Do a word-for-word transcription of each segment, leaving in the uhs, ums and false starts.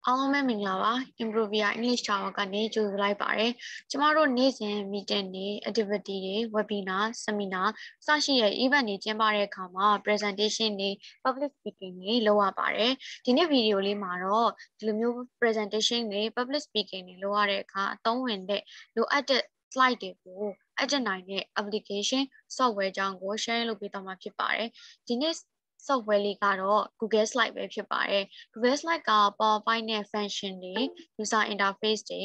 အားလုံးပဲမင်္ဂလာပါ Improvia English Tower ကနေကြိုဆိုလိုက်ပါတယ်ကျမတို့နေ့စဉ် meeting တွေ activity တွေ webinar seminar စရှိတဲ့ event တွေကျင်းပတဲ့အခါမှာ presentation တွေ public speaking တွေလုပ်ရပါတယ်ဒီနေ့ video လေးမှာတော့ဒီလိုမျိုး presentation တွေ public speaking တွေလုပ်ရတဲ့အခါအသုံးဝင်တဲ့လိုအပ်တဲ့ slide တွေကိုအပ်နိုင်တဲ့ application software အကြောင်းကို share လုပ်ပေးသွားမှာဖြစ်ပါတယ်ဒီနေ့software လေးကတော့ Google Slide ပဲဖြစ်ပါတယ် Google Slide က PowerPoint နဲ့ function တွေ user interface တွေ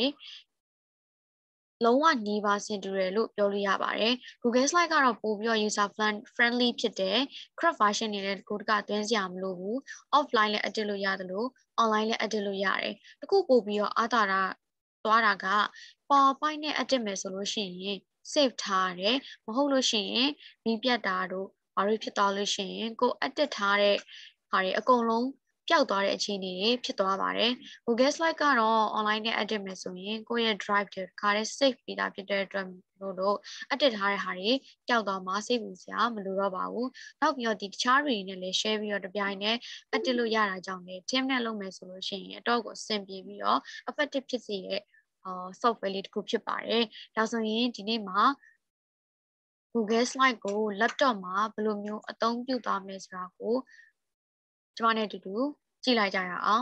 လုံးဝနီးပါးဆင်တူတယ်လို့ပြောလို့ရပါတယ် Google Slide ကတော့ပို့ပြီးတော့ user friendly ဖြစ်တယ် Chrome version တွေလည်းကိုယ်တကသွင်းစရာမလိုဘူး offline လည်း edit လို့ရတယ်လို့ online လည်း edit လို့ရတယ်တခုပို့ပြီးတော့အားသာတာသွားတာက PowerPoint နဲ့ edit မယ်ဆိုလို့ရှိရင် save ထားရတယ်မဟုတ်လို့ရှိရင်မီးပြတ်တာတို့ဘာလို့ဖြစ်သွားလို့ရှိရင်ကို edit ထားတဲ့ဟာတွေအကုန်လုံးပျောက်သွားတဲ့အခြေအနေတွေဖြစ်သွားပါတယ် Google Slide ကတော့ online နဲ့ edit မယ်ဆိုရင်ကိုယ့်ရဲ့ drive တွေခါတဲ့ save ပေးတာဖြစ်တဲ့အတွက်လို့လို့ edit ထားတဲ့ဟာတွေပျောက်သွားမှာ save ဖို့စရာမလိုတော့ပါဘူးနောက်ပြီးတော့ဒီတခြားတွေနဲ့လည်း share ပြီးတော့တပြိုင်တည်း edit လို့ရတာကြောင့်လည်း team နဲ့လုပ်မယ်ဆိုလို့ရှိရင်အတော့ကိုအဆင်ပြေပြီးတော့ effective ဖြစ်စေတဲ့ software လေးတစ်ခုဖြစ်ပါတယ်ဒါဆိုရင်ဒီနေ့မှာGoogle Slide ကို laptop မှာဘယ်လိုမျိုးအသုံးပြုသွားမလဲဆိုတာကိုကျမနဲ့အတူတူကြည့်လိုက်ကြရအောင်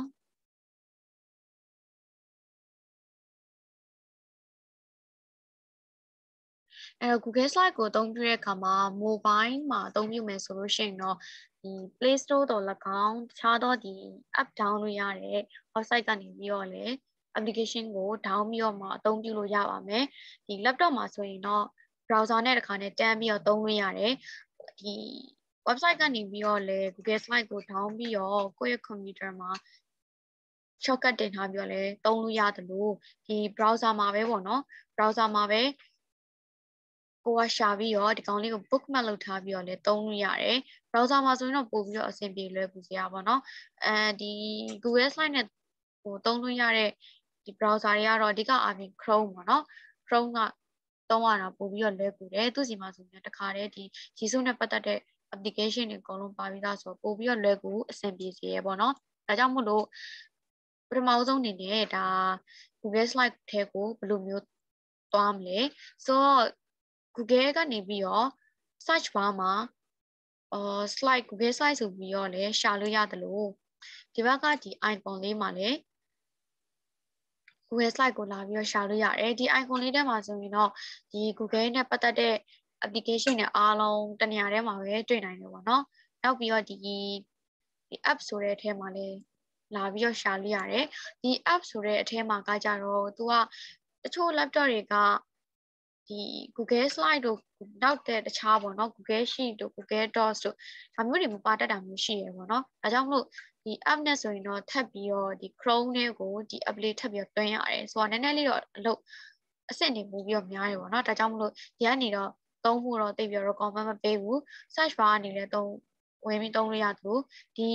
အဲ Google Slide ကိုအသုံးပြုတဲ့အခါမှာ mobile မှာအသုံးပြုမယ်ဆိုလို့ရှိရင်တော့ဒီ Play Store တော်၎င်းတခြားသောဒီ app down လို့ရတဲ့ website ကနေပြီးတော့လည်း application ကို down ပြီးတော့မှအသုံးပြုလို့ရပါမယ်ဒီ laptop မှာဆိုရင်တော့ browser နဲ့တခါနဲ့တန်းပြီးတော့သုံးလို့ရတယ်ဒီ website ကနေပြီးတော့လည်း Google Slide ကို down ပြီးတော့ကိုယ့်ရဲ့ computer မှာ shortcut တင်ထားပြီးတော့လည်းသုံးလို့ရတယ်လို့ဒီ browser မှာပဲပေါ့နော် browser မှာပဲကိုကရှာပြီးတော့ဒီကောင်လေးကို bookmark လုပ်ထားပြီးတော့လည်းသုံးလို့ရတယ် browser မှာဆိုရင်တော့ပို့ပြီးတော့အဆင်ပြေလွယ်ကူစရာပေါ့နော်အဲဒီ Google Slide နဲ့ဟိုသုံးလို့ရတဲ့ဒီ browser တွေကတော့အဓိကအားဖြင့် Chrome ပေါ့နော် Chrome ကသုံးရတာပို့ပြီးတော့လွယ်ကူတယ်သူစီမှာဆိုရင်တခါတည်းဒီ Jesus နဲ့ပတ်သက်တဲ့ application တွေအကုန်လုံးပါပြီးသားဆိုပို့ပြီးတော့လွယ်ကူအဆင်ပြေစေရပေါ့နော်ဒါကြောင့်မို့လို့ပထမဆုံးအနေနဲ့ဒါ Google Slide ထဲကိုဘယ်လိုမျိုးသွားမလဲဆိုတော့ Google ကနေပြီးတော့ search bar မှာအော် slide Google Slide ဆိုပြီးတော့လည်းရှာလို့ရတယ်လို့ဒီဘက်ကဒီ icon လေးမှာလည်း Google Slide ကိုလာပြီးတော့ရှာလို့ရတယ်ဒီ icon လေးထဲမှာဆိုရင်တော့ဒီ Google နဲ့ပတ်သက်တဲ့ application တွေအားလုံးတနေရာထဲမှာပဲတွေ့နိုင်တယ်ပေါ့နော်နောက်ပြီးတော့ဒီဒီ app ဆိုတဲ့အထဲမှာလည်းလာပြီးတော့ရှာလို့ရတယ်ဒီ app ဆိုတဲ့အထဲမှာကကြတော့သူကတချို့ laptop တွေကဒီ Google Slide တို့နောက်တဲ့တခြားပေါ့နော် Google Sheet တို့ Google Docs တို့ဒါမျိုးတွေမပါတတ်တာမျိုးရှိရပေါ့နော်ဒါကြောင့်မလို့ဒီ app နဲ့ဆိုရင်တော့ထပ်ပြီးတော့ဒီ Chrome နဲ့ကိုဒီ app လေးထပ်ပြီးတော့တွင်းရတယ်ဆိုတော့နည်းနည်းလေးတော့အလုပ်အဆင့်နေပို့ပြီးတော့များတယ်ပေါ့နော်ဒါကြောင့်မလို့ဒီကနေတော့သုံးဖို့တော့တိတ်ပြီးတော့ recommend မပေးဘူး search bar ကနေလည်းသုံးဝင်ပြီးသုံးလို့ရသလိုဒီ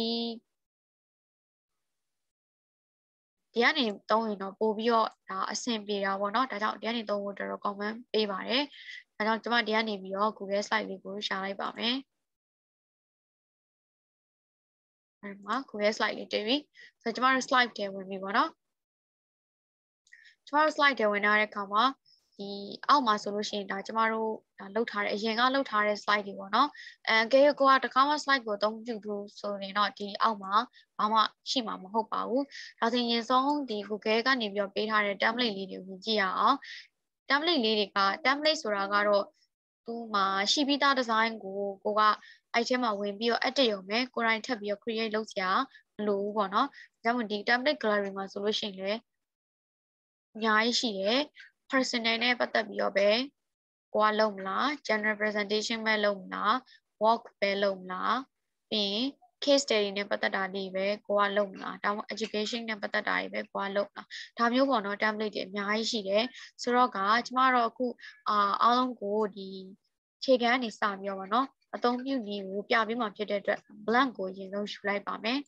ဒီကနေသုံးရင်တော့ပို့ပြီးတော့ဒါအဆင်ပြေတာပေါ့နော်ဒါကြောင့်ဒီကနေသုံးဖို့တော်တော် comment ပေးပါတယ်ဒါကြောင့်ကျွန်မဒီကနေပြီးတော့ Google Slide လေးကိုရှာလိုက်ပါမယ်အဲ့မှာ Google Slide လေးတွေ့ပြီဆိုတော့ကျွန်မတို့ slide ထဲဝင်ပြီပေါ့နော်ကျွန်မတို့ slide ထဲဝင်လာတဲ့အခါမှာဒီအောက်မှာဆိုလို့ရှိရင်ဒါကျမတို့ဒါလောက်ထားတဲ့အရင်ကလောက်ထားတဲ့ slide တွေပေါ့နော်အဲကဲကိုကတခါမှ slide ကိုအသုံးပြုဘူးဆိုရင်တော့ဒီအောက်မှာဘာမှရှိမှာမဟုတ်ပါဘူးဒါဆိုရင်ဆုံးဒီ Google ကနေပြီးတော့ပေးထားတဲ့ template လေးတွေကိုကြည့်ရအောင် template လေးတွေက template ဆိုတာကတော့သူ့မှာရှိပြီးသား design ကိုကိုကအဲ့ထဲမှာဝင်ပြီးတော့ edit ရုံပဲကိုယ်တိုင်ထပ်ပြီးတော့ create လုပ်စရာမလိုဘူးပေါ့နော်ဒါကြောင့်ဒီ template gallery မှာဆိုလို့ရှိရင်လည်းအများကြီးရှိတယ် personal နဲ့ပတ်သက်ပြီးတော့ပဲကိုကလုပ်မလား general presentation ပဲလုပ်မလား work ပဲလုပ်မလားပြီးရင် case study နဲ့ပတ်သက်တာတွေပဲကိုကလုပ်မလားဒါမှမဟုတ် education နဲ့ပတ်သက်တာတွေပဲကိုကလုပ်မလားဒါမျိုးပေါ့နော် template တွေအများကြီးရှိတယ်ဆိုတော့ကကျမတို့အခုအာအားလုံးကိုဒီခြေခံကနေစပြီးတော့ပေါ့နော်အသုံးပြုနည်းကိုပြပေးမှာဖြစ်တဲ့အတွက် blank ကိုအရင်ဆုံးယူလိုက်ပါမယ်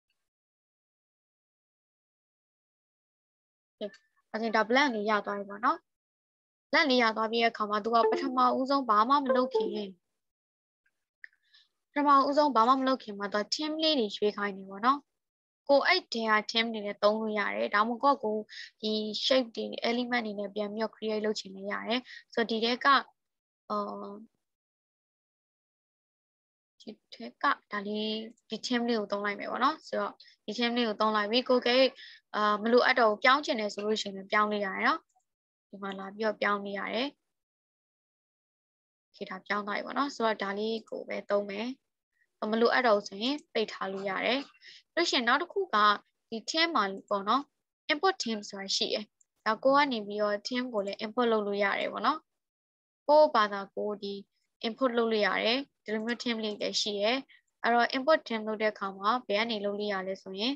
အဲ့ဒါ blank လေးရသွားပြီပေါ့နော် blank လေးရသွားပြီးတဲ့အခါမှာသူကပထမဦးဆုံးဘာမှမလုပ်ခင်ပထမဦးဆုံးဘာမှမလုပ်ခင်မှာသူ team လေးတွေရွေးခိုင်းနေပေါ့နော်ကိုအဲ့တင်ဟာ team နေနဲ့သုံးလို့ရတယ်ဒါမှမဟုတ်ကိုဒီ shape တွေ element တွေနဲ့ပြန်ပြီးတော့ create လုပ်ချင်လည်းရတယ်ဆိုတော့ဒီတဲကအော်ဒီတဲကဒါလေးဒီ team လေးကိုသုံးလိုက်မယ်ပေါ့နော်ဆိုတော့ဒီ team လေးကိုသုံးလိုက်ပြီကိုကဲအာမလို့အပ်တော့ပြောင်းချင်တယ်ဆိုလို့ရှိရင်ပြောင်းလို့ရတယ်နော်ဒီမှာလာပြီးတော့ပြောင်းလို့ရတယ်ခေတာပြောင်းသွားပြီပေါ့နော်ဆိုတော့ဒါလေးကိုပဲသုံးမယ်မလို့အပ်တော့ဆိုရင်ပိတ်ထားလို့ရတယ်လို့ရှိရင်နောက်တစ်ခုကဒီ team မှာပေါ့နော် import team ဆိုတာရှိတယ်ဒါကိုကနေပြီးတော့ team ကိုလည်း import လုပ်လို့ရတယ်ပေါ့နော်ကိုဘာသာကိုဒီ import လုပ်လို့ရတယ်ဒီလိုမျိုး team လေးလည်းရှိတယ်အဲ့တော့ import team လုပ်တဲ့အခါမှာဘယ်ကနေလုပ်လို့ရလဲဆိုရင်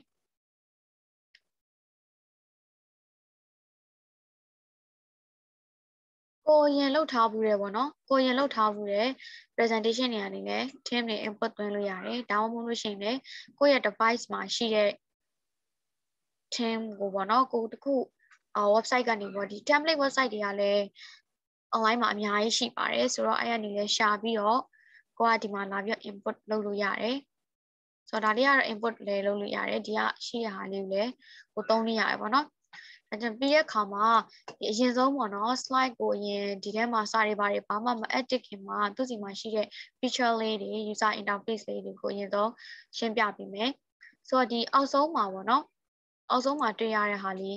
ကိုရင်လောက်ထားဘူးတယ်ပေါ့နော်ကိုရင်လောက်ထားဘူးတယ် presentation တွေအနေနဲ့ team တွေ input သွင်းလို့ရတယ်ဒါမှမဟုတ်လို့ရှိရင်လည်းကိုယ့်ရဲ့ device မှာရှိတဲ့ team ကိုပေါ့နော်ကိုတခု website ကနေပေါ့ဒီ template website တွေကလည်း online မှာအများကြီးရှိပါတယ်ဆိုတော့အဲ့ကနေလည်းရှာပြီးတော့ကိုကဒီမှာလာပြီး input လုပ်လို့ရတယ်ဆိုတော့ဒါလေးကတော့ input လည်းလုပ်လို့ရတယ်ဒီကရှိရဟာလေးကိုလည်းကိုသုံးလို့ရတယ်ပေါ့နော်အဲ့ဒါပြီးတဲ့အခါမှာဒီအရင်ဆုံးပေါ့နော် slide ကိုအရင်ဒီထဲမှာစာတွေပါတယ်ဘာမှမ edit ခင်မှာသူ့စီမှာရှိတဲ့ feature လေးတွေ user interface လေးတွေကိုအရင်ဆုံးရှင်းပြပေးမယ်ဆိုတော့ဒီအောက်ဆုံးမှာပေါ့နော်အောက်ဆုံးမှာတွေ့ရတဲ့ဟာလေး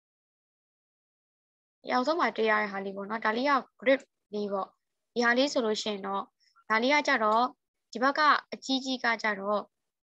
ဒီအောက်ဆုံးမှာတွေ့ရတဲ့ဟာလေးပေါ့နော်ဒါလေးက grid လေးပေါ့ဒီဟာလေးဆိုလို့ရှိရင်တော့ဒါလေးကကြတော့ဒီဘက်ကအကြီးကြီးကကြတော့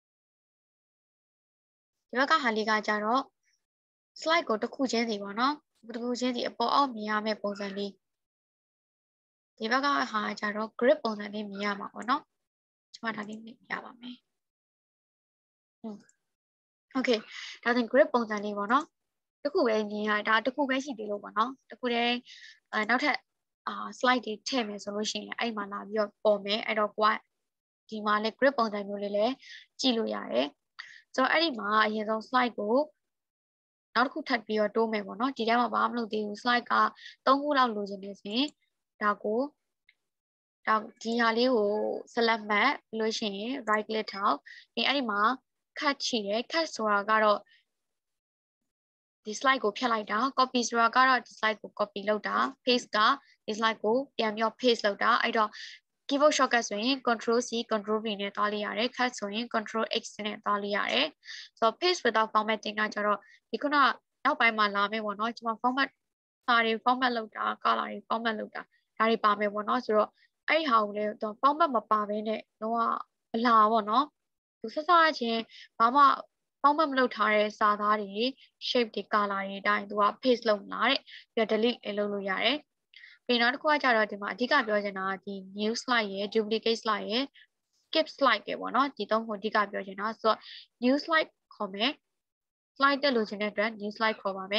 ဒီဘက်ကဟာလေးကကြတော့ slide ကိုတစ်ခုချင်းစီပေါ့နော်တစ်ခုချင်းစီအပေါ်အောက်မြင်ရမယ့်ပုံစံလေးဒီဘက်ကဟာကြတော့ grid ပုံစံလေးမြင်ရမှာပေါ့နော်ကျွန်မဒါလေးမြင်ရပါမယ်อืม okay ဒါဆို grid ပုံစံလေးပေါ့နော်တစ်ခုပဲမြင်ရဒါတစ်ခုပဲရှိသေးလို့ပေါ့နော်တစ်ခုတည်းအဲနောက်ထပ်အာ slide တွေထည့်မယ်ဆိုလို့ရှိရင်အဲ့မှာလာပြီးတော့ပေါ်မယ်အဲ့တော့ကိုကဒီမှာလေ grid ပုံစံမျိုးလေးလည်းကြည့်လို့ရတယ်ဆိုတော့အဲ့ဒီမှာအရင်ဆုံး slide ကိုနောက်တစ်ခုထပ်ပြီးတော့တိုးမယ်ပေါ့နော်ဒီထဲမှာဘာမှမလုပ်သေးဘူး slide ကသုံးခုလောက်လိုချင်နေဆိုရင်ဒါကိုဒါဒီဟာလေးကို select မှတ်ပြီးလို့ရှိရင် right click ထောက်ပြီးအဲ့ဒီမှာ cut ရှိတယ် cut ဆိုတာကတော့ဒီ slide ကိုဖြတ်လိုက်တာ copy ဆိုတာကတော့ဒီ slide ကို copy လုပ်တာ paste ကဒီ slide ကိုပြန်ပြီးတော့ paste လုပ်တာအဲ့တော့ keyboard shortcut ဆိုရင် control C control V နဲ့သွားလို့ရတယ် cut ဆိုရင် control X နဲ့သွားလို့ရတယ်ဆိုတော့ paste without formatting ကကျတော့ဒီခုနနောက်ပိုင်းမှာလာမယ်ပေါ့နော်ကျွန်မ format စာတွေ format လုပ်တာ color တွေ format လုပ်တာဒါတွေပါမယ်ပေါ့နော်ဆိုတော့အဲ့ဒီဟာကိုလည်းတော့ format မပါဘဲနဲ့တော့အလားပေါ့နော်သူဆက်စားချင်းဘာမှပေါင်းမမလုပ်ထားတဲ့စာသားတွေ shape တွေ color တွေအတိုင်းသူက paste လုပ်လာတဲ့ပြီးတော့ delete လည်းလုပ်လို့ရတယ်ပြီးနောက်တစ်ခုကကြတော့ဒီမှာအဓိကပြောချင်တာကဒီ new slide ရယ် duplicate slide ရယ် skip slide ရယ်ပေါ့နော်ဒီသုံးခုအဓိကပြောချင်တာဆိုတော့ new slide ခေါ်မယ် slide တက်လို့ချင်တဲ့အတွက် new slide ခေါ်ပါမယ်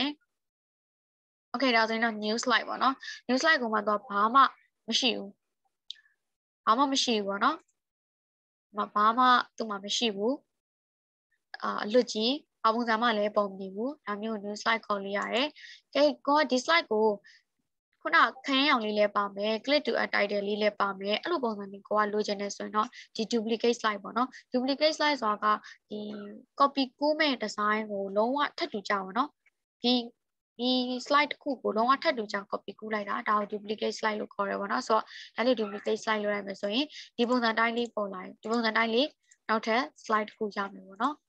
okay ဒါဆိုရင်တော့ new slide ပေါ့နော် new slide ကိုမှတော့ဘာမှမရှိဘူးဘာမှမရှိဘူးပေါ့နော်ဘာမှသူ့မှာမရှိဘူးအာအလွတ်ကြီးအပုံစံမှလည်းပုံမနေဘူးဒါမျိုး new slide ခေါ်လို့ရတယ်ကဲကိုကဒီ slide ကိုခုနခန်းရောင်လေးလည်းပါမယ် click to add title လေးလည်းပါမယ်အဲ့လိုပုံစံမျိုးကိုကလိုချင်နေဆိုရင်တော့ဒီ duplicate slide ပေါ့နော် duplicate slide ဆိုတာကဒီ copy ကူးမဲ့ design ကိုလုံးဝထပ်တူကြပါတော့ဒီဒီ slide တစ်ခုကိုလုံးဝထပ်တူကြ copy ကူးလိုက်တာဒါကို duplicate slide လို့ခေါ်ရပါတော့ဆိုတော့ဒါလေး duplicate slide လို့ရမယ်ဆိုရင်ဒီပုံစံတိုင်းလေးပေါ်လာရင်ဒီပုံစံတိုင်းလေးနောက်ထပ် slide တစ်ခုရမယ်ပေါ့နော်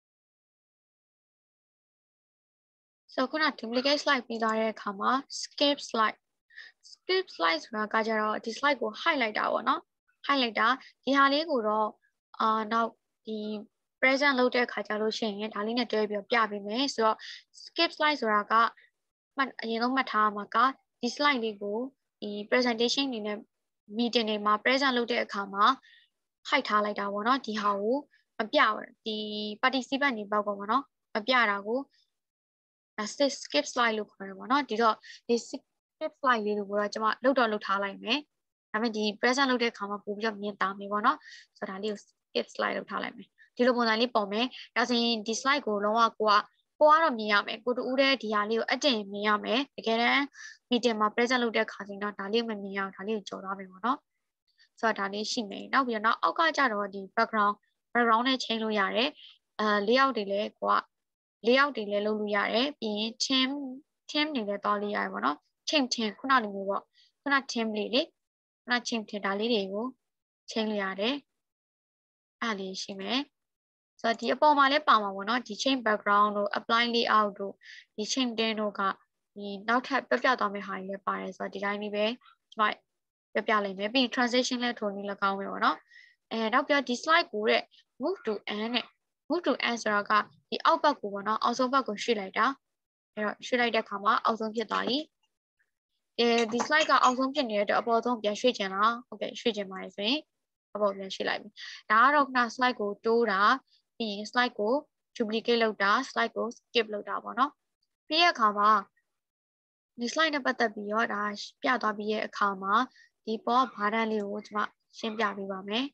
ဆိုခုန duplicate slide ပြီးသွားတဲ့အခါမှာ skip slide skip slide ဆိုတာကကြတော့ဒီ slide ကို hide လိုက်တာပေါ့နော် hide လိုက်တာဒီဟာလေးကိုတော့အာနောက်ဒီ present လုပ်တဲ့အခါကျလို့ရှိရင်ဒါလေးနဲ့တွဲပြီးပြပေးမယ်ဆိုတော့ skip slide ဆိုတာကမှတ်အရင်ဆုံးမှတ်ထားမှာကဒီ slide လေးကိုဒီ presentation အနေနဲ့ meeting တွေမှာ present လုပ်တဲ့အခါမှာ hide ထားလိုက်တာပေါ့နော်ဒီဟာကိုမပြဘူးဒီ participant တွေပေါ့ပေါ့နော်မပြတာကိုဒါ skip slide လို့ခေါ်တယ်ပေါ့နော်ဒီတော့ဒီ skip slide လေးကိုတော့ကျွန်မလုတ်တော့လုတ်ထားလိုက်မယ်ဒါပေမဲ့ဒီ present လုပ်တဲ့အခါမှာပို့ပြီးတော့မြင်သာမယ်ပေါ့နော်ဆိုတော့ဒါလေးကို skip slide လုပ်ထားလိုက်မယ်ဒီလိုပုံစံလေးပေါ်မယ်ဒါဆိုရင်ဒီ slide ကိုလုံးဝကိုကကိုကတော့မြင်ရမယ်ကိုတူးတဲ့ဒီဟာလေးကိုအတင်မြင်ရမယ်တကယ်တမ်း meeting မှာ present လုပ်တဲ့အခါကျတော့ဒါလေးမမြင်ရအောင်ဒါလေးကိုကြော်သွားမယ်ပေါ့နော်ဆိုတော့ဒါလေးရှိမယ်နောက်ပြီးတော့နောက်အောက်ကကြတော့ဒီ background background နဲ့ change လို့ရတယ်အဲ layout တွေလည်းကိုက layout တွေလည်းလုပ်လို့ရတယ်ပြီးရင် team team တွေလည်းတောင်းလို့ရတယ်ပေါ့နော် team team ခုနလိုမျိုးပေါ့ခုန team လေးလေခုန team team ဒါလေးတွေကိုချိန်လို့ရတယ်အဲ့လေးရှိမယ်ဆိုတော့ဒီအပေါ်မှာလည်းပါမှာပေါ့နော်ဒီ chain background တို့ apply layout တို့ဒီ chain ten တို့ကဒီနောက်ထပ်ပြပြသွားမယ့်ဟာတွေလည်းပါတယ်ဆိုတော့ဒီတိုင်းလေးပဲကျွန်မပြပြလိုက်မယ်ပြီး transition လည်းထိုးနေလည်းကောင်းမယ်ပေါ့နော်အဲနောက်ပြဒီ slide ကိုတဲ့ move to end နဲ့ move to end ဆိုတာကဒီအောက်ဘက်ကိုပေါ့နော်အောက်ဆုံးဘက်ကိုရွှေ့လိုက်တာအဲ့တော့ရွှေ့လိုက်တဲ့အခါမှာအောက်ဆုံးဖြစ်သွားပြီအဲဒီ slide ကအောက်ဆုံးဖြစ်နေတဲ့အတွက်အပေါ်ဆုံးပြန်ရွှေ့ချင်လားဟုတ်ကဲ့ရွှေ့ချင်ပါတယ်ဆိုရင်အပေါ်ပြန်ရွှေ့လိုက်ပြီဒါကတော့ခုန slide ကိုတိုးတာပြီးရင် slide ကို duplicate လုပ်တာ slide ကို skip လုပ်တာပေါ့နော်ပြီးတဲ့အခါမှာဒီ slide နဲ့ပတ်သက်ပြီးတော့ဒါပြသွားပြီးရဲ့အခါမှာဒီပေါ်ကဘာတန်းလေးကိုကျွန်မရှင်းပြပေးပါမယ်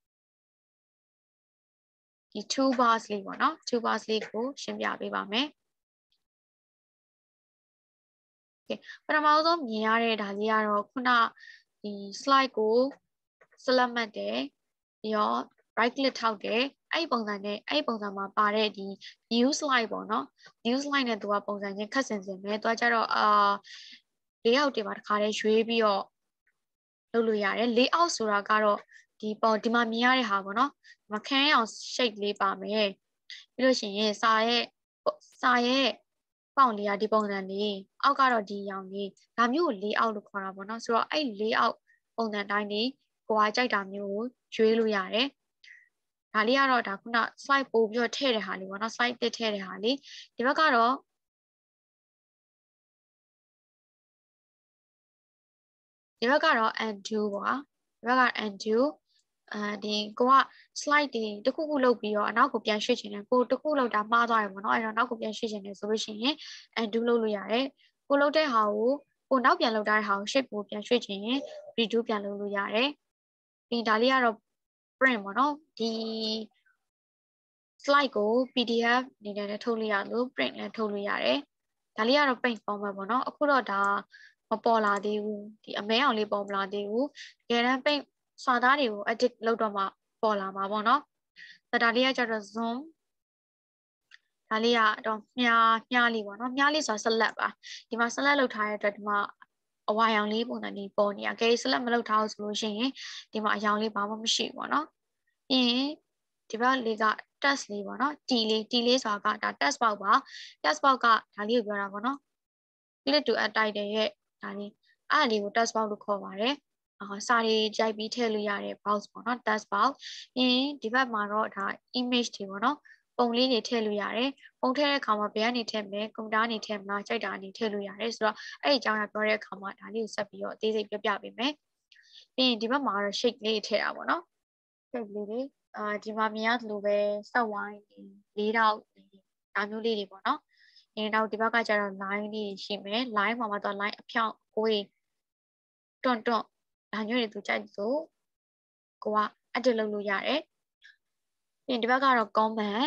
ဒီ two bars လေးပေါ့နော် two bars လေးကိုရှင်းပြပေးပါမယ်โอเคပထမဆုံးမြင်ရတဲ့ဒါလေးကတော့ခုနဒီ slide ကို select မှတ်တယ်ပြီးတော့ right click ထောက်တယ်အဲ့ဒီပုံစံနဲ့အဲ့ဒီပုံစံမှာပါတဲ့ဒီ new slide ပေါ့နော် new slide နဲ့သူကပုံစံချင်းခက်ဆင်ဆင်ပဲသူကကြတော့အာ layout တွေပါတခါတည်းရွေးပြီးတော့လုပ်လို့ရတယ် layout ဆိုတာကတော့ဒီပုံဒီမှာမြင်ရတဲ့ဟာပေါ့နော်ဒီမှာခန်းအောင် shape လေးပါမယ်ပြီးလို့ရှိရင်စာရဲ့စာရဲ့ပေါင်လေးကဒီပုံစံလေးအောက်ကတော့ဒီရောင်လေးဒါမျိုးကို layout လို့ခေါ်တာပေါ့နော်ဆိုတော့အဲ့ layout ပုံစံတိုင်းလေးကိုယ်ကကြိုက်တာမျိုးကိုရွေးလို့ရတယ်ဒါလေးကတော့ဒါခုန slide ပို့ပြီးတော့ထည့်တဲ့ဟာလေးပေါ့နော် slide တစ်ထည့်တဲ့ဟာလေးဒီဘက်ကတော့ဒီဘက်ကတော့ undo ပေါ့ဒီဘက်က undo အဲဒီကိုက slide တွေတခုခုလုပ်ပြီးတော့အနောက်ကိုပြန်ရွှေ့ချင်တယ်ကိုတခုလောက်တာမှားသွားရပေါ့နော်အဲ့တော့နောက်ကိုပြန်ရွှေ့ချင်တယ်ဆိုလို့ရှိရင် undo လုပ်လို့ရတယ်ကိုလုပ်တဲ့ဟာကိုကိုနောက်ပြန်လုပ်တဲ့ဟာကို shape ကိုပြန်ရွှေ့ချင်ရင် redo ပြန်လုပ်လို့ရတယ်ပြီးဒါလေးကတော့ print ပေါ့နော်ဒီ slide ကို P D F အနေနဲ့လည်းထုတ်လို့ရလို့ print လည်းထုတ်လို့ရတယ်ဒါလေးကတော့ paint format ပေါ့နော်အခုတော့ဒါမပေါ်လာသေးဘူးဒီအမဲအောင်လေးပေါ်မလာသေးဘူးတကယ်တမ်း paint စာသားတွေကို edit လုပ်တော့မှပေါ်လာမှာပေါ့နော်ဒါလေးကကျတော့ zoom ဒါလေးကတော့မြားမြားလေးပေါ့နော်မြားလေးဆိုတာ select ပါဒီမှာ select လုပ်ထားတဲ့အတွက်ဒီမှာအဝါရောင်လေးပုံစံလေးပေါ်နေရခဲ့ select မလုပ်ထားဘူးဆိုလို့ရှိရင်ဒီမှာအရောင်လေးဘာမှမရှိဘူးပေါ့နော်ပြီးရင်ဒီဘက်လေးက text လေးပေါ့နော် t လေး t လေးဆိုတာကဒါ text box ပါ text box ကဒါလေးကိုပြောတာပေါ့နော် click to add title ရဲ့ဒါလေးအဲ့လေးကို text box လို့ခေါ်ပါတယ်အာစာတွေကြိုက်ပြီးထည့်လို့ရတဲ့ box ပေါ့နော် text box ပြီးရင်ဒီဘက်မှာတော့ဒါ image တွေပေါ့နော်ပုံလေးတွေထည့်လို့ရတယ်ပုံထည့်တဲ့အခါမှာဘယ်ကနေထည့်မလဲကွန်ပျူတာကနေထည့်မလားကြိုက်တာအနေထည့်လို့ရတယ်ဆိုတော့အဲ့ဒီအကြောင်းအရာပြောတဲ့အခါမှာဒါလေးကိုဆက်ပြီးတော့အသေးစိတ်ပြပြပေးမယ်ပြီးရင်ဒီဘက်မှာတော့ shape လေးထည့်တာပေါ့နော် shape လေးတွေအာဒီမှာမြင်ရသလိုပဲစက်ဝိုင်းလေးတော့ဒါမျိုးလေးတွေပေါ့နော်။ရင်တော့ဒီဘက်ကကျတော့ line လေးရှိမယ်။ line မှာမှတော့ line အဖြောင့်ကိုယ်တွန့်တွန့်ဒါမျိုးတွေသူကြိုက်ဆိုကိုက edit လုပ်လို့ရတယ်။ပြီးရင်ဒီဘက်ကတော့ comment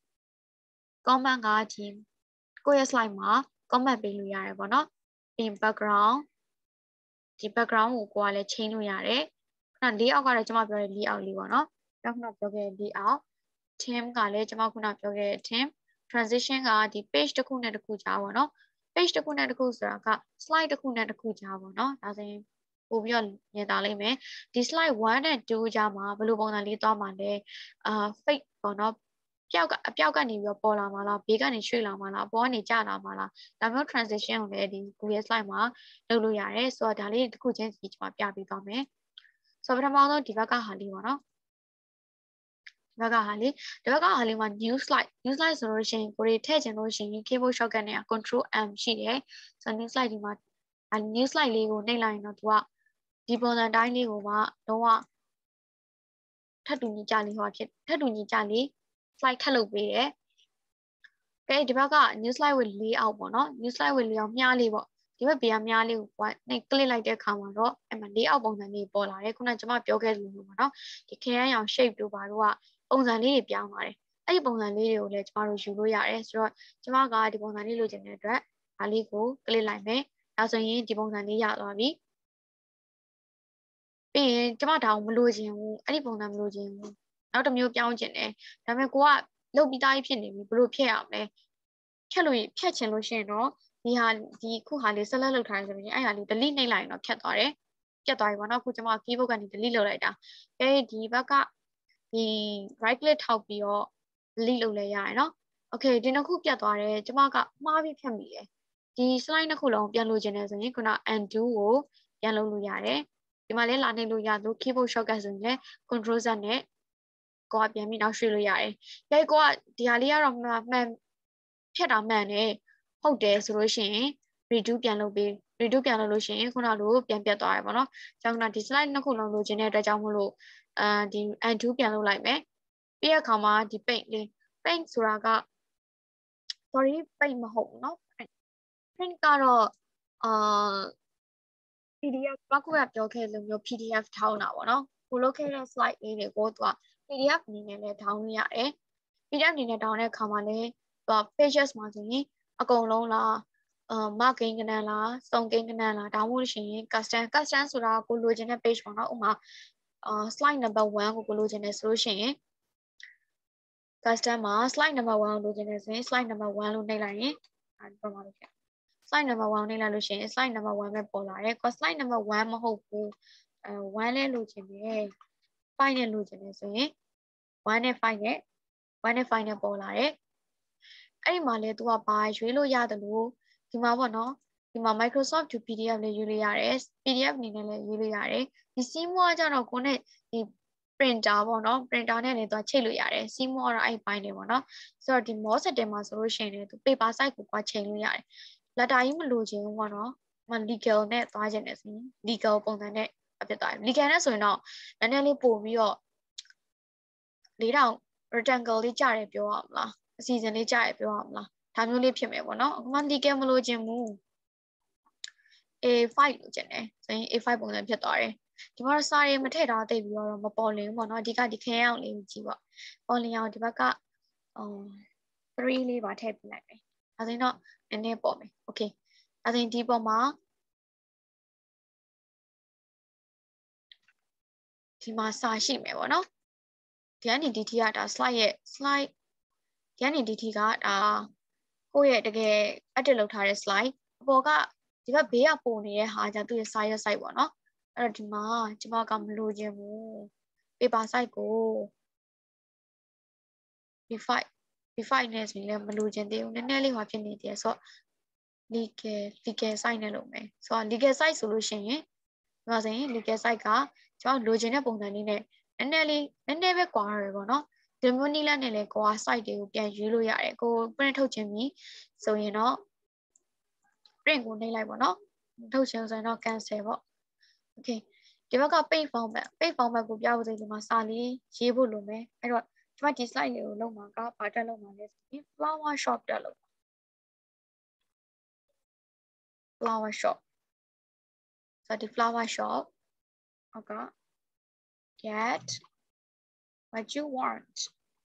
comment ကဒီကိုယ့်ရဲ့ slide မှာ comment ပေးလို့ရတယ်ပေါ့နော်။ပြီးရင် background ဒီ background ကိုကိုကလည်း change လို့ရတယ်။ခုန layout ကတော့ကျွန်မပြောတဲ့ layout လေးပေါ့နော်။ကျွန်မခုနပြောခဲ့တဲ့ layout theme ကလည်းကျွန်မခုနပြောခဲ့တဲ့ theme transition ကဒီ page တစ်ခုနဲ့တစ်ခုကြားပေါ့နော် page တစ်ခုနဲ့တစ်ခုဆိုတာက slide တစ်ခုနဲ့တစ်ခုကြားပေါ့နော်ဒါဆိုရင်ပို့ပြီးတော့မြင်သာလိမ့်မယ်ဒီ slide one and two ကြားမှာဘယ်လိုပုံစံလေးသွားမှာလဲအာ fake ပေါ့နော်ပြောက်ကအပြောက်ကနေပြီးတော့ပေါ်လာမှာလားဘေးကနေရွှေ့လာမှာလားအပေါ်ကနေကျလာမှာလားဒါမျိုး transition ကိုလည်းဒီ Google slide မှာလုပ်လို့ရတယ်ဆိုတော့ဒါလေးတစ်ခုချင်းစီကျွန်မပြပေးသွားမယ်ဆိုတော့ပထမဆုံးဒီဘက်ကဟာလေးပေါ့နော်ဒီဘက်ကဟာလေးဒီဘက်ကဟာလေးမှာ new slide new slide ဆိုလို့ရှိရင်ကိုယ်ထည့်ချင်လို့ရှိရင် keyboard shortcut နဲ့ control M ရှိတယ်ဆိုတော့ new slide ဒီမှာ new slide လေးကိုနှိပ်လိုက်ရင်တော့သူကဒီပုံစံတိုင်းလေးကိုမှတော့ကထပ်တူညီကြလေးဟောဖြစ်ထပ်တူညီကြလေး slide ထပ်လုပ်ပေးတယ်ကဲဒီဘက်က new slide with layout ပေါ့နော် new slide with layout မြားလေးပေါ့ဒီဘက်ဘေးကမြားလေးကိုနှိပ် click လိုက်တဲ့အခါမှာတော့အဲ့မှာ layout ပုံစံလေးပေါ်လာတယ်ခုနကကျွန်မပြောခဲ့လို့ပေါ့နော်ဒီခရမ်းရောင် shape တို့ဘာတို့ကပုံစံလေးတွေပြောင်းသွားတယ်အဲ့ဒီပုံစံလေးတွေကိုလည်းကျမတို့ယူလို့ရတယ်ဆိုတော့ကျမကဒီပုံစံလေးလိုချင်တဲ့အတွက်ဒါလေးကို click လိုက်မယ်ဒါဆိုရင်ဒီပုံစံလေးရသွားပြီပြီးရင်ကျမဒါကိုမလိုချင်ဘူးအဲ့ဒီပုံစံမလိုချင်ဘူးနောက်တစ်မျိုးပြောင်းချင်တယ်ဒါပေမဲ့ကိုကလုပ်ပြီးသားဖြစ်နေပြီဘယ်လိုဖြတ်ရမလဲဖြတ်လို့ဖြတ်ချင်လို့ရှိရင်တော့ဒီဟာဒီခုဟာလေး select လုပ်ထားရဆိုရင်အဲ့ဟာလေး delete နှိပ်လိုက်ရင်တော့ဖြတ်သွားတယ်ဖြတ်သွားပြီပေါ့နော်အခုကျွန်မ keyboard ကနေ delete လုပ်လိုက်တာအဲဒီဘက်ကဒီ right click ထောက်ပြီးတော့ delete လုပ်လဲရတယ်နော် okay ဒီနှစ်ခုပြတ်သွားတယ်ကျွန်မကမှားပြီးဖြတ်မိတယ်ဒီ slide နှစ်ခုလုံးပြန်လို့ခြင်းနဲ့ဆိုရင်ခုန undo ကိုပြန်လုပ်လို့ရတယ်ဒီမှာလည်းလာနေလို့ရသူ keyboard shortcut ဆိုရင်လည်း control z နဲ့ကိုကပြန်ပြီးနောက်ရွှေ့လို့ရတယ်။ဒါကိုကဒီဟာလေးကတော့မှန်ဖြတ်တာမှန်တယ်ဟုတ်တယ်ဆိုလို့ရှိရင် redo ပြန်လုပ်ပြီး redo ပြန်လုပ်လို့ရှိရင်ခုနလိုပြန်ပြတ်သွားရပါတော့။ကျောင်းကဒီ slide နှစ်ခုလုံးလိုချင်တဲ့အတွက်ကြောင့်မလို့အာဒီ undo ပြန်လုပ်လိုက်မယ်။ပြီးရခါမှာဒီ paint လေး paint ဆိုတာက sorry paint မဟုတ်ဘူးเนาะ print ကတော့အာ P D F ဘာကူကပြောခဲ့လို့မျိုး P D F ထောင်းတာပေါ့နော်ကိုလုပ်ခဲ့တဲ့ slide လေးတွေကိုသူက P D F အနေနဲ့လည်းထောင်းလို့ရတယ် P D F အနေနဲ့ထောင်းတဲ့အခါမှာလည်းသူက pages မှာဆိုရင်အကုန်လုံးလားအာ marking ကဏ္ဍလားစုံကိန်းကဏ္ဍလားဒါမှမဟုတ်ရှင် custom custom ဆိုတာကိုလိုချင်တဲ့ page ပေါ့နော်ဥမာအာ slide number one ကိုကိုလိုချင်တယ်ဆိုလို့ရှိရင် custom မှာ slide number one ကိုလိုချင်တယ်ဆိုရင် slide number one လို့နှိပ်လိုက်ရင်အဲ့ဒါပေါ်မှာလို့ဖြစ်slide number one နဲ့လာလို့ရှိရင် slide number one ပဲပေါ်လာတယ် slide number one မဟုတ်ဘူးအဲoneလဲလို့ချင်တယ် five နဲ့လို့ချင်တယ်ဆိုရင်oneနဲ့fiveနဲ့oneနဲ့fiveနဲ့ပေါ်လာတယ်အဲ့ဒီမှာလဲသူကဘာရွေးလို့ရတယ်လို့ဒီမှာပေါ့နော်ဒီမှာ Microsoft to P D F လေးရွေးလို့ရတယ် P D F အနေနဲ့လည်းရွေးလို့ရတယ်ဒီ Seymour ကကြတော့ကိုနဲ့ဒီ printer ပေါ့နော် printer နဲ့လည်းသူချိတ်လို့ရတယ် Seymour ကတော့အဲ့ပိုင်းနေပေါ့နော်ဆိုတော့ဒီ more setting မှာဆိုလို့ရှိရင်လည်းသူ paper size ကိုကွာချိန်လို့ရတယ်letter ကြီးမလိုချင်ဘူးပေါ့နော်မ legal နဲ့သွားချင်တယ်ဆိုရင် legal ပုံစံနဲ့အဖြစ်သွားတယ် legal နဲ့ဆိုရင်တော့နည်းနည်းလေးပို့ပြီးတော့၄ထောင် rectangle လေးကြားတယ်ပြောရမလားအစီအစဉ်လေးကြားတယ်ပြောရမလားဒါမျိုးလေးဖြစ်မယ်ပေါ့နော်အခုမှ legal မလိုချင်ဘူး A five လိုချင်တယ်ဆိုရင် A five ပုံစံဖြစ်သွားတယ်ဒီမှာစာရေးမထည့်ထားသိပြီးတော့မပေါ်လင်းဘူးပေါ့နော်အဓိကဒီခဲအောင်လေးကြည့်ပေါ့ပေါ်လင်းအောင်ဒီဘက်ကဟိုthree လေးပါထည့်ပြလိုက်မယ်ဒါဆိုရင်တော့နည်းနည်းပေါ်မယ် okay ဒါဆိုရင်ဒီပေါ်မှာဒီမှာစာရှိမယ်ပေါ့နော်ဒီကနေဒီထိကဒါ slide ရဲ့ slide ဒီကနေဒီထိကဒါကိုယ့်ရဲ့တကယ် edit လုပ်ထားတဲ့ slide အပေါ်ကဒီဘက်ဘေးကပုံနေတဲ့ဟာじゃသူ့ရဲ့ size ရဲ့ size ပေါ့နော်အဲ့တော့ဒီမှာကျွန်မကမလိုချင်ဘူး paper size ကို B five B five နဲ့ဆိုရင်လည်းမလိုချင်သေးဘူးနည်းနည်းလေးဟောဖြစ်နေသေးတယ်ဆိုတော့ legal legal size နဲ့လုပ်မယ်ဆိုတော့ legal size ဆိုလို့ရှိရင်ဒီမှာဆိုရင် legal size ကကျွန်တော်လိုချင်တဲ့ပုံစံလေးနဲ့နည်းနည်းလေးနည်းနည်းပဲကွာရတယ်ပေါ့နော်ဒီမျိုးနည်းလမ်းနဲ့လည်းကိုက site တွေကိုပြန်ရွေးလို့ရတယ်ကို print ထုတ်ခြင်းပြီဆိုရင်တော့ print ကိုနှိပ်လိုက်ပေါ့နော်ထုတ်ခြင်းဆိုရင်တော့ cancel ပေါ့ okay ဒီဘက်က page format page format ကိုပြဖို့ဆိုရင်ဒီမှာစာလေးရေးဖို့လိုမယ်အဲ့တော့ကျွန်မဒီ slide လေးကိုလုပ်မှာကဘာတက်လုပ်မှာလဲဆိုရင် flower shop တက်လုပ် flower shop ဆိုတော့ဒီ flower shop ဟုတ်က get what you want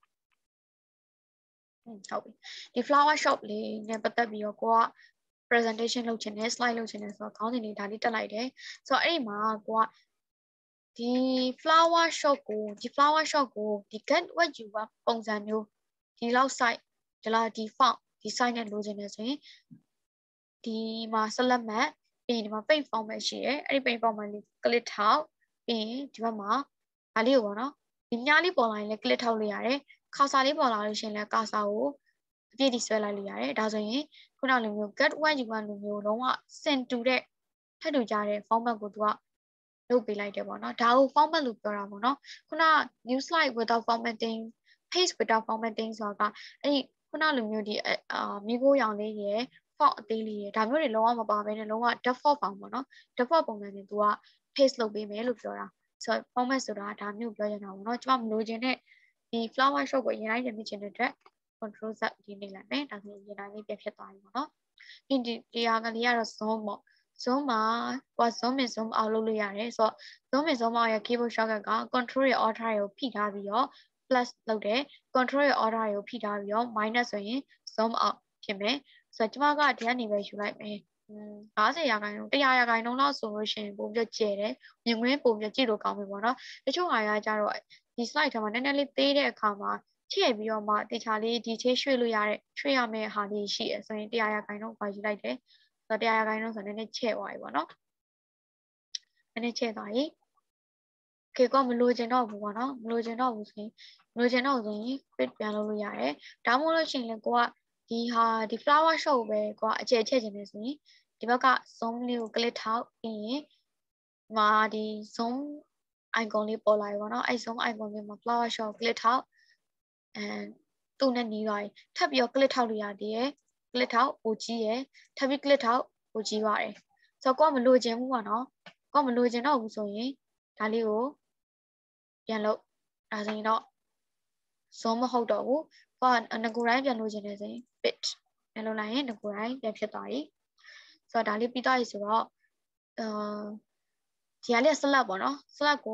ဟုတ်ပြီဒီ flower shop လေးနဲ့ပတ်သက်ပြီးတော့ကိုက presentation လုပ်ချင်တယ် slide လုပ်ချင်တယ်ဆိုတော့ခေါင်းစဉ်လေးဒါလေးတက်လိုက်တယ်ဆိုတော့အဲ့ဒီမှာကိုကဒီ flower shop ကိုဒီ flower shop ကိုဒီ get what you want ပုံစံမျိုးဒီလောက် size ဒီလားဒီ font ဒီ size နဲ့လိုချင်တယ်ဆိုရင်ဒီမှာ select မှတ်ပြီးရင်ဒီမှာ paint format ရှိတယ်အဲ့ဒီ paint format လေး click ထောက်ပြီးရင်ဒီဘက်မှာဒါလေးကိုပေါ့နော်ဒီမြားလေးပေါ်လာရင်လည်း click ထောက်လို့ရတယ်ကာစာလေးပေါ်လာလို့ရှိရင်လည်းကာစာကိုအပြည့်ဒီဆွဲလိုက်လို့ရတယ်ဒါဆိုရင်ခုနလိုမျိုး get what you want လိုမျိုးလုံးဝစင်တူတဲ့ထပ်တူကြတဲ့ format ကိုသူကလုပ်ပေးလိုက်တယ်ပေါ့နော်ဒါကို format လို့ပြောတာပေါ့နော်ခုန new slide without formatting page without formatting ဆိုတာကအဲ့ဒီခုနလိုမျိုးဒီအာမိခိုးရောင်လေးရယ် font အသေးလေးရယ်ဒါမျိုးတွေလုံးဝမပါဘဲနဲ့လုံးဝ default ပုံပေါ့နော် default ပုံစံနဲ့သူက paste လုပ်ပေးမယ်လို့ပြောတာဆိုတော့ format ဆိုတာဒါမျိုးပြောရတာပေါ့နော်ကျွန်မမလိုချင်တဲ့ဒီ flower shop ကိုအရင်တိုင်းရမြင်ချင်တဲ့အတွက် control z ဒီနေလိုက်မယ်ဒါဆိုရင်အရင်တိုင်းလေးပြဖြစ်သွားပြီပေါ့နော်ဒီဒီဟာကလေးကတော့ zoom ပေါ့ zoom မှာကိုက zoom in zoom out လုပ်လို့ရတယ်ဆိုတော့ zoom in zoom out ရဲ့ keyboard shortcut က control ရဲ့ alt ကိုဖိထားပြီးတော့ plus လုပ်တယ် control ရဲ့ alt ကိုဖိထားပြီးတော့ minus ဆိုရင် zoom out ဖြစ်မယ်ဆိုတော့ကျွန်မကဒီကနေပဲယူလိုက်မယ်၅၀ရာခိုင်နှုန်း၁၀၀ရာခိုင်နှုန်းလောက်ဆိုလို့ရှိရင်ပုံပြကျဲတယ်မြင်ကွင်းပုံပြကြည့်လို့ကောင်းပြီပေါ့နော်တချို့ဟာရကြတော့ဒီ slide ထဲမှာနည်းနည်းလေးသေးတဲ့အခါမှာထည့်ပြီးတော့မှတခြားလေးဒီချေးရွှေ့လို့ရတဲ့ရွှေ့ရမယ့်ဟာလေးရှိရဆိုရင်တရားရခိုင်တော့ပါယူလိုက်တယ်ဆိုတော့တရားရခိုင်တော့ဆိုတော့နည်းနည်းချဲ့သွားပြီပေါ့နော်နည်းနည်းချဲ့သွားပြီโอเคก็မလိုချင်တော့ဘူးပေါ့နော်မလိုချင်တော့ဘူးဆိုရင်မလိုချင်တော့ဆိုရင် fit ပြန်လုပ်လို့ရတယ်ဒါမှမဟုတ်လို့ရှိရင်လည်းကိုကဒီဟာဒီ flower show ပဲကိုကအကျယ်ချဲ့ချင်တယ်ဆိုရင်ဒီဘက်က zoom လေးကို click ထောက်ပြီးရင်ဒီမှာဒီ zoom icon လေးပေါ်လာပြီပေါ့နော်အဲ့ zoom icon လေးမှာ flower show click ထောက်အဲသူ့နဲ့နီးသွားပြီထပ်ပြီးတော့ click ထောက်လို့ရသေးတယ် click ထောက်ပိုကြီးရယ်ထပ်ပြီး click ထောက်ပိုကြီးသွားတယ်ဆိုတော့ကိုကမလိုချင်ဘူးပေါ့နော်ကိုကမလိုချင်တော့ဘူးဆိုရင်ဒါလေးကိုပြန်လို့ဒါဆိုရင်တော့ zoom မဟုတ်တော့ဘူးကိုကငကူတိုင်းပြန်လို့ချင်တယ်ဆိုရင် fit ပြန်လို့လိုက်ရင်ငကူတိုင်းပြန်ဖြစ်သွားပြီဆိုတော့ဒါလေးပြီးသွားပြီဆိုတော့အာဒီကလေး select ပေါ့နော် select ကို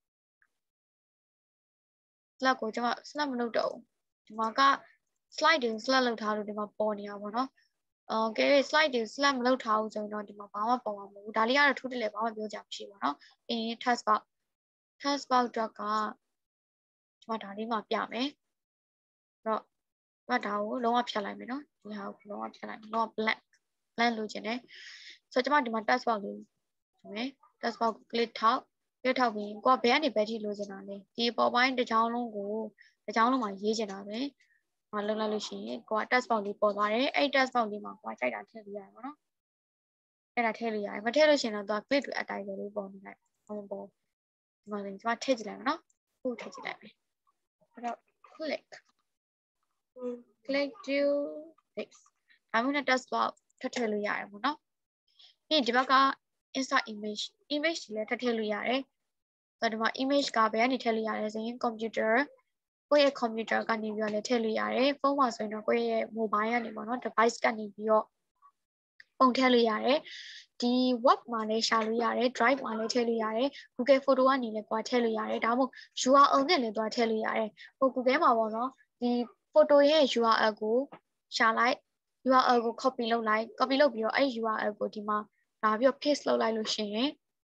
select ကိုကျွန်မ select မလုပ်တော့ဘူးဒီမှာက slide တွေကို select လုပ်ထားလို့ဒီမှာပေါ်နေတာပေါ့နော်အော်ကဲ slide တွေကို select မလုပ်ထားဘူးဆိုရင်တော့ဒီမှာဘာမှပေါ်မှာမဟုတ်ဘူးဒါလေးကတော့ထူးတလဲဘာမှပြောကြမရှိဘူးပေါ့နော်အင်း task box task box တော့ကကျွန်မဒါလေးမှာပြမယ်အဲ့တော့ကျွန်မဒါကိုလုံးဝဖြတ်လိုက်မယ်နော်ဒီဟာကိုလုံးဝဖြတ်လိုက်မယ်လုံးဝ blank blank လို့ခြင်းတယ်ဆိုတော့ကျွန်မဒီမှာ task box လေးမယ် task box ကို click ထောက် click ထောက်ပြီးကိုကဘယ်ကနေဘယ်ထိလိုချင်တာလဲဒီပေါ်ပိုင်းတစ်ချောင်းလုံးကိုတစ်ချောင်းလုံးမှာရေးချင်တာပဲမလုပ်လိုက်လို့ရှိရင်ကိုက task box လေးပေါ်သွားတယ်အဲ့ task box လေးမှာကိုကကြိုက်တာထည့်လို့ရတယ်ပေါ့နော်အဲ့ဒါထည့်လို့ရတယ်မထည့်လို့ရှိရင်တော့သူက click to add title လေးပေါ်နေလိုက်အောင်ပေါ်ဒီမှာဆိုရင်ကျွန်မထည့်ကြည့်လိုက်မယ်နော်ခုထည့်ကြည့်လိုက်မယ်အဲ့တော့ click click to this ဒါမှမဟုတ် task box ထည့်ထည့်လို့ရတယ်ပေါ့နော်ပြီးဒီဘက်က insert image image တွေလည်းထည့်ထည့်လို့ရတယ်ဆိုတော့ဒီမှာ image ကဘယ်ကနေထည့်လို့ရလဲဆိုရင် computer ကိုယ့်ရဲ့ computer ကနေပြီးတော့လည်းထည့်လို့ရတယ်ဖုန်းမှာဆိုရင်တော့ကိုယ့်ရဲ့ mobile ကနေပေါ့နော် device ကနေပြီးတော့ပုံထည့်လို့ရတယ်ဒီ web မှာလည်းရှာလို့ရတယ် drive မှာလည်းထည့်လို့ရတယ် Google Photo ကနေလည်းကိုယ်ထည့်လို့ရတယ်ဒါမှမဟုတ် U R L နဲ့လည်းကိုယ်ထည့်လို့ရတယ်ဟို Google မှာပေါ့နော်ဒီ photo ရဲ့ U R L ကိုရှာလိုက် U R L ကို copy လုပ်လိုက် copy လုပ်ပြီးတော့အဲ့ U R L ကိုဒီမှာလာပြီးတော့ paste လုပ်လိုက်လို့ရှိရင်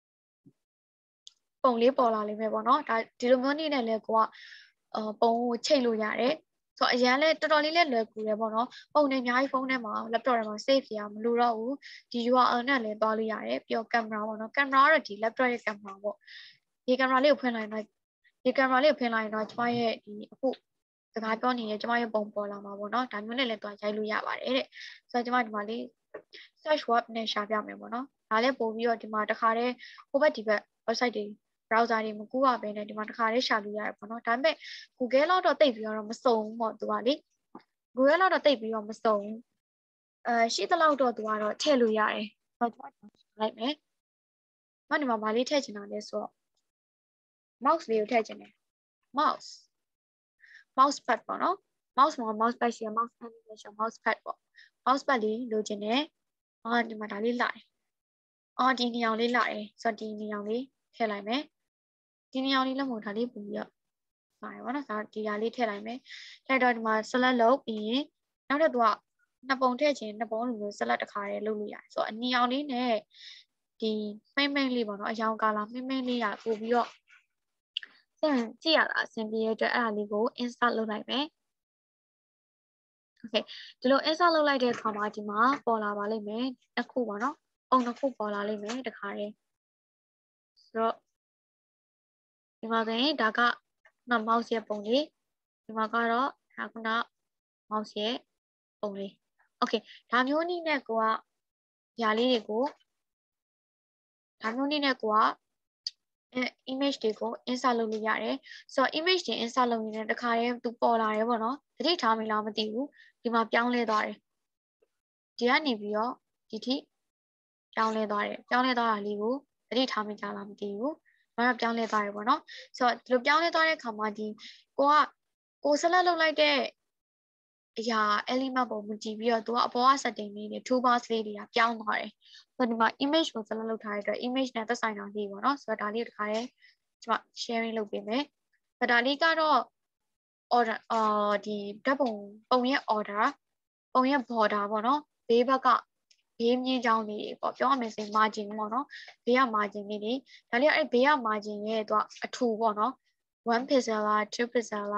ပုံလေးပေါ်လာလိမ့်မယ်ပေါ့နော်ဒါဒီလိုမျိုးနည်းနဲ့လည်းကိုကအာပုံကိုချိတ်လို့ရတယ်ဆိုတော့အရင်လဲတော်တော်လေးလဲလွယ်ကူတယ်ပေါ့နော်ပုံနဲ့အများကြီးဖုန်းထဲမှာ laptop ထဲမှာ save ရမလို့တော့ဘူးဒီ U R L နဲ့လည်းသွားလို့ရတယ်ပြီးတော့ camera ပေါ့နော် camera ကတော့ဒီ laptop ရဲ့ camera ပေါ့ဒီ camera လေးကိုဖွင့်လိုက်ရင်တော့ဒီ camera လေးကိုဖွင့်လိုက်ရင်တော့ကျွန်မရဲ့ဒီအခုစကားပြောနေရင်ကျွန်မရဲ့ပုံပေါ်လာမှာပေါ့နော်ဒါမျိုးနဲ့လည်းသွားရိုက်လို့ရပါတယ်တဲ့ဆိုတော့ကျွန်မဒီမှာလေး search web နဲ့ရှာပြမယ်ပေါ့နော်ဒါလည်းပို့ပြီးတော့ဒီမှာတစ်ခါတည်းဟိုဘက်ဒီဘက် website တွေ browser တွေမကူရဘဲနဲ့ဒီမှာတစ်ခါလေးရှာလို့ရတယ်ပေါ့နော်ဒါပေမဲ့ Google လောက်တော့တိတ်ပြီးတော့မစုံဘူးပေါ့သူကလေ Google လောက်တော့တိတ်ပြီးတော့မစုံဘူးအဲရှိသလောက်တော့သူကတော့ထည့်လို့ရတယ်ဆိုတော့ကျွန်တော်လိုက်မယ်မဒီမှာဗာလေးထည့်ချင်တာလဲဆိုတော့ mouse လေးကိုထည့်ချင်တယ် mouse mouse pad ပေါ့နော် mouse မှာ mouse pad ရှိရ mouse animation mouse pad ပေါ့ mouse pad လေးလိုချင်တယ်အာဒီမှာဒါလေးလာတယ်အော်ဒီနေရာလေးလာတယ်ဆိုတော့ဒီနေရာလေးထည့်လိုက်မယ်ဒီနေရာလေးလည်းမဟုတ်ဒါလေးပူပြီးတော့ပါတယ်ပေါ့နော်ဒါဒီဟာလေးထည့်လိုက်မယ်ထည့်တော့ဒီမှာ select လုပ်ပြီးရင်နောက်ထပ်သူကနှစ်ပုံထည့်ခြင်းနှစ်ပုံလိုမျိုး select တစ်ခါတည်းလုပ်လို့ရတယ်ဆိုတော့အနီအောင်လေးနဲ့ဒီမိမ့်မိမ့်လေးပေါ့နော်အရောင်ကာလာမိမ့်မိမ့်လေးကပို့ပြီးတော့စမ်းကြည့်ရတာအဆင်ပြေတဲ့အတွက်အဲ့ဒါလေးကို insert လုပ်လိုက်မယ် okay ဒီလို insert လုပ်လိုက်တဲ့အခါမှာဒီမှာပေါ်လာပါလိမ့်မယ်တစ်ခုပေါ့နော်ပုံတစ်ခုပေါ်လာလိမ့်မယ်တခါတည်းဆိုတော့ဒီမှာဆိုရင်ဒါကခုန mouse ရဲ့ပုံလေးဒီမှာကတော့ဒါခုန mouse ရဲ့ပုံလေး okay ဒါမျိုးနည်းနဲ့ကိုကຢာလေးတွေကိုဒါမျိုးနည်းနဲ့ကိုကအဲ image တွေကို insert လုပ်လို့ရတယ်ဆိုတော့ image တွေ insert လုပ်နေတဲ့တခါတည်းသူပေါ်လာတယ်ပေါ့နော်တတိထားမိလားမသိဘူးဒီမှာပြောင်းလဲသွားတယ်ဒီကနေပြီးတော့ဒီထိပြောင်းလဲသွားတယ်ပြောင်းလဲသွားတာလေးကိုတတိထားမိကြလားမသိဘူးဘာလို့ပြောင်းလဲသွားတယ်ပေါ့နော်ဆိုတော့ဒီလိုပြောင်းလဲသွားတဲ့အခါမှာဒီကိုကကိုဆက်လက်လုပ်လိုက်တဲ့အရာ element ပုံမူတည်ပြီးတော့သူကအပေါ်က setting လေးတွေ toolbars လေးတွေကပြောင်းသွားတယ်ဆိုတော့ဒီမှာ image ကိုဆက်လက်လုပ်ထားတဲ့အတွက် image နဲ့သက်ဆိုင်တာလေးပေါ့နော်ဆိုတော့ဒါလေးတစ်ခါလေးကျွန်မ sharing လုပ်ပေးမယ်ဆိုတော့ဒါလေးကတော့ order အာဒီဓာတ်ပုံပုံရဲ့ order ပုံရဲ့ border ပေါ့နော်ဘေးဘက်ကဘေးမြင့်ချောင်းလေးပေါ့ပြောရမယ်ဆိုရင် margin ပေါ့နော်ဘေးက margin လေးတွေဒါလေးကအဲ့ဘေးက margin ရဲ့သူကအထူပေါ့နော်one pixel လားtwo pixel လား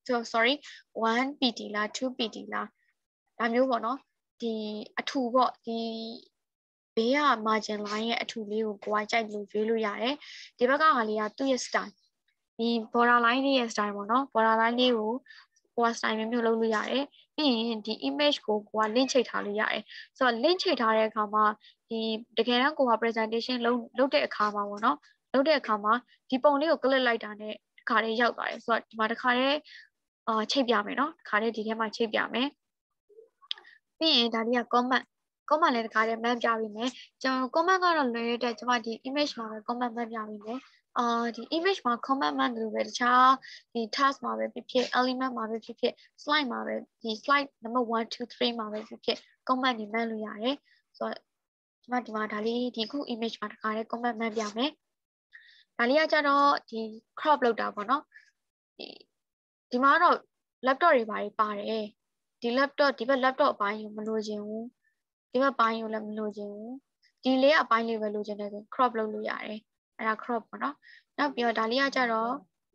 so sorry one P T လား two P T လားဒါမျိုးပေါ့နော်ဒီအထူပေါ့ဒီဘေးက margin line ရဲ့အထူလေးကိုကိုကကြိုက်လို့ရွေးလို့ရတယ်ဒီဘက်ကဟာလေးကသူ့ရဲ့ style ဒီ border line လေးရဲ့ style ပေါ့နော် border line လေးကိုကိုက style မျိုးမျိုးလုပ်လို့ရတယ်ပြီးရင်ဒီ image ကိုကိုက link ချိန်ထားလို့ရတယ်ဆိုတော့ link ချိန်ထားတဲ့အခါမှာဒီတကယ်တမ်းကိုက presentation လုပ်လုပ်တဲ့အခါမှာပေါ့နော်လုပ်တဲ့အခါမှာဒီပုံလေးကို click လိုက်တာနဲ့တစ်ခါလေးရောက်သွားတယ်ဆိုတော့ဒီမှာတစ်ခါလေးအာချိတ်ပြမယ်နော်တစ်ခါလေးဒီထဲမှာချိတ်ပြမယ်ပြီးရင်ဒါလေးက comment comment လည်းတစ်ခါလေး map ပြပေးမယ်ကျွန်တော် comment ကတော့လွယ်တဲ့ကျွန်မဒီ image မှာပဲ comment map ပြပေးမယ်အာဒီ image မှာ comment မှန်တယ်ပဲတခြားဒီ task မှာပဲဖြစ်ဖြစ် element မှာပဲဖြစ်ဖြစ် slide မှာပဲဒီ slide number one two three မှာပဲဖြစ်ဖြစ် comment တွေမှန်လို့ရတယ်ဆိုတော့ဒီမှာဒီမှာဒါလေးဒီခု image မှာတခါလေး comment မှန်ပြမယ်ဒါလေးကကြတော့ဒီ crop လုပ်တာပေါ့နော်ဒီဒီမှာတော့ laptop တွေပါပါတယ်ဒီ laptop ဒီဘက် laptop အပိုင်းကိုမလိုချင်ဘူးဒီဘက်ပိုင်းကိုလည်းမလိုချင်ဘူးဒီလေးအပိုင်းလေးပဲလိုချင်တယ်ဆို crop လုပ်လို့ရတယ်အဲ့ဒါ crop ပေါ့နော်နောက်ပြီးတော့ဒါလေးကကြတော့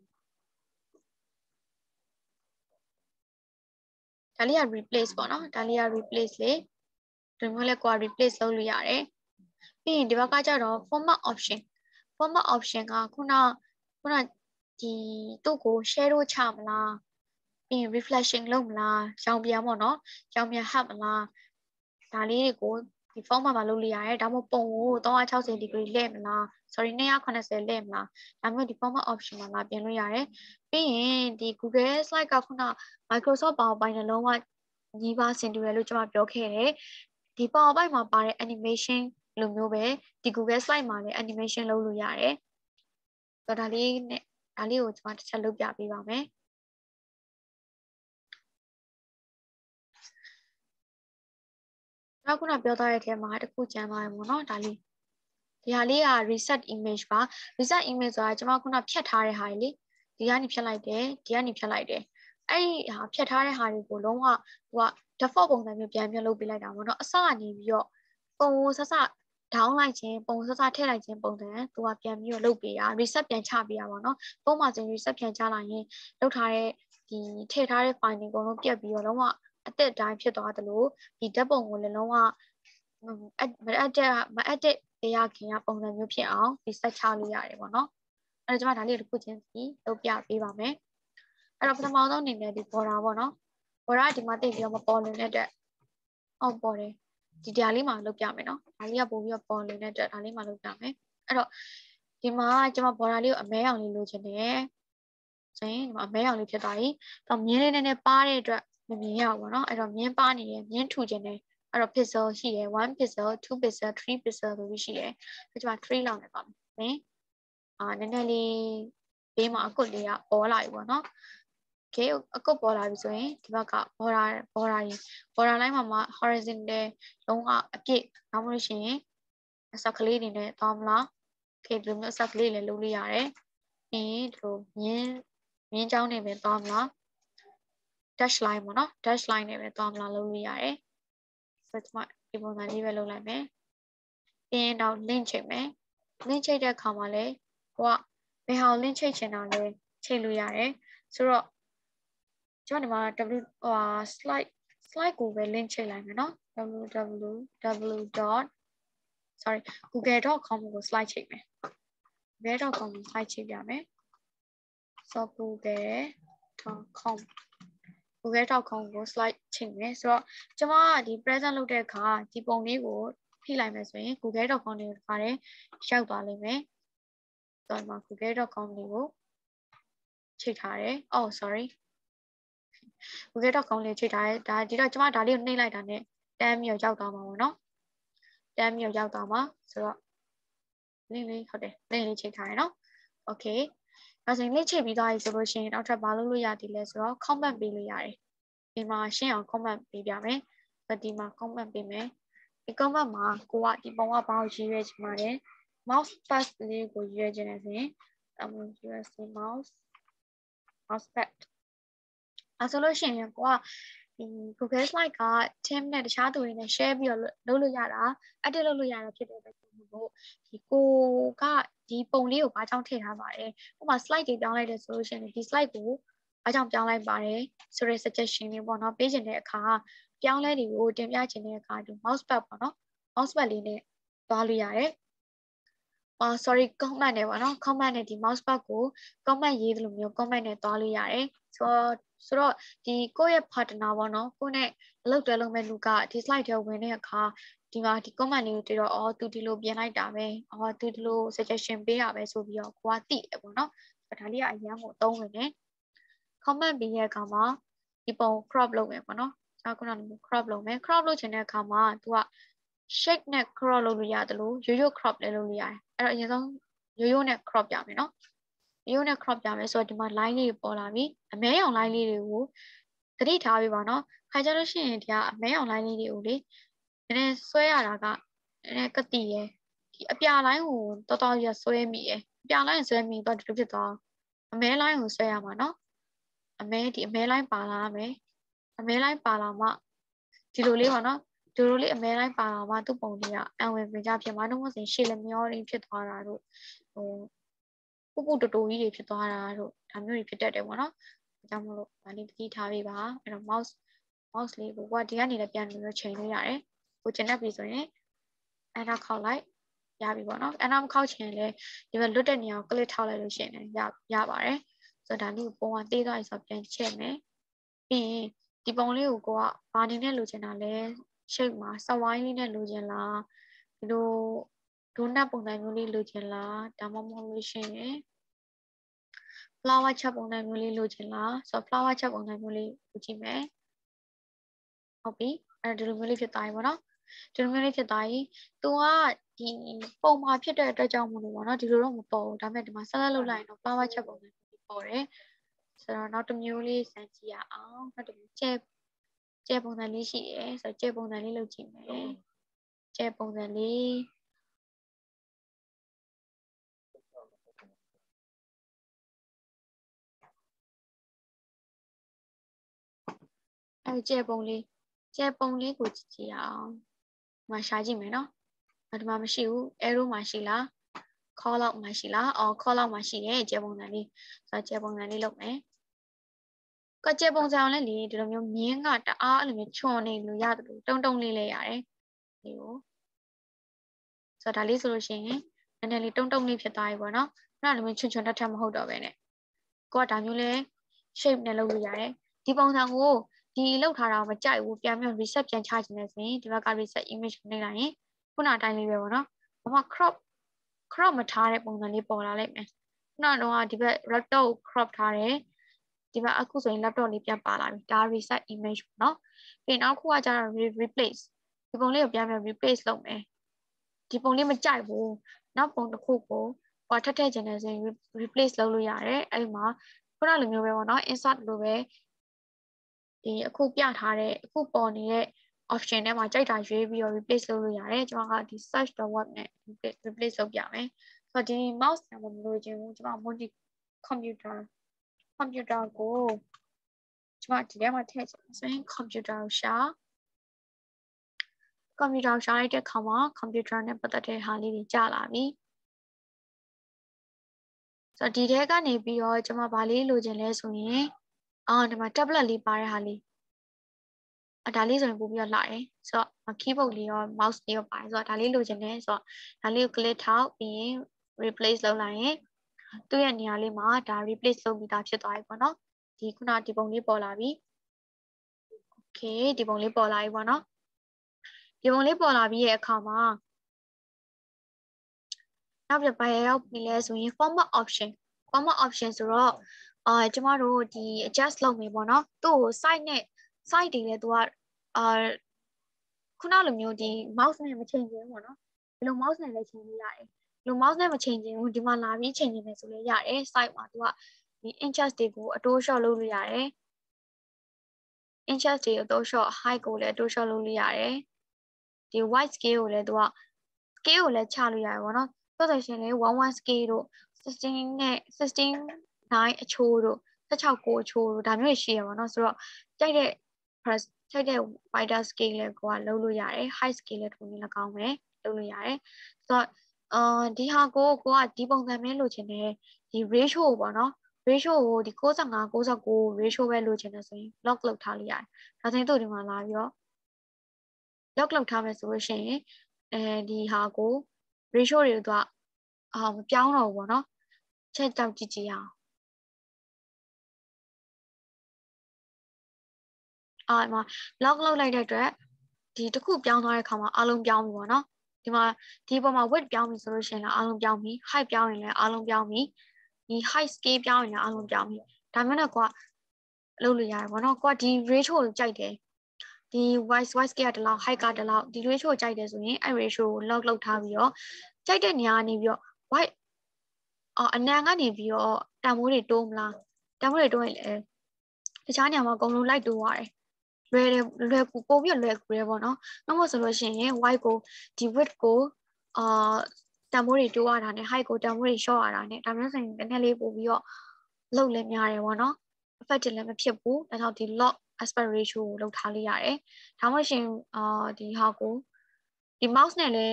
ဒါလေးက replace ပေါ့နော်ဒါလေးက replace လေဒီမျိုးလဲကိုက replace လုပ်လို့ရတယ်ပြီးရင်ဒီဘက်ကကြတော့ format option format option ကခုနခုနဒီသူ့ကို share ချမလားပြီးရင် reflection လုပ်မလားရောင်ပြန်ပေါ့နော်ရောင်ပြန်ဟပ်မလားဒါလေးတွေကိုဒီ format မှာလုပ်လို့ရတယ်ဒါမှမဟုတ်ပုံကိုthree sixty degree လှည့်မလား sorry two ninetyလှည့်မလားဒါမျိုးဒီ format option မှာလာပြင်လို့ရတယ်ပြီးရင်ဒီ Google slide ကခုန Microsoft PowerPoint နဲ့လုံးဝညီပါဆင်တူတယ်လို့ကျွန်မပြောခဲ့တယ်ဒီ PowerPoint မှာပါတဲ့ animation လိုမျိုးပဲဒီ Google slide မှာလည်း animation လုပ်လို့ရတယ်ဆိုတော့ဒါလေးနဲ့ဒါလေးကိုကျွန်မတစ်ချက်လုပ်ပြပေးပါမယ်နောက်ခုနပြောထားတဲ့အထဲမှာတစ်ခုကျန်သွားတယ်ပေါ့နော်ဒါလေးဒီဟာလေးက reset image ပါ reset image ဆိုတာကျွန်မခုနဖြတ်ထားတဲ့ဟာလေးဒီကနေဖြတ်လိုက်တယ်ဒီကနေဖြတ်လိုက်တယ်အဲ့ဒီဟာဖြတ်ထားတဲ့ဟာတွေကိုလုံးဝဟိုက default ပုံစံမျိုးပြန်ပြန်လုပ်ပေးလိုက်တာပေါ့နော်အစကနေပြီးတော့ပုံဆဆ down လိုက်ခြင်းပုံဆဆထည့်လိုက်ခြင်းပုံစံသူကပြန်ပြီးတော့လုပ်ပေးတာ reset ပြန်ချပေးတာပေါ့နော်ပုံမှန်ဆို reset ပြန်ချလိုက်ရင်လုပ်ထားတဲ့ဒီထည့်ထားတဲ့ file တွေအကုန်လုံးပြတ်ပြီးတော့လုံးဝအသက်တိုင်းဖြစ်သွားတယ်လို့ဒီဓာတ်ပုံကိုလည်းလုံးဝမအပ်မအပ်တဲ့မအပ်တဲ့တရားခင်ကပုံစံမျိုးဖြစ်အောင်ဒီဆက်ချလို့ရတယ်ပေါ့နော်အဲ့တော့ကျွန်မဒါလေးတစ်ခုချင်းစီလုပ်ပြပေးပါမယ်အဲ့တော့ပထမဆုံးအနေနဲ့ဒီ border ပေါ့နော် border ဒီမှာတိတ်ပြီးတော့မပေါ်လွင်တဲ့အတွက်အောက်ပေါ်တယ်ဒီတရားလေးမှာလုပ်ပြမယ်နော်ဒါလေးကပို့ပြီးတော့ပေါ်လွင်တဲ့အတွက်ဒါလေးမှာလုပ်ပြမယ်အဲ့တော့ဒီမှာကျွန်မ border လေးကိုအမဲအောင်လေးလိုချင်တယ်ဆိုရင်ဒီမှာအမဲအောင်လေးဖြစ်သွားပြီတော့မြင်းလေးနည်းနည်းပါတဲ့အတွက်မမြင်ရဘူးပေါ့နော်အဲ့တော့မြင်းပါနေတယ်မြင်းထူခြင်းတယ်အဲ့တော့ pixel ရှိတယ်one pixel two pixel three pixel ဆိုပြီးရှိတယ်ဒါကြောင့် three လောက်နေပါမယ်အာနည်းနည်းလေးဘေးမှာအကွက်လေးကပေါ်လာပြီပေါ့နော် okay အကွက်ပေါ်လာပြီဆိုရင်ဒီဘက်က border border ကြီး border line မှာမှာ horizontal လုံးဝအပြည့်နောက်မှလို့ရှိရင်အစကလေးတွေနဲ့သွားမလား okay ဒီလိုမျိုးအစကလေးလည်းလုပ်လို့ရတယ်ပြီးရင်ဒီလိုမြင်းမြင်းချောင်းတွေပဲသွားမလား dash line ပေါ့နော် dash line နဲ့ပဲသွားမလားလုပ်လို့ရတယ်ဆိုတော့ဒီပုံစံလေးပဲလုပ်လိုက်မယ်ပြီးရင်တော့ link ချိန်မယ် link ချိန်တဲ့အခါမှာလည်းဟိုကဘယ်ဟာ link ချိန်ချင်တာလဲချိန်လို့ရတယ်ဆိုတော့ကျွန်တော်ဒီမှာ w ဟို slide slide ကိုပဲ link ချိန်လိုက်မယ်နော် www. sorry google dot com ကို slide ချိန်မယ် google dot com ကို slide ချိန်ပြမယ် so google dot com google dot com ကို slide ချိန်မယ်ဆိုတော့ကျွန်မကဒီ present လုပ်တဲ့အခါဒီပုံလေးကိုဖိလိုက်မယ်ဆိုရင် google dot com လေးကိုခါတယ်ရောက်သွားလိမ့်မယ်ဆိုတော့ဒီမှာ google dot com လေးကိုချိန်ထားတယ် oh sorry google dot com လေးချိန်ထားတယ်ဒါဒီတော့ကျွန်မဒါလေးကိုနှိပ်လိုက်တာနဲ့တန်းမြောက်ရောက်သွားမှာပေါ့နော်တန်းမြောက်ရောက်သွားမှာဆိုတော့ link လေးဟုတ်တယ် link လေးချိန်ထားရနော် okay ဒါဆိုရင် link ချိန်ပြီးသွားပြီဆိုလို့ရှိရင်နောက်ထပ်ဘာလုပ်လို့ရသည်လဲဆိုတော့ comment ပေးလို့ရတယ်ဒီမှာရှင်းအောင် comment ပေးပြမယ်ဆိုတော့ဒီမှာ comment ပေးမယ်ဒီ comment မှာကိုကဒီပုံကဘာကိုရေးရဲချင်ပါတယ် mouse pad လေးကိုရေးရဲချင်တယ်ဆိုရင်အမှ U S B mouse mouse pad အဲဆိုလို့ရှိရင်ကိုကဒီ Google Slide က team နဲ့တခြားသူတွေနဲ့ share ပြီးတော့လုပ်လို့ရတာ edit လုပ်လို့ရတာဖြစ်တဲ့အတွက်ဒီကိုကဒီပုံလေးကိုဘာကြောင့်ထည့်ထားပါလဲဥပမာ slide တွေပြောင်းလိုက်တယ်ဆိုလို့ရှိရင်ဒီ slide ကိုအားကြောင့်ပြောင်းလိုက်ပါတယ်ဆိုတဲ့ suggestion လေးပေါ့နော်ပေးချင်တဲ့အခါပြောင်းလဲတွေကိုတင်ပြချင်တဲ့အခါဒီ mouse pad ပေါ့နော် mouse pad လေးနဲ့သွားလို့ရတယ်အော် sorry comment နဲ့ပေါ့နော် comment နဲ့ဒီ mouse pad ကို comment ရေးသလိုမျိုး comment နဲ့သွားလို့ရတယ်ဆိုတော့ဆိုတော့ဒီကိုယ့်ရဲ့ partner ပေါ့နော်ကိုယ့်နဲ့အလုပ်တွဲလုပ်မဲ့လူကဒီ slide ထဲဝင်တဲ့အခါဒီမှာဒီ comment လေးကိုတွေ့တော့အော်သူဒီလိုပြင်လိုက်တာပဲအော်သူဒီလို suggestion ပေးတာပဲဆိုပြီးတော့ကိုကသိတယ်ပေါ့နော်ဒါလေးကအရန်ကိုအသုံးဝင်တယ် comment ပြီးရဲ့အခါမှာဒီပုံ crop လုပ်မယ်ပေါ့နော်ကျွန်တော်ခုနက crop လုပ်မယ် crop လုပ်ချင်တဲ့အခါမှာသူက shake နဲ့ crop လုပ်လို့ရတယ်လို့ရိုးရိုး crop လည်းလုပ်လို့ရတယ်အဲ့တော့အရင်ဆုံးရိုးရိုးနဲ့ crop ပြမယ်နော်ရိုးရိုးနဲ့ crop ပြမယ်ဆိုတော့ဒီမှာ line လေးပေါ်လာပြီအမဲရောင် line လေးတွေကိုသတိထားပြီးပါနော်ခါကြလို့ရှိရင်ဒီကအမဲရောင် line လေးတွေကိုလေနည်းနည်းဆွဲရတာကနည်းနည်းကတိရယ်ဒီအပြာ line ကိုတော်တော်ရဆွဲမိရယ်အပြာ line ဆွဲမိတော့ဒီလိုဖြစ်သွားအမဲ line ကိုဆွဲရမှာနော်အမဲဒီအမဲ line ပါလာမယ်အမဲ line ပါလာမှဒီလိုလေးပါနော်ဒီလိုလေးအမဲတိုင်းပါလာမှသူ့ပုံလေးကအံဝင်ပင်ကြဖြစ်မှာတော့မဟုတ်ရင်ရှေ့လက်မျောရင်းဖြစ်သွားတာတို့ဟိုပုပုတူတူကြီးတွေဖြစ်သွားတာတို့ဒါမျိုးတွေဖြစ်တတ်တယ်ပေါ့နော်ဒါကြောင့်မလို့ဒါလေးတတိထားပေးပါအဲ့တော့ mouse mouse လေးကိုကဒီကနေလည်းပြန်ပြီးတော့ချိန်လို့ရတယ်ကိုကျင်တတ်ပြီဆိုရင်အဲ့ဒါခောက်လိုက်ရပြီပေါ့နော်အဲ့ဒါမခောက်ချင်လည်းဒီမှာလွတ်တဲ့နေရာကို click ထောက်လိုက်လို့ရှိရင်လည်းရရပါတယ်ဆိုတော့ဒါလေးကိုပုံကသေးသွားပြီဆိုတော့ပြန်ချက်မယ်ပြီးရင်ဒီပုံလေးကိုကိုကဘာနေနဲ့လိုချင်တာလဲ shape မှာစဝိုင်းလေးနဲ့လိုချင်လားဒီလိုဒိုနတ်ပုံစံမျိုးလေးလိုချင်လားဒါမှမဟုတ်လို့ရှိရင် flower ချက်ပုံစံမျိုးလေးလိုချင်လားဆိုတော့ flower ချက်ပုံစံမျိုးလေးလိုချင်မယ်ဟုတ်ပြီအဲ့ဒီလိုမျိုးလေးဖြစ်သွားပြီပေါ့နော်ဒီလိုမျိုးလေးဖြစ်သွားပြီသူကဒီပုံမှာဖြစ်တဲ့အတွက်ကြောင့်မလို့ပေါ့နော်ဒီလိုတော့မပေါ်ဘူးဒါပေမဲ့ဒီမှာဆက်လက်လုပ်လိုက်ရင်တော့ flower ချက်ပုံစံမျိုးလေးပေါ်တယ်ဆိုတော့နောက်တစ်မျိုးလေးစမ်းကြည့်ရအောင်နောက်တစ်မျိုးချက်ကျဲပုံစံလေးရှိတယ်ဆိုတော့ကျဲပုံစံလေးလုပ်ကြည့်မယ်ကျဲပုံစံလေးအဲကျဲပုံလေးကျဲပုံလေးကိုကြည့်ကြည့်အောင်ဒီမှာရှာကြည့်မယ်နော်ဒီမှာမရှိဘူး arrow မှာရှိလား call out မှာရှိလားအော် call out မှာရှိတယ်ကျဲပုံစံလေးဆိုတော့ကျဲပုံစံလေးလုပ်မယ်ကကျဲပုံစံအောင်လဲလေဒီလိုမျိုးမြင်းကတအားအဲ့လိုမျိုးချွန်နေလို့ရတယ်လို့တုံတုံလေးလဲရတယ်ဒီကိုဆိုတော့ဒါလေးဆိုလို့ရှိရင်နည်းနည်းလေးတုံတုံလေးဖြစ်သွားပြီပေါ့နော်အဲ့လိုမျိုးချွန်ချွန်တက်တက်မဟုတ်တော့ပဲနဲ့ကိုကဒါမျိုးလဲ shape နဲ့လုပ်လို့ရတယ်ဒီပုံစံကိုဒီလောက်ထားတာမကြိုက်ဘူးပြန်ပြီး reset ပြန်ချခြင်းနဲ့ဆိုရင်ဒီဘက်က reset image ကိုနှိပ်လိုက်ရင်ခုနအတိုင်းလေးပဲပေါ့နော်ဘာမှ crop crop မထားတဲ့ပုံစံလေးပေါ်လာလိမ့်မယ်ခုနကတော့ဒီဘက် laptop ကို crop ထားတယ်ဒီဘက်အခုဆိုရင် laptop လေးပြန်ပါလာပြီဒါ reset image ပေါ့နော်ပြီးနောက်ခုကကျတော့ replace ဒီပုံလေးကိုပြန်ပြီး replace လုပ်မယ်ဒီပုံလေးမကြိုက်ဘူးနောက်ပုံတစ်ခုကိုဟိုထက်ထည့်ခြင်းနဲ့ဆိုရင် replace လုပ်လို့ရတယ်အဲ့ဒီမှာခုနလိုမျိုးပဲပေါ့နော် insert လိုပဲဒီအခုပြထားတဲ့အခုပေါ်နေတဲ့ option ထဲမှာကြိုက်တာရွေးပြီးတော့ replace လုပ်လို့ရတယ်ကျွန်မကဒီ search the web နဲ့ replace လုပ်ပြမယ်ဆိုတော့ဒီ mouse နဲ့မလို့ခြင်းဘူးကျွန်မ multi computer computer ကိုကျွန်မဒီထဲမှာထည့်ချင်ဆိုရင် computer ကိုရှာ computer ကိုရှာလိုက်တဲ့အခါမှာ computer နဲ့ပတ်သက်တဲ့ဟာလေးတွေကြာလာပြီဆိုတော့ဒီထဲကနေပြီးတော့ကျွန်မဗာလေးလိုချင်လဲဆိုရင်အော်ဒီမှာ tablet လေးပါတဲ့ဟာလေးအဒါလေးဆိုရင်ပို့ပြီးတော့လာတယ်ဆိုတော့ keyboard လေးရော mouse လေးရောပါတယ်ဆိုတော့ဒါလေးလိုချင်တယ်ဆိုတော့ဒါလေးကို click ထောက်ပြီးရင် replace လုပ်လိုက်ရင်သူ့ရဲ့နေရာလေးမှာဒါ replace လုပ်ပြီးသားဖြစ်သွားပြီပေါ့နော်ဒီခုနဒီပုံလေးပေါ်လာပြီ okay ဒီပုံလေးပေါ်လာပြီပေါ့နော်ဒီပုံလေးပေါ်လာပြီးရဲ့အခါမှာနောက်ပြဘာရောက်ပြီလဲဆိုရင် format option format option ဆိုတော့အာကျမတို့ဒီ adjust လုပ်မယ်ပေါ့နော်သူ့ကို site နဲ့ site တွေလည်းသူကအာခုနလိုမျိုးဒီ mouse နဲ့မချိန်ခြင်းပေါ့နော်ဒီလို mouse နဲ့လည်းချိန်လို့ရတယ်ဒီလို mouse နဲ့မချိန်ခြင်းဘူးဒီမှာလာပြီးချိန်နေတယ်ဆိုလည်းရတယ် site မှာသူကဒီ inches တွေကိုအတိုး short လုပ်လို့ရတယ် inches တွေအတိုး short height ကိုလည်းအတိုး short လုပ်လို့ရတယ်ဒီ white scale ကိုလည်းသူက scale ကိုလည်းချလို့ရတယ်ပေါ့နော်ဆိုတော့ရှင်လေeleven scale တို့sixteenနဲ့sixteen nine အချိုးတို့sixteen nineအချိုးတို့ဒါမျိုးရှိရပါတော့ဆိုတော့ကြိုက်တဲ့ press ကြိုက်တဲ့ wider scale လည်းကိုကလုပ်လို့ရတယ် high scale လည်းထုံနေလည်းကောင်းမယ်လုပ်လို့ရတယ်ဆိုတော့အာဒီဟာကိုကိုကဒီပုံစံမျိုးလိုချင်တယ်ဒီ ratio ပေါ့နော် ratio ကိုဒီ၉၅ ၉၉ ratio ပဲလိုချင်တယ်ဆိုရင် lock လုပ်ထားလိုက်ရတယ်ဒါဆိုရင်တို့ဒီမှာလာပြီးတော့ lock လုပ်ထားမယ်ဆိုလို့ရှိရင်အဲဒီဟာကို ratio တွေကိုသူကအာမပြောင်းတော့ဘူးပေါ့နော်ချက်ကြောက်ကြည့်ကြည့်အောင်အာဒီမှာ lock လုပ်လိုက်တဲ့အတွက်ဒီတစ်ခုပြောင်းသွားတဲ့အခါမှာအလုံးပြောင်းပြီပေါ့နော်ဒီမှာဒီပေါ်မှာ width ပြောင်းပြီဆိုလို့ရှိရင်လည်းအလုံးပြောင်းပြီ height ပြောင်းရင်လည်းအလုံးပြောင်းပြီဒီ height scale ပြောင်းရင်လည်းအလုံးပြောင်းပြီဒါမျိုးနဲ့ကွာလုပ်လို့ရတယ်ပေါ့နော်ကွာဒီ ratio ကိုကြိုက်တယ်ဒီ wise wise ကတလောက် height ကတလောက်ဒီ ratio ကိုကြိုက်တယ်ဆိုရင်အဲ့ ratio ကို lock လုပ်ထားပြီးတော့ကြိုက်တဲ့နေရာကနေပြီးတော့ white အော်အနံကနေပြီးတော့တန်မိုးတွေတိုးမလားတန်မိုးတွေတိုးရင်လည်းတခြားနေရာမှာအကုန်လုံးလိုက်တိုးရတယ်လွယ်တယ်လွယ်ကူပို့ပြီးလွယ်ကူတယ်ပေါ့နော်နောက်မှဆိုလို့ရှိရင် white ကိုဒီ width ကိုအာတန်မိုးတွေတိုးရတာနဲ့ height ကိုတန်မိုးတွေ short ရတာနဲ့ဒါမျိုးဆိုရင်နည်းနည်းလေးပို့ပြီးတော့လှုပ်လည်းများတယ်ပေါ့နော် effect လည်းမဖြစ်ဘူးဒါကြောင့်ဒီ lock aspect ratio ကိုလုပ်ထားလိုက်ရတယ်ဒါမှမဟုတ်အာဒီဟာကိုဒီ mouse နဲ့လည်း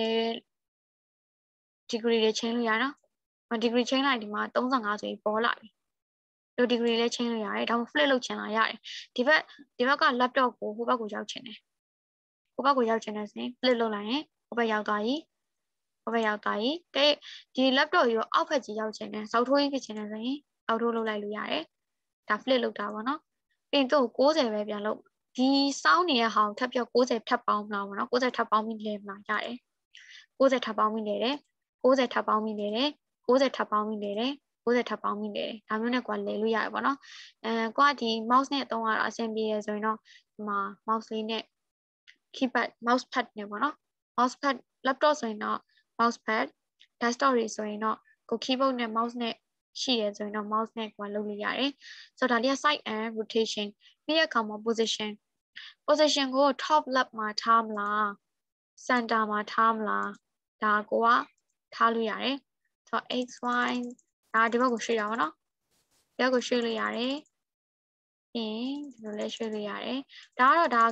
degree တွေ change လို့ရနော် degree change လိုက်ဒီမှာ၃၅ဆိုပြီးပေါ်လာပြီဒီ degree လည်း change လို့ရတယ်ဒါမှ flip လုပ်ချင်လာရတယ်ဒီဘက်ဒီဘက်က laptop ကိုဟိုဘက်ကိုရောက်ချင်တယ်ဟိုဘက်ကိုရောက်ချင်တယ်ဆိုရင် flip လုပ်လိုက်ရင်ဟိုဘက်ရောက်သွားပြီဟိုဘက်ရောက်သွားပြီကဲဒီ laptop ရောအောက်ဘက်ကြီးရောက်ချင်တယ်စောက်ထိုးကြီးဖြစ်ချင်တယ်ဆိုရင်အောက်ထိုးလုပ်လိုက်လို့ရတယ်ဒါ flip လုပ်တာပေါ့နော်ပြင်တော့၉၀ပဲပြန်လုပ်ဒီစောင်းနေတဲ့ဟာကိုထပ်ပြော၉၀ထပ်ပေါင်းမလားပေါ့နော်၉၀ထပ်ပေါင်းပြီးလဲမလားရတယ်၉၀ထပ်ပေါင်းပြီးလဲတယ်၉၀ထပ်ပေါင်းပြီးလဲတယ်၉၀ထပ်ပေါင်းပြီးလဲတယ်၉၀ထပ်ပေါင်းပြီးလဲတယ်ဒါမျိုးနဲ့ကွာလဲလို့ရတယ်ပေါ့နော်အဲကွာဒီ mouse နဲ့အသုံးရတာအဆင်ပြေရဆိုရင်တော့ဒီမှာ mouse လေးနဲ့ keypad mouse pad နဲ့ပေါ့နော် mouse pad laptop ဆိုရင်တော့ mouse pad desktop တွေဆိုရင်တော့ကို keyboard နဲ့ mouse နဲ့ရှိရဆိုရင်တော့ mouse နဲ့ကွာလုပ်လို့ရတယ်ဆိုတော့ဒါလေးက side and rotation ပြီးတဲ့အခါမှာ position position ကို top left မှာထားမလား center မှာထားမလားဒါကိုကထားလို့ရတယ်ဆိုတော့ x y ဒါဒီဘက်ကိုရွှေ့ရပါတော့ဒီဘက်ကိုရွှေ့လို့ရတယ်ပြီးဒီလိုလဲရွှေ့လို့ရတယ်ဒါကတော့ဒါ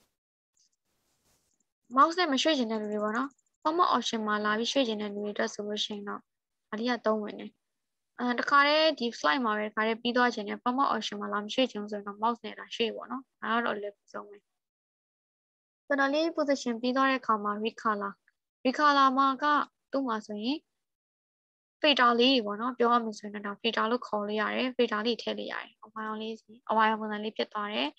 mouse နဲ့မရွှေ့ချင်တဲ့လူတွေပေါ့နော် format option မှာလာပြီးရွှေ့ချင်တဲ့လူတွေအတွက်ဆိုလို့ရှိရင်တော့ဒါလေးကသုံးဝင်တယ်အဲတခါတည်းဒီ slide မှာပဲတခါတည်းပြီးသွားချင်တယ် format option မှာလာမရွှေ့ချင်ဘူးဆိုရင်တော့ mouse နဲ့လာရွှေ့ပေါ့နော်ဒါကတော့လည်းဆုံးပဲဆိုတော့လေး position ပြီးသွားတဲ့အခါမှာ recolor recolor မှာကသူ့မှာဆိုရင် filter လေးတွေပေါ့နော်ပြောရမယ်ဆိုရင်တော့ filter လို့ခေါ်လို့ရတယ် filter လေးထည့်လိုက်ရတယ်အဝိုင်းအောင်လေးအဝိုင်းအောင်ပုံစံလေးဖြစ်သွားတယ်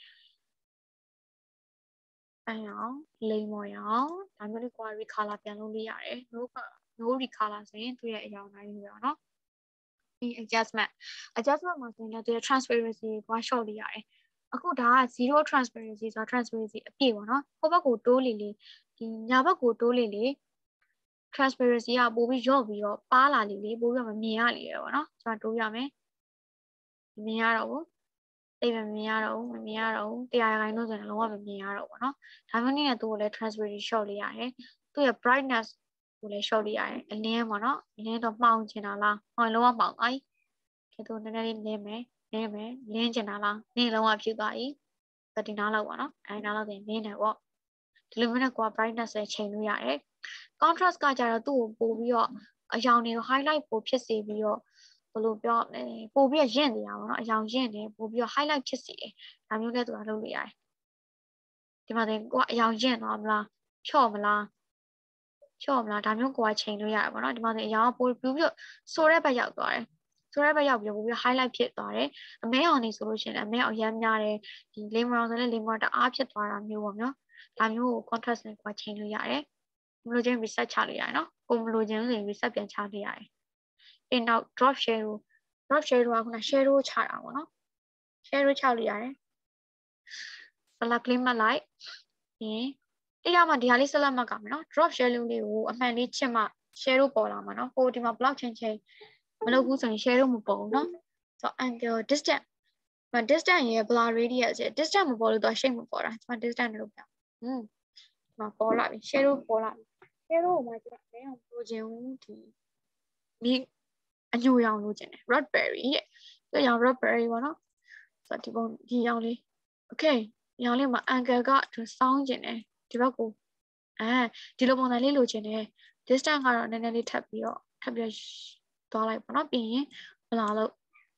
အဲအောင်လိမ့်မော်ရအောင်ဒါမျိုးလေးကို recolor ပြန်လုပ်လို့ရတယ် no no recolor ဆိုရင်သူ့ရဲ့အရောင်တိုင်းမျိုးပေါ့နော်ဒီ adjustment adjustment မှာဆိုရင်လည်းသူရဲ့ transparency ကို short လို့ရတယ်အခုဒါက zero transparency ဆိုတော့ transparency အပြည့်ပေါ့နော်ဟိုဘက်ကိုတိုးလေလေဒီညာဘက်ကိုတိုးလေလေ transparency ကပိုပြီးရော့ပြီးတော့ပါလာလေလေပိုပြီးတော့မမြင်ရလေရပေါ့နော်ကျွန်တော်တိုးရမယ်မမြင်ရတော့ဘူးတိတ်မမြင်ရတော့ဘူးမမြင်ရတော့ဘူးတရားရိုင်းလို့ဆိုရင်လုံးဝမမြင်ရတော့ဘူးเนาะဒါမျိုးနည်းနဲ့သူ့ကိုလည်း transparency short လေးရတယ်သူ့ရဲ့ brightness ကိုလည်း short လေးရတယ်အလင်းပေါ့เนาะအလင်းတော့မှောင်ချင်တာလားဟောလုံးဝမှောင်သွားပြီဒီတော့နည်းနည်းလေးလင်းမယ်လင်းမယ်လင်းချင်တာလားနေလုံးဝဖြူသွားပြီဒီနားလောက်ပေါ့เนาะအဲနားလောက်ဆိုရင်လင်းတယ်ပေါ့ဒီလိုမျိုးနဲ့ကိုက brightness နဲ့ချိန်လို့ရတယ် contrast ကကြတော့သူ့ကိုပို့ပြီးတော့အရောင်တွေကို highlight ပို့ဖြစ်စေပြီးတော့ဘယ်လိုပြောလဲပို့ပြီးတော့ရင့်နေတာပေါ့နော်အရောင်ရင့်နေပို့ပြီးတော့ highlight ဖြစ်စေတယ်ဒါမျိုးလည်းသူကလုပ်လို့ရတယ်ဒီမှာတင်ကိုကအရောင်ရင့်သွားမလားဖြော့မလားဖြော့မလားဒါမျိုးကိုကချိန်လို့ရတယ်ပေါ့နော်ဒီမှာတင်အရောင်ကပို့ပြီးတော့ဆိုတဲ့ဘက်ရောက်သွားတယ်ဆိုတဲ့ဘက်ရောက်ပြီးပို့ပြီး highlight ဖြစ်သွားတယ်အမဲအောင်နေဆိုလို့ရှိရင်အမဲအောင်ရမ်းများတယ်ဒီ lemon ဆိုလည်း lemon တအားဖြစ်သွားတာမျိုးပေါ့နော်ဒါမျိုးကို contrast နဲ့ကိုကချိန်လို့ရတယ်မလို့ချင်း reset ချလို့ရတယ်နော်ကိုမလို့ချင်းဆိုရင် reset ပြန်ချလို့ရတယ်အဲနောက် drop shadow drop shadow ကခုန shadow ချတာပေါ့နော် shadow ချလို့ရတယ် select လေးမှတ်လိုက်ပြီးတရားမှဒီဟာလေး select မှတ်ကမယ်နော် drop shadow လေးကိုအမှန်လေးချစ်မှ shadow ပေါ်လာမှာနော်ဟိုဒီမှာ block ချင်းချင်းမလုပ်ဘူးဆိုရင် shadow မပေါ်ဘူးနော်ဆိုတော့ angle distance distance ရဲ့ blur radius ရဲ့ distance မပေါ်လို့တော့ shape မပေါ်တာကျွန်မ distance လို့ပြောอืมဒီမှာပေါ်လာပြီ shadow ပေါ်လာပြီ shadow ကိုမှကျွန်တော်အရင်ကလိုချင်ဘူးဒီဒီအညိုရောင်လိုချင်တယ် raspberry ရဲ့ဒီရောင် raspberry ပေါ့နော်ဆိုတော့ဒီပုံဒီရောင်လေး okay ရောင်လေးမှာ angle ကသူစောင်းကျင်တယ်ဒီဘက်ကိုအဲဒီလိုပုံစံလေးလိုချင်တယ် distance ကတော့နည်းနည်းလေးထပ်ပြီးတော့ထပ်ပြီးသွားလိုက်ပေါ့နော်ပြီးရင်ဘလာလို့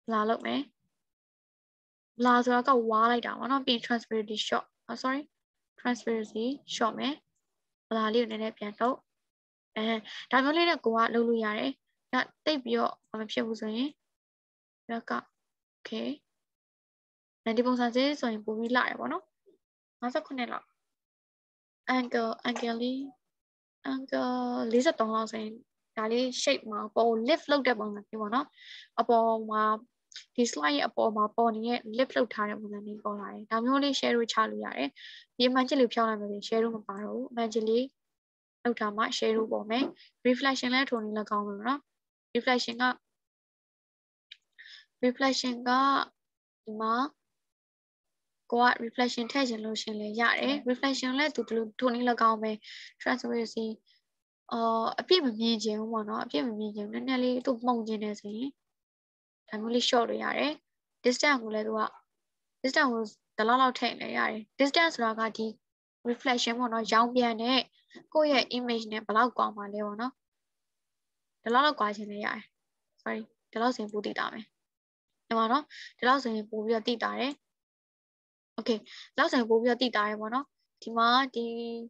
blur လုပ်မယ် blur ဆိုတာကဝါလိုက်တာပေါ့နော်ပြီး transparency short oh sorry transparency short မယ် blur လေးကိုနည်းနည်းပြန်ထုတ်အဲဒါမျိုးလေးနဲ့ကိုကလုပ်လို့ရတယ်ဒါတိတ်ပြီးတော့မဖြစ်ဘူးဆိုရင်ဒါက okay ဒီပုံစံစေးဆိုရင်ပိုပြီးလာတယ်ပေါ့နော်၅ခုလောက် angle angle လေး angle ၄၃လောက်ဆိုရင်ဒါလေး shape မှာပေါ် lift လုပ်တဲ့ပုံစံမျိုးပေါ့နော်အပေါ်မှာဒီ slide ရဲ့အပေါ်မှာပေါ်နေတဲ့ lift လုပ်ထားတဲ့ပုံစံမျိုးပေါ်လာတယ်ဒါမျိုးလေး share လို့ချလို့ရတယ်ဒီအမှန်ချစ်လေးဖြောင်းလိုက်မယ် share လို့မပါတော့ဘူးအမှန်ချစ်လေးလောက်ထားမှ share လို့ပေါ်မယ် reflection လည်းထုံနေလည်းကောင်းလို့နော် reflection က reflection ကဒီမှာကိုက reflection ထည့်ချင်လို့ရှင်လည်းရတယ် reflection လည်းသူတို့ထုံနေလည်းကောင်းပဲ transparency အော်အပြည့်မမြင်ချင်ဘူးပေါ့နော်အပြည့်မမြင်ချင်ဘူးနည်းနည်းလေးသူ့မှုန်ချင်တယ်ဆိုရင်ဒါမျိုးလေး short လို့ရတယ် distance ကိုလည်းသူက distance ကိုဒီလောက်လောက်ထည့်လည်းရတယ် distance ဆိုတာကဒီ reflection ပေါ့နော်ရောင်ပြန်တဲ့ကိုယ့်ရဲ့ image နဲ့ဘယ်လောက်ကွာမှာလဲပေါ့နော်ဒီလောက်လောက်ကွာချင်လည်းရတယ် sorry ဒီလောက်ဆိုရင်ပိုသိတာမယ်ဒီမှာနော်ဒီလောက်ဆိုရင်ပိုပြီးတော့သိတာတယ် okay ဒီလောက်ဆိုရင်ပိုပြီးတော့သိတာတယ်ပေါ့နော်ဒီမှာဒီ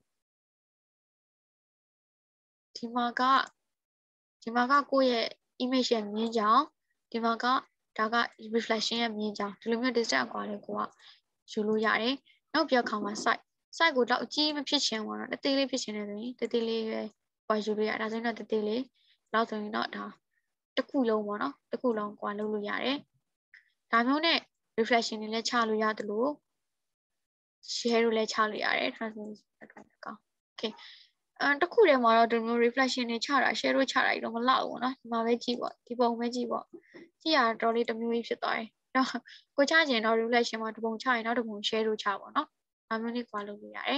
ဒီမှာကဒီမှာကကိုယ့်ရဲ့ image ရဲ့မြင်ကြောင်ဒီမှာကဒါက reflection ရဲ့မြင်ကြောင်ဒီလိုမျိုး distance ကွာလဲကိုကယူလို့ရတယ်နောက်ပြောခါမှာ site site ကိုတော့အကြီးမဖြစ်ချင်ဘူးတော့တသေးလေးဖြစ်ချင်တယ်ဆိုရင်တသေးလေးပဲကွာယူလို့ရဒါဆိုရင်တော့တသေးလေးလောက်ဆိုရင်တော့ဒါတစ်ခုလုံးပေါ့နော်တစ်ခုလုံးကွာလုပ်လို့ရတယ်ဒါမျိုးနဲ့ reflection တွေလည်းချလို့ရတယ်လို့ share လို့လည်းချလို့ရတယ် transparency ကောင်း okay အဲတခုတည်းမှာတော့ဒီမျိုး reflection တွေချတာ share လို့ချတာကြီးတော့မလောက်ဘူးเนาะဒီမှာပဲကြည့်ပေါ့ဒီပုံပဲကြည့်ပေါ့ကြည့်ရတော့လေးတစ်မျိုးကြီးဖြစ်သွားတယ်တော့ကိုချချင်တော့ reflection မှာတစ်ပုံချရင်နောက်တစ်ပုံ share လို့ချပေါ့เนาะဒါမျိုးလေးကွာလုပ်လို့ရတယ်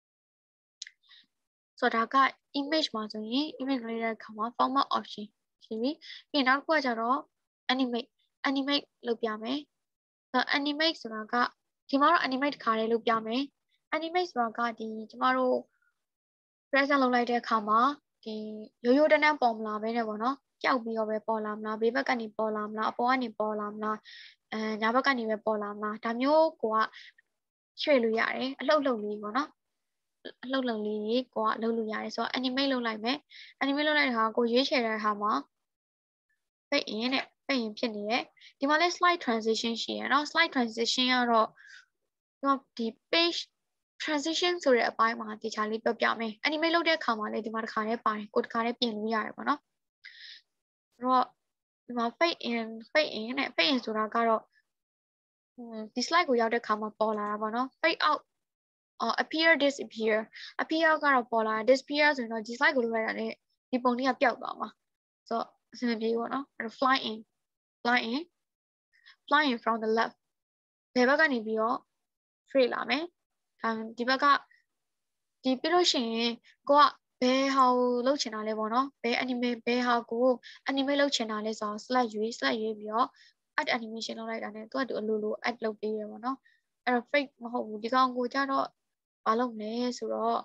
ဆိုတော့ဒါက image မှာဆိုရင် image လေးတဲ့အခါမှာ format option ရှိပြီပြီးနောက်တစ်ခုကကျတော့ animate animate လုပ်ပြမယ်ဆိုတော့ animate ဆိုတာကဒီမှာတော့ animate ခါလေးလုပ်ပြမယ် animate ဆိုတာကဒီကျမတို့ present လုပ်လိုက်တဲ့အခါမှာဒီရိုးရိုးတန်းတန်းပေါ်မလာဘဲနဲ့ပေါ့နော်ကြောက်ပြီးတော့ပဲပေါ်လာမလားဘေးဘက်ကနေပေါ်လာမလားအပေါ်ကနေပေါ်လာမလားအဲညာဘက်ကနေပဲပေါ်လာမလားဒါမျိုးကိုကရွှေ့လို့ရတယ်အလှုပ်လှုပ်လေးပေါ့နော်အလှုပ်လှုပ်လေးကိုကလုပ်လို့ရတယ်ဆိုတော့ animate လုပ်လိုက်မယ် animate လုပ်လိုက်တဲ့အခါကိုရွေးချယ်တဲ့အခါမှာပိတ်ရင်တဲ့ပိတ်ရင်ဖြစ်နေတယ်ဒီမှာလဲ slide transition ရှိရယ်နော် slide transition ကတော့ဒီ page transition ဆိုတဲ့အပိုင်းမှာတခြားလေးပြောပြမယ် animate လုပ်တဲ့အခါမှာလည်းဒီမှာတစ်ခါလေးပါတယ်ကိုတစ်ခါလေးပြင်လို့ရတယ်ပေါ့နော်အဲ့တော့ဒီမှာ fade in fade in နဲ့ fade in ဆိုတာကတော့ဒီ slide ကိုရောက်တဲ့အခါမှာပေါ်လာတာပေါ့နော် fade out uh, appear disappear appear ကတော့ပေါ်လာ disappear ဆိုရင်တော့ဒီ slide ကိုလုပ်လိုက်တာနဲ့ဒီပုံလေးကပျောက်သွားမှာဆိုတော့အဆင်မပြေဘူးပေါ့နော်အဲ့တော့ fly in fly in fly in from the left ဘယ်ဘက်ကနေပြီးတော့ free လာမယ်ဒါဒီဘက်ကဒီပြလို့ရှိရင်ကိုကဘယ်ဟာကိုလုပ်ချင်တာလဲပေါ့နော်ဘယ် anime ဘယ်ဟာကို anime လုပ်ချင်တာလဲဆိုတော့ slide ရွေး slide ရွေးပြီးတော့ add animation လုပ်လိုက်တာ ਨੇ သူကတူအလိုလို add လုပ်ပေးရပေါ့နော်အဲ့တော့ fake မဟုတ်ဘူးဒီကောင်ကိုကြတော့မလုပ်နဲ့ဆိုတော့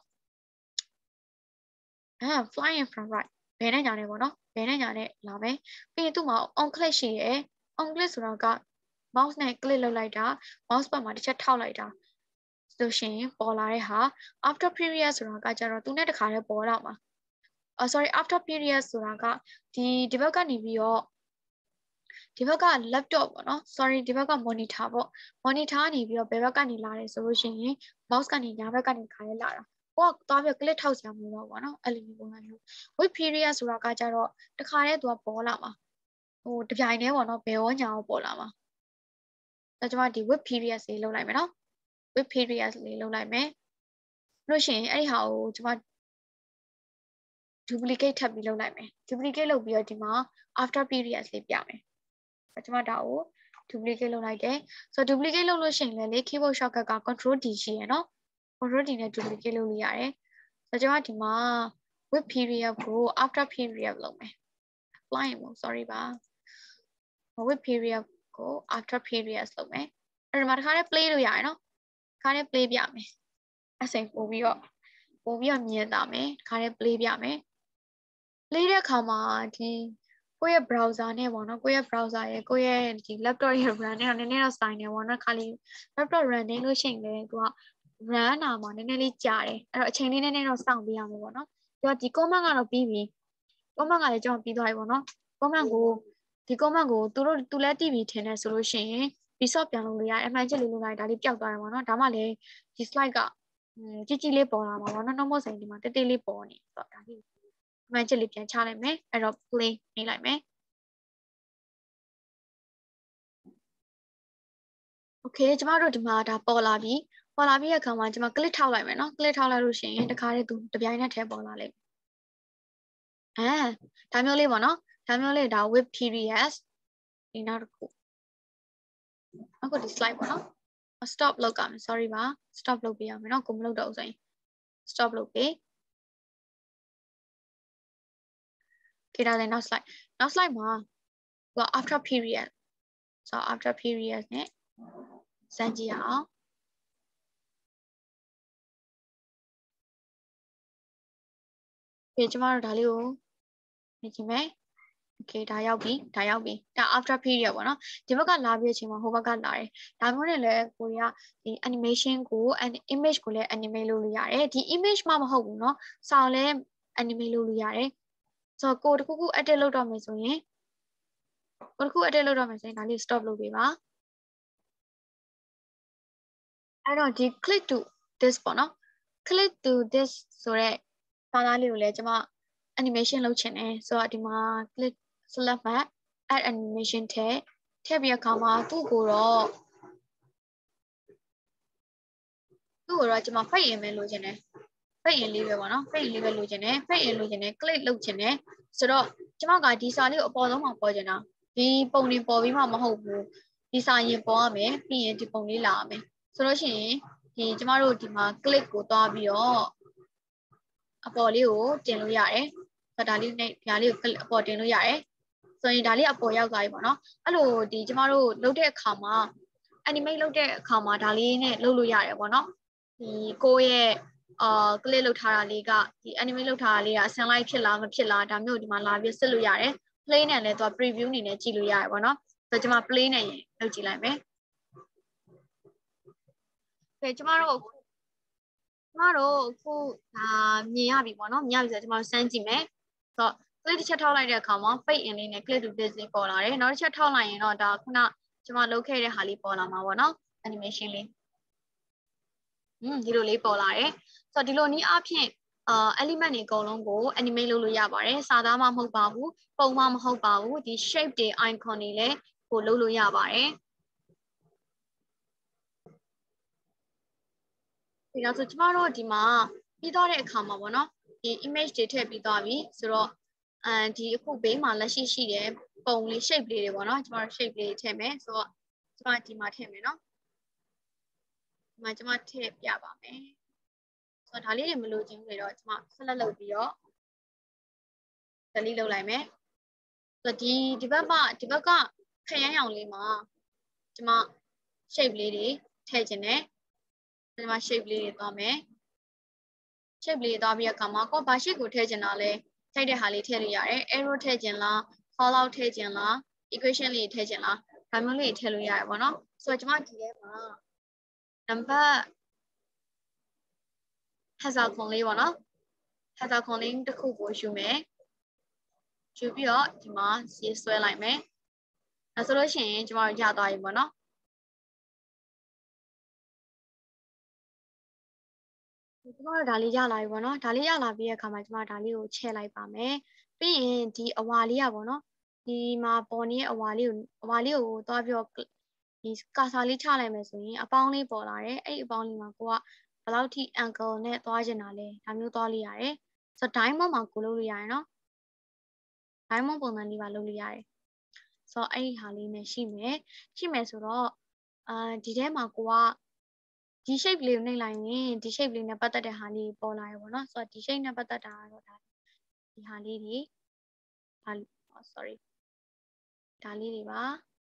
အဲ fly in from right ဘယ်နဲ့ညာနဲ့ပေါ့နော်ဘယ်နဲ့ညာနဲ့လာမယ်ပြီးရင်သူ့မှာ on click ရှိရယ် on click ဆိုတာက mouse နဲ့ click လုပ်လိုက်တာ mouse pad မှာတစ်ချက်ထောက်လိုက်တာဆိုရှင်ပေါ်လာတဲ့ဟာ after period ဆိုတာကကြတော့သူနဲ့တခါတည်းပေါ်လာမှာအော် sorry after period ဆိုတာကဒီဒီဘက်ကနေပြီးတော့ဒီဘက်က laptop ပေါ့နော် sorry ဒီဘက်က monitor ပေါ့ monitor ကနေပြီးတော့ဘယ်ဘက်ကနေလာတယ်ဆိုလို့ရှိရင် mouse ကနေညာဘက်ကနေခါရဲလာတာကိုကသွားပြီး click ထောက်စရာမလိုတော့ဘူးနော်အဲ့လိုမျိုးပုံစံမျိုး with period ဆိုတာကကြတော့တခါတည်းသူကပေါ်လာမှာဟိုတပြိုင်တည်းပေါ့နော်ဘယ်ရောညာရောပေါ်လာမှာဒါကျွန်မဒီ with period လေးလုပ်လိုက်မယ်နော် with period လေးလုပ်လိုက်မယ်လို့ရှိရင်အဲ့ဒီဟာကိုကျွန်မ duplicate ထပ်ပြီးလုပ်လိုက်မယ် duplicate လုပ်ပြီးတော့ဒီမှာ after period လေးပြမယ်ကျွန်မဒါကို duplicate လုပ်လိုက်တယ်ဆိုတော့ duplicate လုပ်လို့ရှိရင်လည်း keyboard shortcut က control D ရှိရယ်နော် control D နဲ့ duplicate လုပ်လို့ရတယ်ဆိုတော့ကျွန်မဒီမှာ with period ကို after period လုပ်မယ် apply မို့ sorry ပါ with period ကို after period လုပ်မယ်အဲ့ဒီမှာတစ်ခါတည်း play လို့ရတယ်နော်တစ်ခါတည်း play ပြမယ်အစိမ်ပို့ပြီးတော့ပို့ပြီးတော့မြင်တာမယ်တစ်ခါတည်း play ပြမယ်play တဲ့အခါမှာဒီကိုယ့်ရဲ့ browser နဲ့ပေါ့နော်ကိုယ့်ရဲ့ browser ရဲ့ကိုယ့်ရဲ့ဒီ laptop ရဲ့ run နဲ့တော့နည်းနည်းတော့ဆိုင်နေပေါ့နော်ခါလေး laptop run နေလို့ရှိရင်လည်းသူက run နာမှာနည်းနည်းလေးကြာတယ်အဲ့တော့အချိန်လေးနည်းနည်းတော့စောင့်ပေးရမှာပေါ့နော်သူကဒီ comment ကတော့ပြီးပြီ comment ကလည်းကျွန်တော်ပြီးသွားပြီပေါ့နော် comment ကိုဒီ comment ကိုသူတို့သူလည်းတည်ပြီးထင်တယ်ဆိုလို့ရှိရင် resort ပြန်လုပ်လို့ရတယ်အမှန်ချက်လေးလုပ်လိုက်ဒါလေးပျောက်သွားတယ်ပေါ့နော်ဒါမှလည်းဒီ slide ကကြီးကြီးလေးပေါ်လာမှာပေါ့နော်နောက်မို့ဆိုင်ဒီမှာတေးသေးလေးပေါ်နေဆိုတော့ဒါလေးအမှန်ချက်လေးပြန်ချလိုက်မယ်အဲ့တော့ play နေလိုက်မယ် okay ကျမတို့ဒီမှာဒါပေါ်လာပြီပေါ်လာပြီးတဲ့အခါမှာကျမ click ထောက်လိုက်မယ်နော် click ထောက်လိုက်လို့ရှိရင်တခါတည်းသူတပြိုင်နက်တည်းပေါ်လာလိမ့်မယ်အဲဒါမျိုးလေးပေါ့နော်ဒါမျိုးလေးဒါ with periods ဒီနောက်တစ်ခုအခုဒီ slide ပေါ့နော် stop လုပ်ကြမယ် sorry ပါ stop လုပ်ပေးရမယ်နော်ကိုမလုပ်တော့ဘူးဆိုရင် stop လုပ်ပေး okay ဒါလည်းနောက် slide နောက် slide မှာသူက after period ဆိုတော့ after period နဲ့စမ်းကြည့်အောင် okay ကျမတို့ဒါလေးကိုမြင်ကြည့်မယ် okay ဒါရောက်ပြီဒါရောက်ပြီဒါ after period ပေါ့နော်ဒီဘက်ကလာပြီးအချိန်မှာဟိုဘက်ကလာတယ်ဒါမျိုးနဲ့လည်းကိုရီးယားဒီ animation ကို image ကိုလည်း animate လုပ်လို့ရတယ်ဒီ image မှမဟုတ်ဘူးเนาะစာလည်း animate လုပ်လို့ရတယ်ဆိုတော့ကိုတခုခု edit လုပ်တော့မယ်ဆိုရင်ကိုတခု edit လုပ်တော့မယ်ဆိုရင်ဒါလေး stop လုပ်ပေးပါအဲ့တော့ဒီ click to this ပေါ့နော် click to this ဆိုတော့ဘာသာလေးကိုလည်းကျွန်မ animation လုပ်ချင်တယ်ဆိုတော့ဒီမှာ click select မှာ add animation ထည့်ထည့်ပြီးအခါမှာသူ့ကိုတော့သူ့ကိုတော့ကျွန်မ fade in ပဲလိုချင်တယ် fade in လေးပဲပေါ့နော် fade in လေးပဲလိုချင်တယ် fade in လိုချင်တယ် click လုပ်ချင်တယ်ဆိုတော့ကျွန်မကဒီစာလေးကိုအပေါ်ဆုံးမှာပေါ်ချင်တာဒီပုံတွေပေါ်ပြီးမှမဟုတ်ဘူးဒီစာရင်ပေါ်ရမယ်ပြီးရင်ဒီပုံလေးလာရမယ်ဆိုလို့ရှိရင်ဒီကျမတို့ဒီမှာ click ကိုတွားပြီးတော့အပေါ်လေးကိုတင်လို့ရတယ်ဆိုတော့ဒါလေးနဲ့ဒါလေးကိုအပေါ်တင်လို့ရတယ်ဆိုရင်ဒါလေးအပေါ်ရောက်သွားပြီပေါ့နော်အဲ့လိုဒီကျမတို့လုပ်တဲ့အခါမှာ animate လုပ်တဲ့အခါမှာဒါလေးနဲ့လုပ်လို့ရတယ်ပေါ့နော်ဒီကိုယ့်ရဲ့အာ click လုပ်ထားတာလေးကဒီ animate လုပ်ထားတာလေးကအဆင်လိုက်ဖြစ်လားမဖြစ်လားဒါမျိုးဒီမှာလာပြီးစစ်လို့ရတယ် play နဲ့လည်းသူက preview အနေနဲ့ကြည့်လို့ရတယ်ပေါ့နော်ဆိုတော့ကျမ play နဲ့လုပ်ကြည့်လိုက်မယ်ကဲကျမတို့ကျမတို့အခုဒါမြင်ရပြီပေါ့နော်မြင်ရပြီဆိုတော့ကျမတို့စမ်းကြည့်မယ်ဆိုတော့ click တစ်ချက်ထောက်လိုက်တဲ့အခါမှာ fade in လေးနဲ့ click to this လေးပေါ်လာတယ်နောက်တစ်ချက်ထောက်လိုက်ရင်တော့ဒါခုနကျမလုပ်ခဲ့တဲ့ဟာလေးပေါ်လာမှာပေါ့နော် animation လေးอืมဒီလိုလေးပေါ်လာတယ်ဆိုတော့ဒီလိုနည်းအားဖြင့်အာ element တွေအကုန်လုံးကို animate လုပ်လို့ရပါတယ်စာသားမှမဟုတ်ပါဘူးပုံမှမဟုတ်ပါဘူးဒီ shape တွေ icon တွေလည်းကိုလုပ်လို့ရပါတယ်ဒီတော့ဆိုကျမတို့ဒီမှာပြီးသွားတဲ့အခါမှာပေါ့နော်ဒီ image တွေထည့်ပြီးသွားပြီဆိုတော့အဲဒီအခုဘေးမှာလက်ရှိရှိတဲ့ပုံလေး shape လေးတွေပေါ့နော်ကျမတို့ shape လေးထည့်မယ်ဆိုတော့ကျမဒီမှာထည့်မယ်နော်ဒီမှာကျမထည့်ပြပါမယ်ဆိုတော့ဒါလေးတွေမလိုချင်ဘူးလေတော့ကျမဆက်လက်လုပ်ပြီးတော့ delete လုပ်လိုက်မယ်ဆိုတော့ဒီဒီဘက်မှာဒီဘက်ကခရမ်းရောင်လေးမှာကျမ shape လေးတွေထည့်ခြင်းနဲ့ဒီမှာ shape လေးတွေသွားမယ် shape လေးသွားပြီးအခါမှာကိုဘာ shape ကိုထည့်ခြင်းလားလဲထည့်တဲ့ဟာလေးထည့်လို့ရတယ် arrow ထည့်ခြင်းလား call out ထည့်ခြင်းလား equation လေးထည့်ခြင်းလားဒါမျိုးလေးထည့်လို့ရတယ်ပေါ့နော်ဆိုတော့ကျမဒီထဲမှာ number hexagon လေးပေါ့နော် hexagon လေးတစ်ခုကိုယူမယ်ယူပြီးတော့ဒီမှာရေးဆွဲလိုက်မယ်အဲဆိုလို့ရှိရင်ကျမတို့ရသွားပြီပေါ့နော်ကျမတို့ဒါလေးရလာပြီပေါ့နော်ဒါလေးရလာပြီးတဲ့အခါမှာကျမတို့ဒါလေးကိုချဲ့လိုက်ပါမယ်ပြီးရင်ဒီအဝါလေးอ่ะပေါ့နော်ဒီမှာပေါ်နေတဲ့အဝါလေးကိုအဝါလေးကိုသွားပြီးတော့ဒီကာဆာလေးချလိုက်မယ်ဆိုရင်အပေါင်းလေးပေါ်လာတယ်အဲ့အပေါင်းလေးမှာကိုကဘယ်လောက်ထိ angle နဲ့သွားကျင်တာလဲဒါမျိုးသွားလို့ရတယ်ဆိုတော့ diamond မှာကိုလုပ်လို့ရတယ်နော် diamond ပုံစံလေးပါလုပ်လို့ရတယ်ဆိုတော့အဲ့ဒီဟာလေးနဲ့ရှိမယ်ရှိမယ်ဆိုတော့အာဒီထဲမှာကိုကဒီ shape လေးကိုနှိပ်လိုက်ရင်ဒီ shape လေးနဲ့ပတ်သက်တဲ့ဟာလေးပေါ်လာရပေါ့နော်ဆိုတော့ဒီ shape နဲ့ပတ်သက်တာကတော့ဒါဒီဟာလေးတွေဟာ sorry ဒါလေးတွေပါ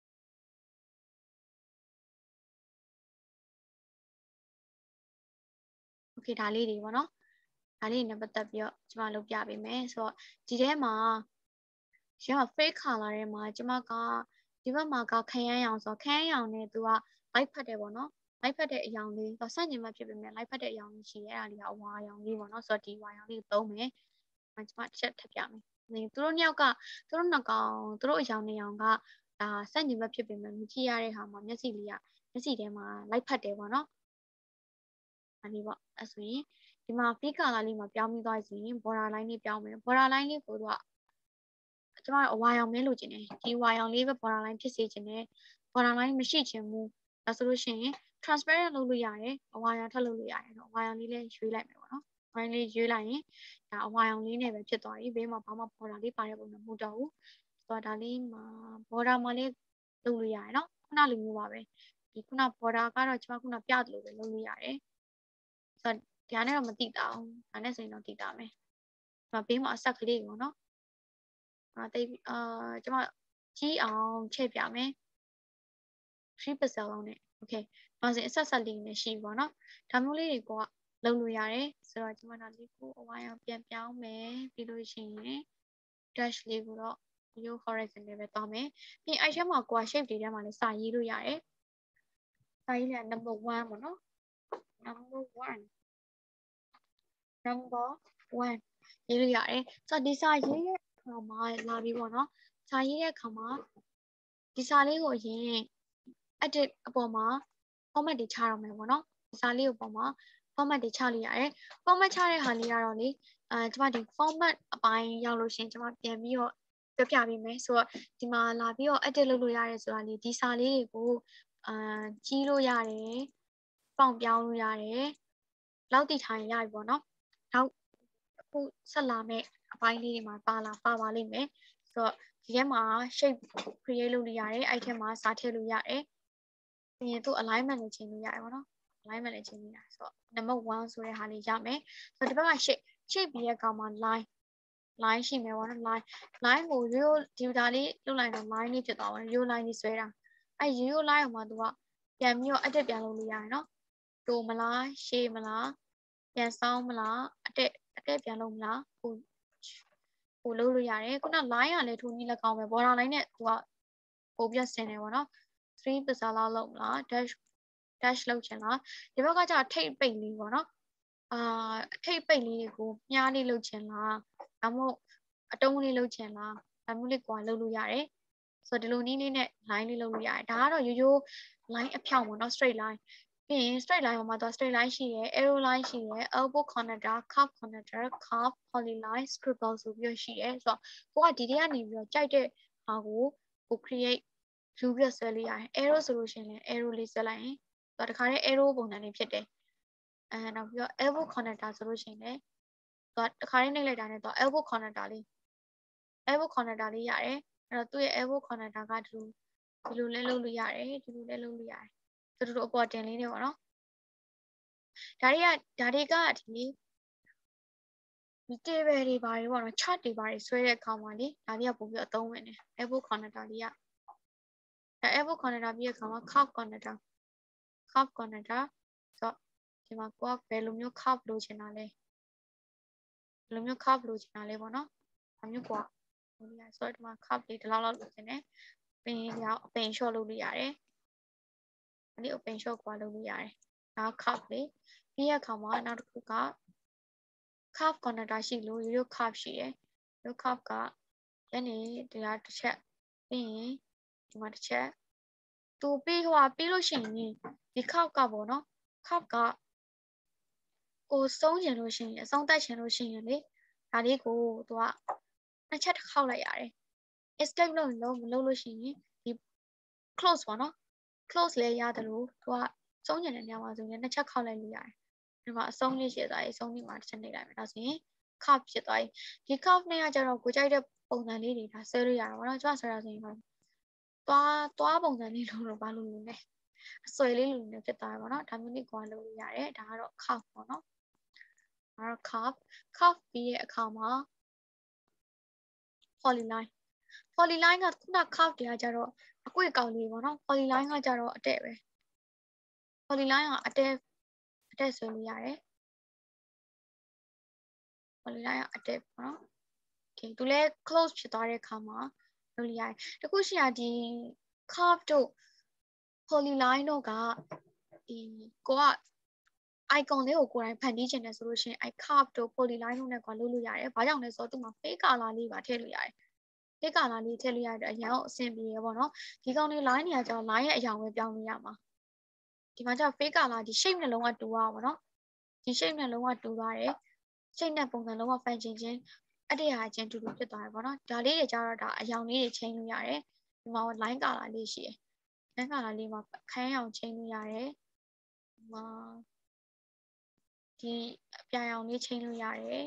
โอเคဒါလေးတွေပေါ့နော်ဒါလေးနဲ့ပတ်သက်ပြီးတော့ကျွန်မလုပ်ပြပေးမယ်ဆိုတော့ဒီထဲမှာရှင်းက fake color ထဲမှာကျမကဒီဘက်မှာကခရမ်းရောင်ဆိုခရမ်းရောင်နဲ့သူက light ဖတ်တယ်ပေါ့နော် light ဖတ်တဲ့အရောင်လေးတော့စတင်မှဖြစ်ပေမဲ့ light ဖတ်တဲ့အရောင်လေးရှိရဲအဲ့ဒါလေးကအဝါရောင်လေးပေါ့နော်ဆိုတော့ဒီဝါရောင်လေးကိုသုံးမယ်ကျမတစ်ချက်ထပ်ပြမယ်နေသူတို့နှစ်ယောက်ကသူတို့နှစ်ကောင်သူတို့အရောင်နှစ်ရောင်ကဒါစတင်မှဖြစ်ပေမဲ့မြကြည့်ရတဲ့ဟာမှာမျက်စိလေးကမျက်စိထဲမှာ light ဖတ်တယ်ပေါ့နော်အဲ့ဒီပေါ့အဲ့ဆိုရင်ဒီမှာ fake color လေးမှာပြောင်းပြီးသွားဆိုရင် border line လေးပြောင်းမယ် border line လေးကိုသူကကျမတို့အဝါရောင်မဲလိုချင်တယ်ဒီဝါရောင်လေးပဲ border line ဖြစ်စေချင်တယ် border line မရှိချင်ဘူးဒါဆိုလို့ရှိရင် transparent လုပ်လို့ရတယ်အဝါရောင်ထပ်လုပ်လို့ရတယ်တော့အဝါရောင်လေးလည်းရွေးလိုက်မယ်ပေါ့နော်အဝါရောင်လေးရွေးလိုက်ရင်ဒါအဝါရောင်လေးနဲ့ပဲဖြစ်သွားပြီဘေးမှာဘာမှ border လေးပါတဲ့ပုံစံမဟုတ်တော့ဘူးဆိုတော့ဒါလေးမှာ border မှာလေးလုပ်လို့ရတယ်နော်ခုနလိုမျိုးပါပဲဒီခုန border ကတော့ကျမခုနပြသလိုပဲလုပ်လို့ရတယ်ဆိုတော့ဒါနဲ့တော့မတိတာအောင်ဒါနဲ့ဆိုရင်တော့တိတာမယ်ဒါဘေးမှာအဆက်ကလေးပေါ့နော်အာတိတ်အာကျမကြီးအောင်ချဲ့ပြမယ် three pixel လောက်နဲ့ okay နောက်စဉ်အဆက်ဆက်လေးနဲ့ရှိပြီပေါ့နော်ဒါမျိုးလေးတွေကလုံလို့ရတယ်ဆိုတော့ကျမဒါလေးကိုအဝါရောင်ပြန်ပြောင်းမယ်ပြီးလို့ရှိရင် dash လေးကိုတော့ view horizon လေးပဲတောင်းမယ်ပြီးအဲ့ထဲမှာကိုက shape တွေထဲမှာလည်းစာရေးလို့ရတယ်စာရေးရ number one ပေါ့နော် number one number one ရေးလို့ရတယ်ဆိုတော့ဒီစာရေးရဲ့အခါမှာလာပြီးပေါ့နော်စာရေးရဲ့အခါမှာဒီစာလေးကိုရင် edit အပေါ်မှာ format တွေချရမယ်ပေါ့နော်ဒီစာလေးကိုပေါ်မှာ format တွေချလို့ရတယ် format ချတဲ့ဟာလေးကတော့လေအဲကျမဒီ format အပိုင်းရောက်လို့ရှင်ကျမပြန်ပြီးတော့ပြပြပေးမယ်ဆိုတော့ဒီမှာလာပြီးတော့ edit လုပ်လို့ရတယ်ဆိုတာလေဒီစာလေးတွေကိုအာကြီးလို့ရတယ်ပေါင်ပြောင်းလို့ရတယ်လောက်တည်ထားရင်ရပြီပေါ့နော်နောက်အခုဆက်လာမယ့်အပိုင်းလေးတွေမှာပါလာပါပါလိမ့်မယ်ဆိုတော့ဒီထဲမှာ shape create လုပ်လို့ရတယ်အဲ့ထဲမှာစာထည့်လို့ရတယ်ပြီးရင်သူ့ alignment လည်းချိန်လို့ရတယ်ပေါ့နော် alignment လည်းချိန်လို့ရတယ်ဆိုတော့ number one ဆိုတဲ့ဟာလေးရမယ်ဆိုတော့ဒီဘက်က shape shape ပြီးရဲ့ကောင်မှာ line line ရှိမယ်ပေါ့နော် line line ကိုရိုးဒီဒါလေးလုပ်လိုက်တော့ line လေးဖြစ်သွားပါမယ်ရိုး line လေးဆွဲတာအဲ့ရိုးရိုး line ကိုမှသူကပြန်ပြီးတော့ edit ပြန်လုပ်လို့ရတယ်နော်တိုးမလားရှေ့မလားပြန်ဆောင်းမလားအတက်အတက်ပြန်လုပ်မလားဟိုဟိုလုပ်လို့ရတယ်ခုန line ကလည်းထိုးနည်းလည်းကောင်းပဲ border line နဲ့သူကပို့ပြဆင်တယ်ပေါ့နော်three pixel လောက်လုပ်မလား dash dash လုပ်ချင်လားဒီဘက်ကကျထိတ်ပိတ်လေးပေါ့နော်အာထိတ်ပိတ်လေးကိုမြားလေးလုပ်ချင်လားဒါမှမဟုတ်အတုံးလေးလုပ်ချင်လားဒါမျိုးလေးကွာလုပ်လို့ရတယ်ဆိုတော့ဒီလိုနည်းလေးနဲ့ line လေးလုပ်လို့ရတယ်ဒါကတော့ရိုးရိုး line အဖြောင်ပေါ့နော် straight line ပြီးရင် straight line ပေါ်မှာတော့ straight line ရှိရယ် arrow line ရှိရယ် elbow connector curve connector curve polyline scribble ဆိုပြီးတော့ရှိရယ်ဆိုတော့ကိုကဒီတွေကနေပြီးတော့ကြိုက်တဲ့ဟာကိုကို create ယူပြီးဆွဲလို့ရတယ် arrow ဆိုလို့ရှိရင်လည်း arrow လေးဆွဲလိုက်ရင်သူကတခါတည်း arrow ပုံစံလေးဖြစ်တယ်အဲနောက်ပြီးတော့ elbow connector ဆိုလို့ရှိရင်လည်းသူကတခါတည်းနှိပ်လိုက်တာနဲ့သူက elbow connector လေး elbow connector လေးရတယ်အဲ့တော့သူ့ရဲ့ elbow connector ကဒီလိုဒီလိုလဲလုပ်လို့ရတယ်ဒီလိုလဲလုပ်လို့ရတယ်တူတူအပေါ်တင်လေးတွေပေါ့နော်ဒါတွေကဒါတွေကဒီဒီ table တွေပါတွေပေါ့နော် chart တွေပါတွေဆွဲတဲ့အခါမှာလေဒါတွေကပို့ပြီးအသုံးဝင်တယ် elbow connector လေးကအဲ elbow connector ပြီးတဲ့အခါမှာ curve connector curve connector ဆိုတော့ဒီမှာကိုကဘယ်လိုမျိုး curve လိုချင်တာလဲဘယ်လိုမျိုး curve လိုချင်တာလဲပေါ့နော်ဒါမျိုးကိုကဟိုဒီဆိုတော့ဒီမှာ curve လေးဒီလောက်လောက်လိုချင်တယ်ပြီးရင်ကြောင့်အပင် short လုပ်လို့ရတယ်ဒီ open short ကွာလုပ်လို့ရတယ်ဒါ curve လေးပြီးရခါမှာနောက်တစ်ခုက curve connector ရှိလို့ရိုးရိုး curve ရှိတယ်ရိုး curve ကညနေတရားတစ်ချက်ပြီးရင်ဒီမှာတစ်ချက်တူပြီးဟိုပြီးလို့ရှိရင်ဒီ curve ကပေါ့နော် curve ကကိုဆုံးကျင်လို့ရှိရင်အဆုံးတက်ချင်လို့ရှိရင်လေဒါလေးကိုသူကနှစ်ချက်တစ်ခေါက်လိုက်ရတယ် escape လုပ်လို့မလုပ်လို့ရှိရင်ဒီ close ပေါ့နော် close လဲရတယ်လို့သူကဆုံးကျင်တဲ့နေရာမှာဆိုရင်နှစ်ချက်ခေါက်လိုက်လို့ရတယ်ဒီမှာအဆုံးလေးရှိသွားပြီအဆုံးလေးမှာတစ်ချက်နှိပ်လိုက်မယ်ဒါဆိုရင် curve ဖြစ်သွားပြီဒီ curve နဲ့ကကျတော့ကိုကြိုက်တဲ့ပုံစံလေးတွေဒါဆွဲလို့ရတာပေါ့နော်ကျွန်မဆွဲရဆိုရင်တော့သွားသွားပုံစံလေးလို့တော့ဘာလို့လဲအဆွဲလေးလိုနေဖြစ်သွားတယ်ပေါ့နော်ဒါမျိုးလေးကိုလုပ်လို့ရတယ်ဒါကတော့ curve ပေါ့နော်ဒါကတော့ curve curve ပြီးရဲ့အခါမှာ polyline polyline ကခုန curve တွေကကျတော့အကွေ့ကောက်လေးပေါ့နော် polyline ကကျတော့အတဲ့ပဲ polyline ကအတဲ့အတဲ့ဆွဲလို့ရတယ် polyline ကအတဲ့ပေါ့နော် okay သူလည်း close ဖြစ်သွားတဲ့အခါမှာလုပ်လို့ရတယ်တခုရှိရဒီ curve တို့ polyline တို့ကဒီကိုက icon လေးကိုကိုယ်တိုင်ဖန်တီးချင်တယ်ဆိုလို့ရှိရင်အဲ curve တို့ polyline တို့နဲ့ကလုပ်လို့ရတယ်ဘာကြောင့်လဲဆိုတော့သူ့မှာ fake color လေးပါထည့်လို့ရတယ် fake color လေးထည့်လို့ရတဲ့အရင်အဆင်ပြေရပေါ့နော်ဒီကောင်လေး line တွေကကျတော့ line ရဲ့အရောင်ပဲပြောင်းလို့ရမှာဒီမှာကျတော့ fake color ဒီ shape နဲ့လုံးဝတူရအောင်ပေါ့နော်ဒီ shape နဲ့လုံးဝတူသွားတယ် shape နဲ့ပုံစံလုံးဝ function ချင်းအဲ့ဒီဟာချင်းတူတူဖြစ်သွားတယ်ပေါ့နော်ဒါလေးတွေကျတော့ဒါအရောင်လေးတွေချိန်လို့ရတယ်ဒီမှာ line color လေးရှိတယ် line color လေးမှာခန်းရောင်ချိန်လို့ရတယ်ဒီမှာဒီအပြာရောင်လေးချိန်လို့ရတယ်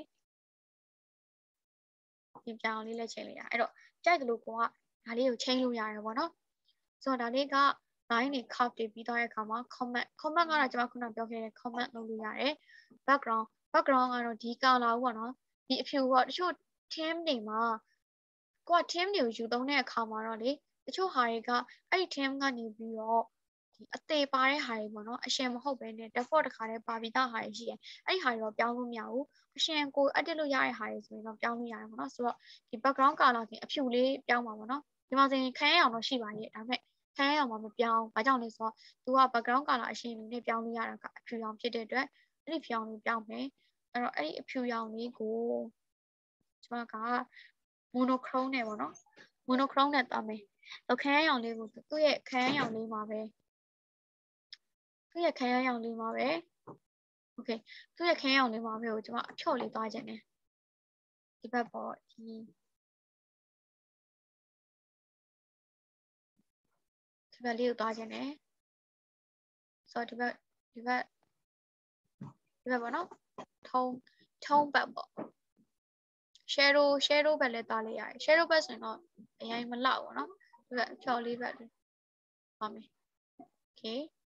ဒီပြာရောင်လေးလည်းချိန်လို့ရတယ်အဲ့တော့ကြိုက်တယ်လို့ကိုကဒါလေးကိုချိန်လို့ရတယ်ပေါ့နော်ဆိုတော့ဒါလေးက line တွေ curve တွေပြီးသွားတဲ့အခါမှာ comment comment ကတော့ကျွန်မခုနပြောခဲ့တဲ့ comment လုပ်လို့ရတယ် background background ကတော့ဒီ color ပေါ့နော်ဒီအဖြူကတချို့ theme တွေမှာကိုက theme တွေကိုယူသုံးတဲ့အခါမှာတော့လေတချို့ဟာတွေကအဲ့ဒီ theme ကနေပြီးတော့ဒီအသေးပါတဲ့ဟာတွေပေါ့နော်အရှင်မဟုတ်ဘဲနဲ့ default တစ်ခါတည်းပါပြီးသားဟာတွေရှိတယ်အဲ့ဒီဟာတွေတော့ပြောင်းလို့မရဘူးအရှင်ကို edit လို့ရတဲ့ဟာတွေဆိုရင်တော့ပြောင်းလို့ရတယ်ပေါ့နော်ဆိုတော့ဒီ background color ကအဖြူလေးပြောင်းပါပေါ့နော်ဒီမှာဆိုရင်ခန်းရောင်တော့ရှိပါရဲ့ဒါပေမဲ့ခန်းရောင်မှာမပြောင်းဘာကြောင့်လဲဆိုတော့သူက background color အရှင်အနေနဲ့ပြောင်းလို့ရတာကအဖြူရောင်ဖြစ်တဲ့အတွက်အဲ့ဒီဖြူရောင်လေးပြောင်းမယ်အဲ့တော့အဲ့ဒီအဖြူရောင်လေးကိုကျွန်မက monochrome နဲ့ပေါ့နော် monochrome နဲ့သွားမယ်ခန်းရောင်လေးကိုသူ့ရဲ့ခန်းရောင်လေးမှာပဲသူ့ရဲ့ခန်းရောင်လေးမှာပဲโอเคသူ့ရဲ့ခန်းရောင်လေးမှာပဲကိုကျွန်မအဖြော့လေးသွားခြင်းတယ်ဒီဘက်ပေါ့ဒီဒီဘက်လေးကိုသွားခြင်းတယ်ဆိုတော့ဒီဘက်ဒီဘက်ဒီဘက်ပေါ့နော်ထုံးထုံးဘက်ပေါ့ shadow shadow ဘက်လည်းသွားလိုက်ရတယ် shadow ဘက်ဆိုရင်တော့အရင်မလောက်ဘူးเนาะဒီဘက်ဖြော်လေးဘက်ပါမယ် okay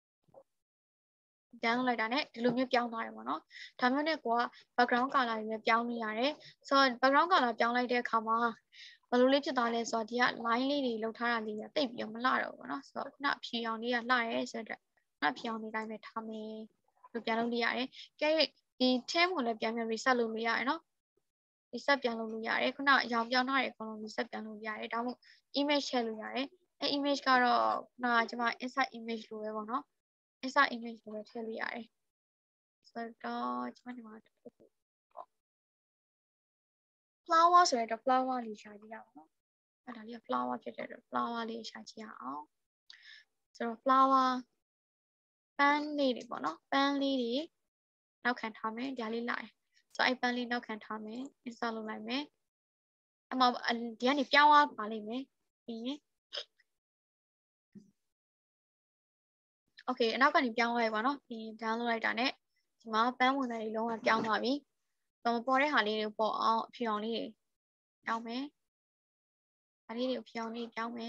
ပြောင်းလိုက်တာနဲ့ဒီလိုမျိုးပြောင်းသွားတယ်ပေါ့နော်ဒါမျိုးနဲ့ကိုက background color တွေလည်းပြောင်းလို့ရတယ်ဆိုတော့ background color ပြောင်းလိုက်တဲ့အခါမှာဘယ်လိုလေးဖြစ်သွားလဲဆိုတော့ဒီက line လေးတွေလောက်ထားတာလေးကတိတ်ပြီးတော့မလှတော့ဘူးပေါ့နော်ဆိုတော့ခုနဖြူရောင်လေးကလှရဲဆိုတော့ခုနဖြူရောင်လေးတိုင်းပဲထားမယ်လို့ပြန်လုပ်လို့ရတယ်ကဲဒီ theme ကိုလည်းပြန်ပြန် reset လုပ်လို့ရတယ်နော် reset ပြန်လုပ်လို့ရတယ်ခုနအရောင်ပြောင်းထားတဲ့အကုန်လုံး reset ပြန်လုပ်ရတယ်ဒါမှမဟုတ် image ထည့်လို့ရတယ်အဲ image ကတော့ခုနကကျွန်မ inside image လိုပဲပေါ့နော် inside image လိုပဲထည့်လို့ရတယ်ဆိုတော့ကျွန်မဒီမှာ flower ဆိုတော့ flower လေးရှာကြည့်ရအောင်နော်အဲ့ဒါလေးက flower ဖြစ်တဲ့အတွက် flower လေးရှာကြည့်ရအောင်ဆိုတော့ flower ပန်းလေးတွေပေါ့နော်ပန်းလေးတွေနောက်ခံထားမယ်ဒါလေးလိုက်ဆိုတော့အဲ့ပန်းလေးနောက်ခံထားမယ် install လုပ်လိုက်မယ်အမဒီကနေပြောင်းသွားပါလိမ့်မယ်ပြီးရင် okay အနောက်ကနေပြောင်းသွားပြီပေါ့နော်ပြီးရင် download လိုက်တာနဲ့ဒီမှာပန်းဝင်တွေလုံးဝပြောင်းသွားပြီတော့ပေါ်တဲ့ဟာလေးတွေပေါ်အောင်အဖြူအောင်လေးတွေပြောင်းမယ်ဒါလေးတွေကိုဖြူအောင်လေးပြောင်းမယ်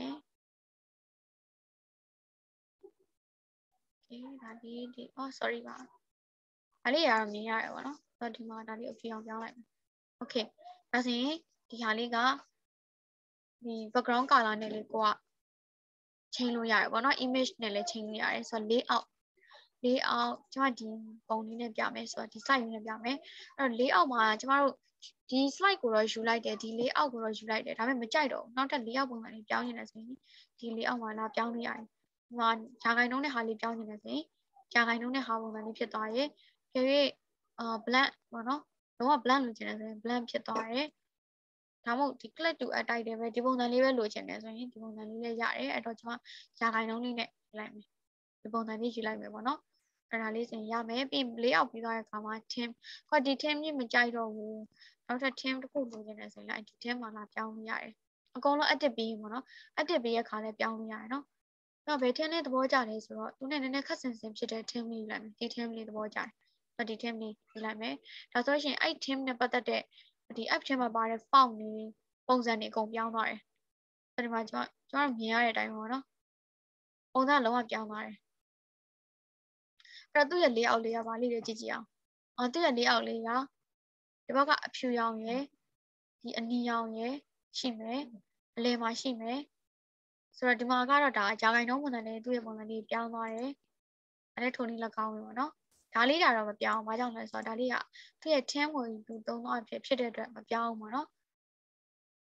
okay ဒါလေးဒီ oh sorry ပါဒါလေးရတော့မြင်ရတယ်ပေါ့နော်ဆိုတော့ဒီမှာဒါလေးကိုဖြူအောင်ပြောင်းလိုက်မယ် okay ဒါဆိုရင်ဒီဟာလေးကဒီ background color နဲ့လေးကိုကချိန်လို့ရတယ်ပေါ့နော် image နဲ့လည်းချိန်လို့ရတယ်ဆိုတော့ layout layout ကျွန်မဒီပုံလေးနဲ့ပြမယ်ဆိုတော့ဒီ site နဲ့ပြမယ်အဲ့တော့ layout မှာကျမတို့ဒီ slide ကိုတော့ယူလိုက်တယ်ဒီ layout ကိုတော့ယူလိုက်တယ်ဒါပေမဲ့မကြိုက်တော့ဘူးနောက်ထပ် layout ပုံစံလေးပြောင်းနေတယ်ဆိုရင်ဒီ layout မှာလာပြောင်းလို့ရတယ်ဒီမှာဂျာဂိုင်နှုန်းနဲ့ဟာလေးပြောင်းနေတယ်ဆိုရင်ဂျာဂိုင်နှုန်းနဲ့ဟာပုံစံလေးဖြစ်သွားရဲ့ကြည့်၍အာ blank ပေါ့နော်လုံးဝ blank လိုချင်တယ်ဆိုရင် blank ဖြစ်သွားတယ်ဒါမှမဟုတ်ဒီ click to add တိုက်တယ်ပဲဒီပုံစံလေးပဲလိုချင်တယ်ဆိုရင်ဒီပုံစံလေးလည်းရတယ်အဲ့တော့ကျွန်မဂျာဂိုင်နှုန်းလေးနဲ့ယူလိုက်မယ်ဒီပုံစံလေးယူလိုက်မယ်ပေါ့နော်အဲ့ဒါလေးဆိုရင်ရမယ်ပြီး layout ပြီးသွားတဲ့အခါမှာ theme ဟောဒီ theme ကြီးမကြိုက်တော့ဘူးနောက်ထပ် theme တစ်ခုလိုချင်တယ်ဆိုရင်လည်းဒီ theme မှာလာပြောင်းလို့ရတယ်အကုန်လုံး edit ပြီးပေါ့နော် edit ပြီးရခါလည်းပြောင်းလို့ရတယ်နော်တော့ဘယ် theme လေးသဘောကျလဲဆိုတော့သူနဲ့နည်းနည်းခက်ဆင်ဆင်ဖြစ်တဲ့ theme လေးယူလိုက်မယ်ဒီ theme လေးသဘောကျတယ်ဒီ theme လေးယူလိုက်မယ်ဒါဆိုရင်အဲ့ theme နဲ့ပတ်သက်တဲ့ဒီ app ထဲမှာပါတဲ့ font တွေပုံစံတွေအကုန်ပြောင်းသွားတယ်ဒီမှာကျွန်တော်ကျွန်တော်မြင်ရတဲ့အတိုင်းပေါ့နော်ပုံစံလုံးဝပြောင်းသွားတယ်အဲ့တော့သူ့ရဲ့ layout လေးကဘာလေးလဲကြည့်ကြည့်အောင်အော်သူ့ရဲ့ layout လေးကဒီဘက်ကအဖြူရောင်ရယ်ဒီအနီရောင်ရယ်ရှိမယ်အလယ်မှာရှိမယ်ဆိုတော့ဒီမှာကတော့ဒါဂျာဂိုင်နှုန်းပုံစံလေးသူ့ရဲ့ပုံစံလေးပြောင်းသွားတယ်အဲ့ဒါထုံလေးလက်ကောင်းပဲပေါ့နော်ဒါလေးဒါတော့မပြောင်းဘာကြောင့်လဲဆိုတော့ဒါလေးကသူ့ရဲ့ theme ကိုသူသုံးသွားဖြစ်ဖြစ်တဲ့အတွက်မပြောင်းဘူးပေါ့နော်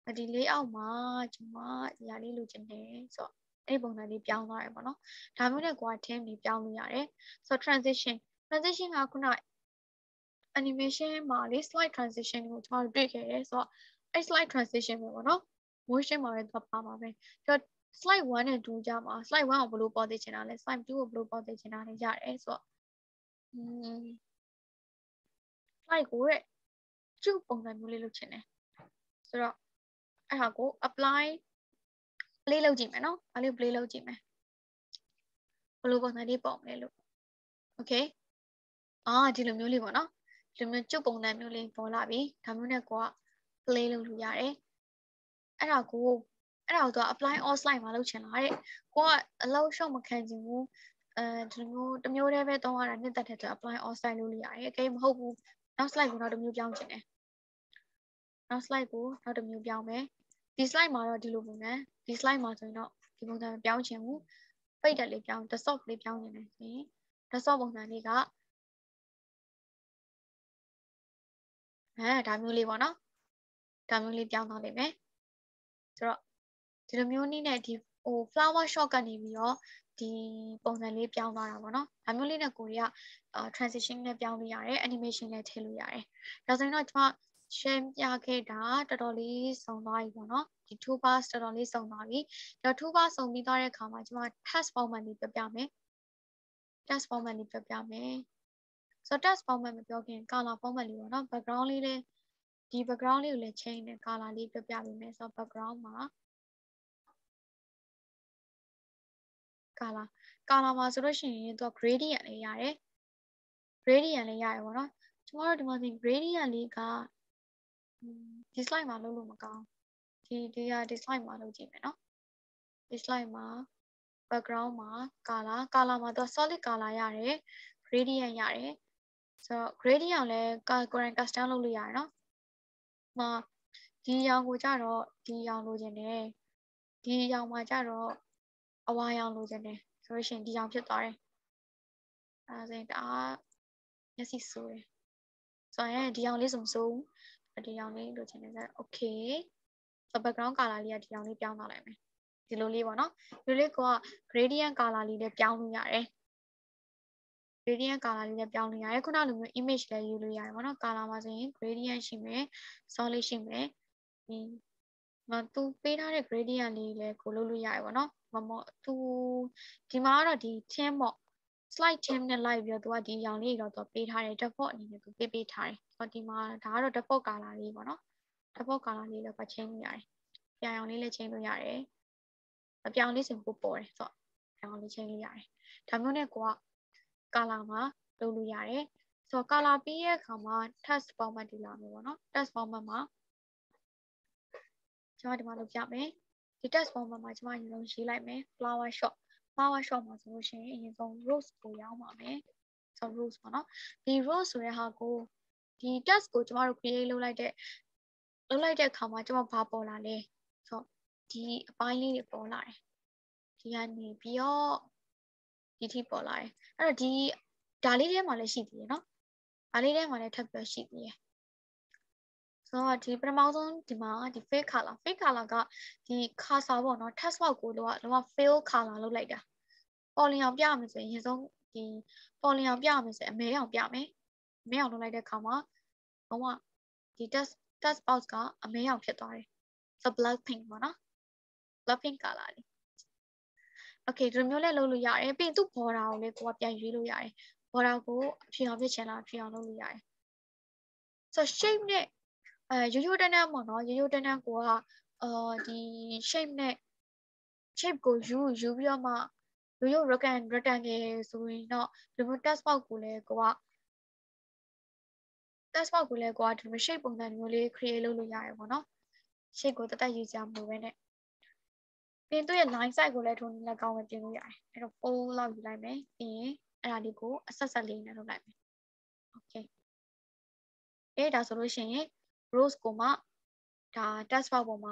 ဒီလေးအောက်မှာကျွန်မဒီဟာလေးလိုချင်တယ်ဆိုတော့အဲ့ဒီပုံစံလေးပြောင်းသွားတယ်ပေါ့နော်ဒါမျိုးနဲ့ကိုက theme လေးပြောင်းလို့ရတယ်ဆိုတော့ transition transition ကခုန animation မှာလေ slide transition ကိုကျွန်တော်တွေ့ခဲ့တယ်ဆိုတော့အဲ့ slide transition ပဲပေါ့နော် motion မှာပဲသွားပါမှာပဲဆိုတော့ slide one နဲ့ two ကြမှာ slide one ကိုဘယ်လိုပေါ်သိချင်တာလဲ slide two ကိုဘယ်လိုပေါ်သိချင်တာလဲရတယ်ဆိုတော့อืม slide ကိုတဲ့ကျုပ်ပုံစံမျိုးလေးလုပ်ချင်တယ်ဆိုတော့အဲ့ဟာကို apply play လုပ်ကြည့်မယ်နော်။ဘာလို့ play လုပ်ကြည့်မယ်။ဘယ်လိုပုံစံလေးပေါ်မလဲလို့ okay အာဒီလိုမျိုးလေးပေါ့နော်။ဒီလိုမျိုးကျုပ်ပုံစံမျိုးလေးပေါ်လာပြီ။ဒါမျိုးနဲ့ကိုက play လုပ်လို့ရတယ်။အဲ့ဒါကိုအဲ့ဒါကိုသူက apply all slide မှာလုပ်ချင်လာတဲ့။ကိုကအလောက်ရှော့မခံချင်ဘူး။အဲဒီလိုမျိုးတစ်မျိုးတည်းပဲသုံးရတာနှစ်သက်တဲ့အတွက် apply all slide လုပ်လို့ရတယ်။အကယ်မဟုတ်ဘူး။နောက် slide ကိုနောက်တစ်မျိုးပြောင်းချင်တယ်။နောက် slide ကိုနောက်တစ်မျိုးပြောင်းမယ်။ဒီ slide မှာတော့ဒီလိုပုံစံဒီ slide မှာဆိုရင်တော့ဒီပုံစံပြောင်းချင်ဘူးပိတ်တက်လေးပြောင်း desktop လေးပြောင်းနေတယ်ဆိုရင် desktop ပုံစံလေးကအဲဒါမျိုးလေးပေါ့နော်ဒါမျိုးလေးပြောင်းသွားလိမ့်မယ်ဆိုတော့ဒီလိုမျိုးနည်းနဲ့ဒီဟို flower shot ကနေပြီးတော့ဒီပုံစံလေးပြောင်းသွားတာပေါ့နော်ဒါမျိုးလေးနဲ့ကိုရီးယား transition နဲ့ပြောင်းလို့ရတယ် animation နဲ့ထည့်လို့ရတယ်ဒါဆိုရင်တော့ကျွန်မရှင်းပြခဲ့တာတော်တော်လေးစုံသွားပြီပေါ့နော်ဒီ two bars တော်တော်လေးစုံသွားပြီဒါ two bars စုံပြီးသွားတဲ့အခါမှာကျွန်မ task format လေးပြပြမယ် task format လေးပြပြမယ်ဆိုတော့ task format မပြောခင် color format လေးပေါ့နော် background လေးလည်းဒီ background လေးကိုလည်း change နဲ့ color လေးပြပြပေးမယ်ဆိုတော့ background မှာ color color မှာဆိုလို့ရှိရင်သူက gradient လေးရတယ် gradient လေးရတယ်ပေါ့နော်ကျွန်တော်တို့ဒီမှာဒီ gradient လေးကဒီ slide မှာလုပ်လို့မကောင်းဒီဒီဟာဒီ slide မှာလုပ်ကြည့်မယ်နော်ဒီ slide မှာ background မှာ color color မှာသူက solid color ရတယ် gradient ရတယ်ဆိုတော့ gradient လည်းကိုယ်တိုင် custom လုပ်လို့ရတယ်နော်။မှာဒီရောင်ကိုကြတော့ဒီရောင်လိုချင်တယ်။ဒီရောင်မှာကြတော့အဝါရောင်လိုချင်တယ်ဆိုလို့ရှိရင်ဒီရောင်ဖြစ်သွားတယ်။အဲဒါဆိုရင်ဒါမျက်စိဆိုးတယ်။ဆိုရင်ဒီရောင်လေးဆိုမဆိုးဘူး။ဒီရောင်လေးလိုချင်တယ်ဆိုတော့ okay ။ ဆို background color လေးကဒီရောင်လေးပြောင်းသွားလိုက်မယ်။ဒီလိုလေးပေါ့နော်။ဒီလိုလေးက gradient color လေးလည်းပြောင်းလို့ရတယ်။ gradient color လေးလည်းပြောင်းလို့ရတယ်ခုနလိုမျိုး image လည်းယူလို့ရတယ်ပေါ့နော် color မှာဆိုရင် gradient ရှိမယ် solid ရှိမယ်ဒီမသူပေးထားတဲ့ gradient လေးလည်းကိုလုပ်လို့ရတယ်ပေါ့နော်မမသူဒီမှာကတော့ဒီ theme ပေါ့ slide theme နဲ့လိုက်ပြီးတော့သူကဒီရောင်လေးတော့သူပေးထားတယ် default အနေနဲ့သူပေးပေးထားတယ်ဆိုတော့ဒီမှာဒါကတော့ default color လေးပေါ့နော် default color လေးလည်းချင်းလို့ရတယ်ပြောင်ရောင်လေးလည်းချင်းလို့ရတယ်အပြောင်လေးဆိုပို့ပေါ်တယ်ဆိုတော့ပြောင်လေးချင်းလို့ရတယ်ဒါမျိုးနဲ့ကိုကcolor မှာလုပ်လို့ရတယ်ဆိုတော့ color ပြီးရဲ့အခါမှာ text format ဒီလာမယ်ပေါ့နော် text format မှာကျွန်မဒီမှာလုပ်ပြမယ်ဒီ text format မှာကျွန်မအရင်ဆုံးရေးလိုက်မယ် flower shot flower shot မှာဆိုလို့ရှိရင်အရင်ဆုံး rose ကိုရောက်ပါမယ်ဆိုတော့ rose ပေါ့နော်ဒီ rose ဆိုတဲ့ဟာကိုဒီ text ကိုကျွန်မတို့ create လုပ်လိုက်တဲ့လုပ်လိုက်တဲ့အခါမှာကျွန်မဘာပေါ်လာလဲဆိုတော့ဒီအပိုင်းလေးတွေပေါ်လာတယ်ဒီကနေပြီးတော့ဒီထိပေါ်လာတယ်အဲ့တော့ဒီဒါလေးထဲမှာလည်းရှိသေးတယ်နော်ဒါလေးထဲမှာလည်းထပ်ပြီးရှိသေးတယ်ဆိုတော့ဒီပထမဆုံးဒီမှာဒီ fake color fake color ကဒီ cursor ပေါ့နော် text box ကိုတော့တော့ fill color လုပ်လိုက်တာပေါ်လင်အောင်ပြရမယ်ဆိုရင်အရင်ဆုံးဒီပေါ်လင်အောင်ပြရမယ်ဆိုရင်အမဲအောင်ပြမယ်အမဲအောင်လုပ်လိုက်တဲ့အခါမှာတော့ဒီ text text box ကအမဲအောင်ဖြစ်သွားတယ်ဆိုတော့ black pink ပေါ့နော် black pink color လေး okay ဒီလိုမျိုးလည်းလုပ်လို့ရတယ်ပြီးရင်သူ့ border ကိုလည်းကိုကပြန်ရွေးလို့ရတယ် border ကိုအဖြူအောင်ဖြစ်ချင်လားအဖြူအောင်လုပ်လို့ရတယ်ဆိုတော့ shape နဲ့အဲရိုးရိုးတန်းတန်းပေါ့နော်ရိုးရိုးတန်းတန်းကိုကအာဒီ shape နဲ့ shape ကိုယူယူပြီးတော့မှရိုးရိုး rectangle rectangle ဆိုရင်တော့ဒီလို text box ကိုလည်းကိုက text box ကိုလည်းကိုကဒီလို shape ပုံစံမျိုးလေး create လုပ်လို့ရတယ်ပေါ့နော် shape ကိုတတ်တတ်ယူကြမလို့ပဲနဲ့ပြီးရင်သူ့ရဲ့ line size ကိုလည်းထိုးနေလက်ကောင်းပဲပြင်လို့ရတယ်အဲ့တော့ four လောက်ယူလိုက်မယ်ပြီးရင်အဲ့ဒါလေးကိုအဆက်ဆက်လေးနဲ့လုပ်လိုက်မယ် okay အဲ့ဒါဆိုလို့ရှိရင် rose ကိုမှဒါ text box ပေါ်မှာ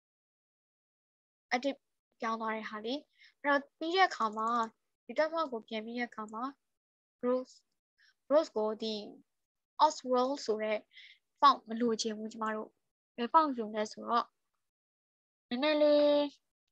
edit ပြောင်းသွားတဲ့ဟာလေးအဲ့တော့ပြီးတဲ့အခါမှာဒီ text box ကိုပြင်ပြီးတဲ့အခါမှာ rose rose ကိုဒီ Oswald ဆိုတဲ့ font မလိုချင်ဘူးကျမတို့ဘယ် font ယူလဲဆိုတော့နည်းနည်းလေး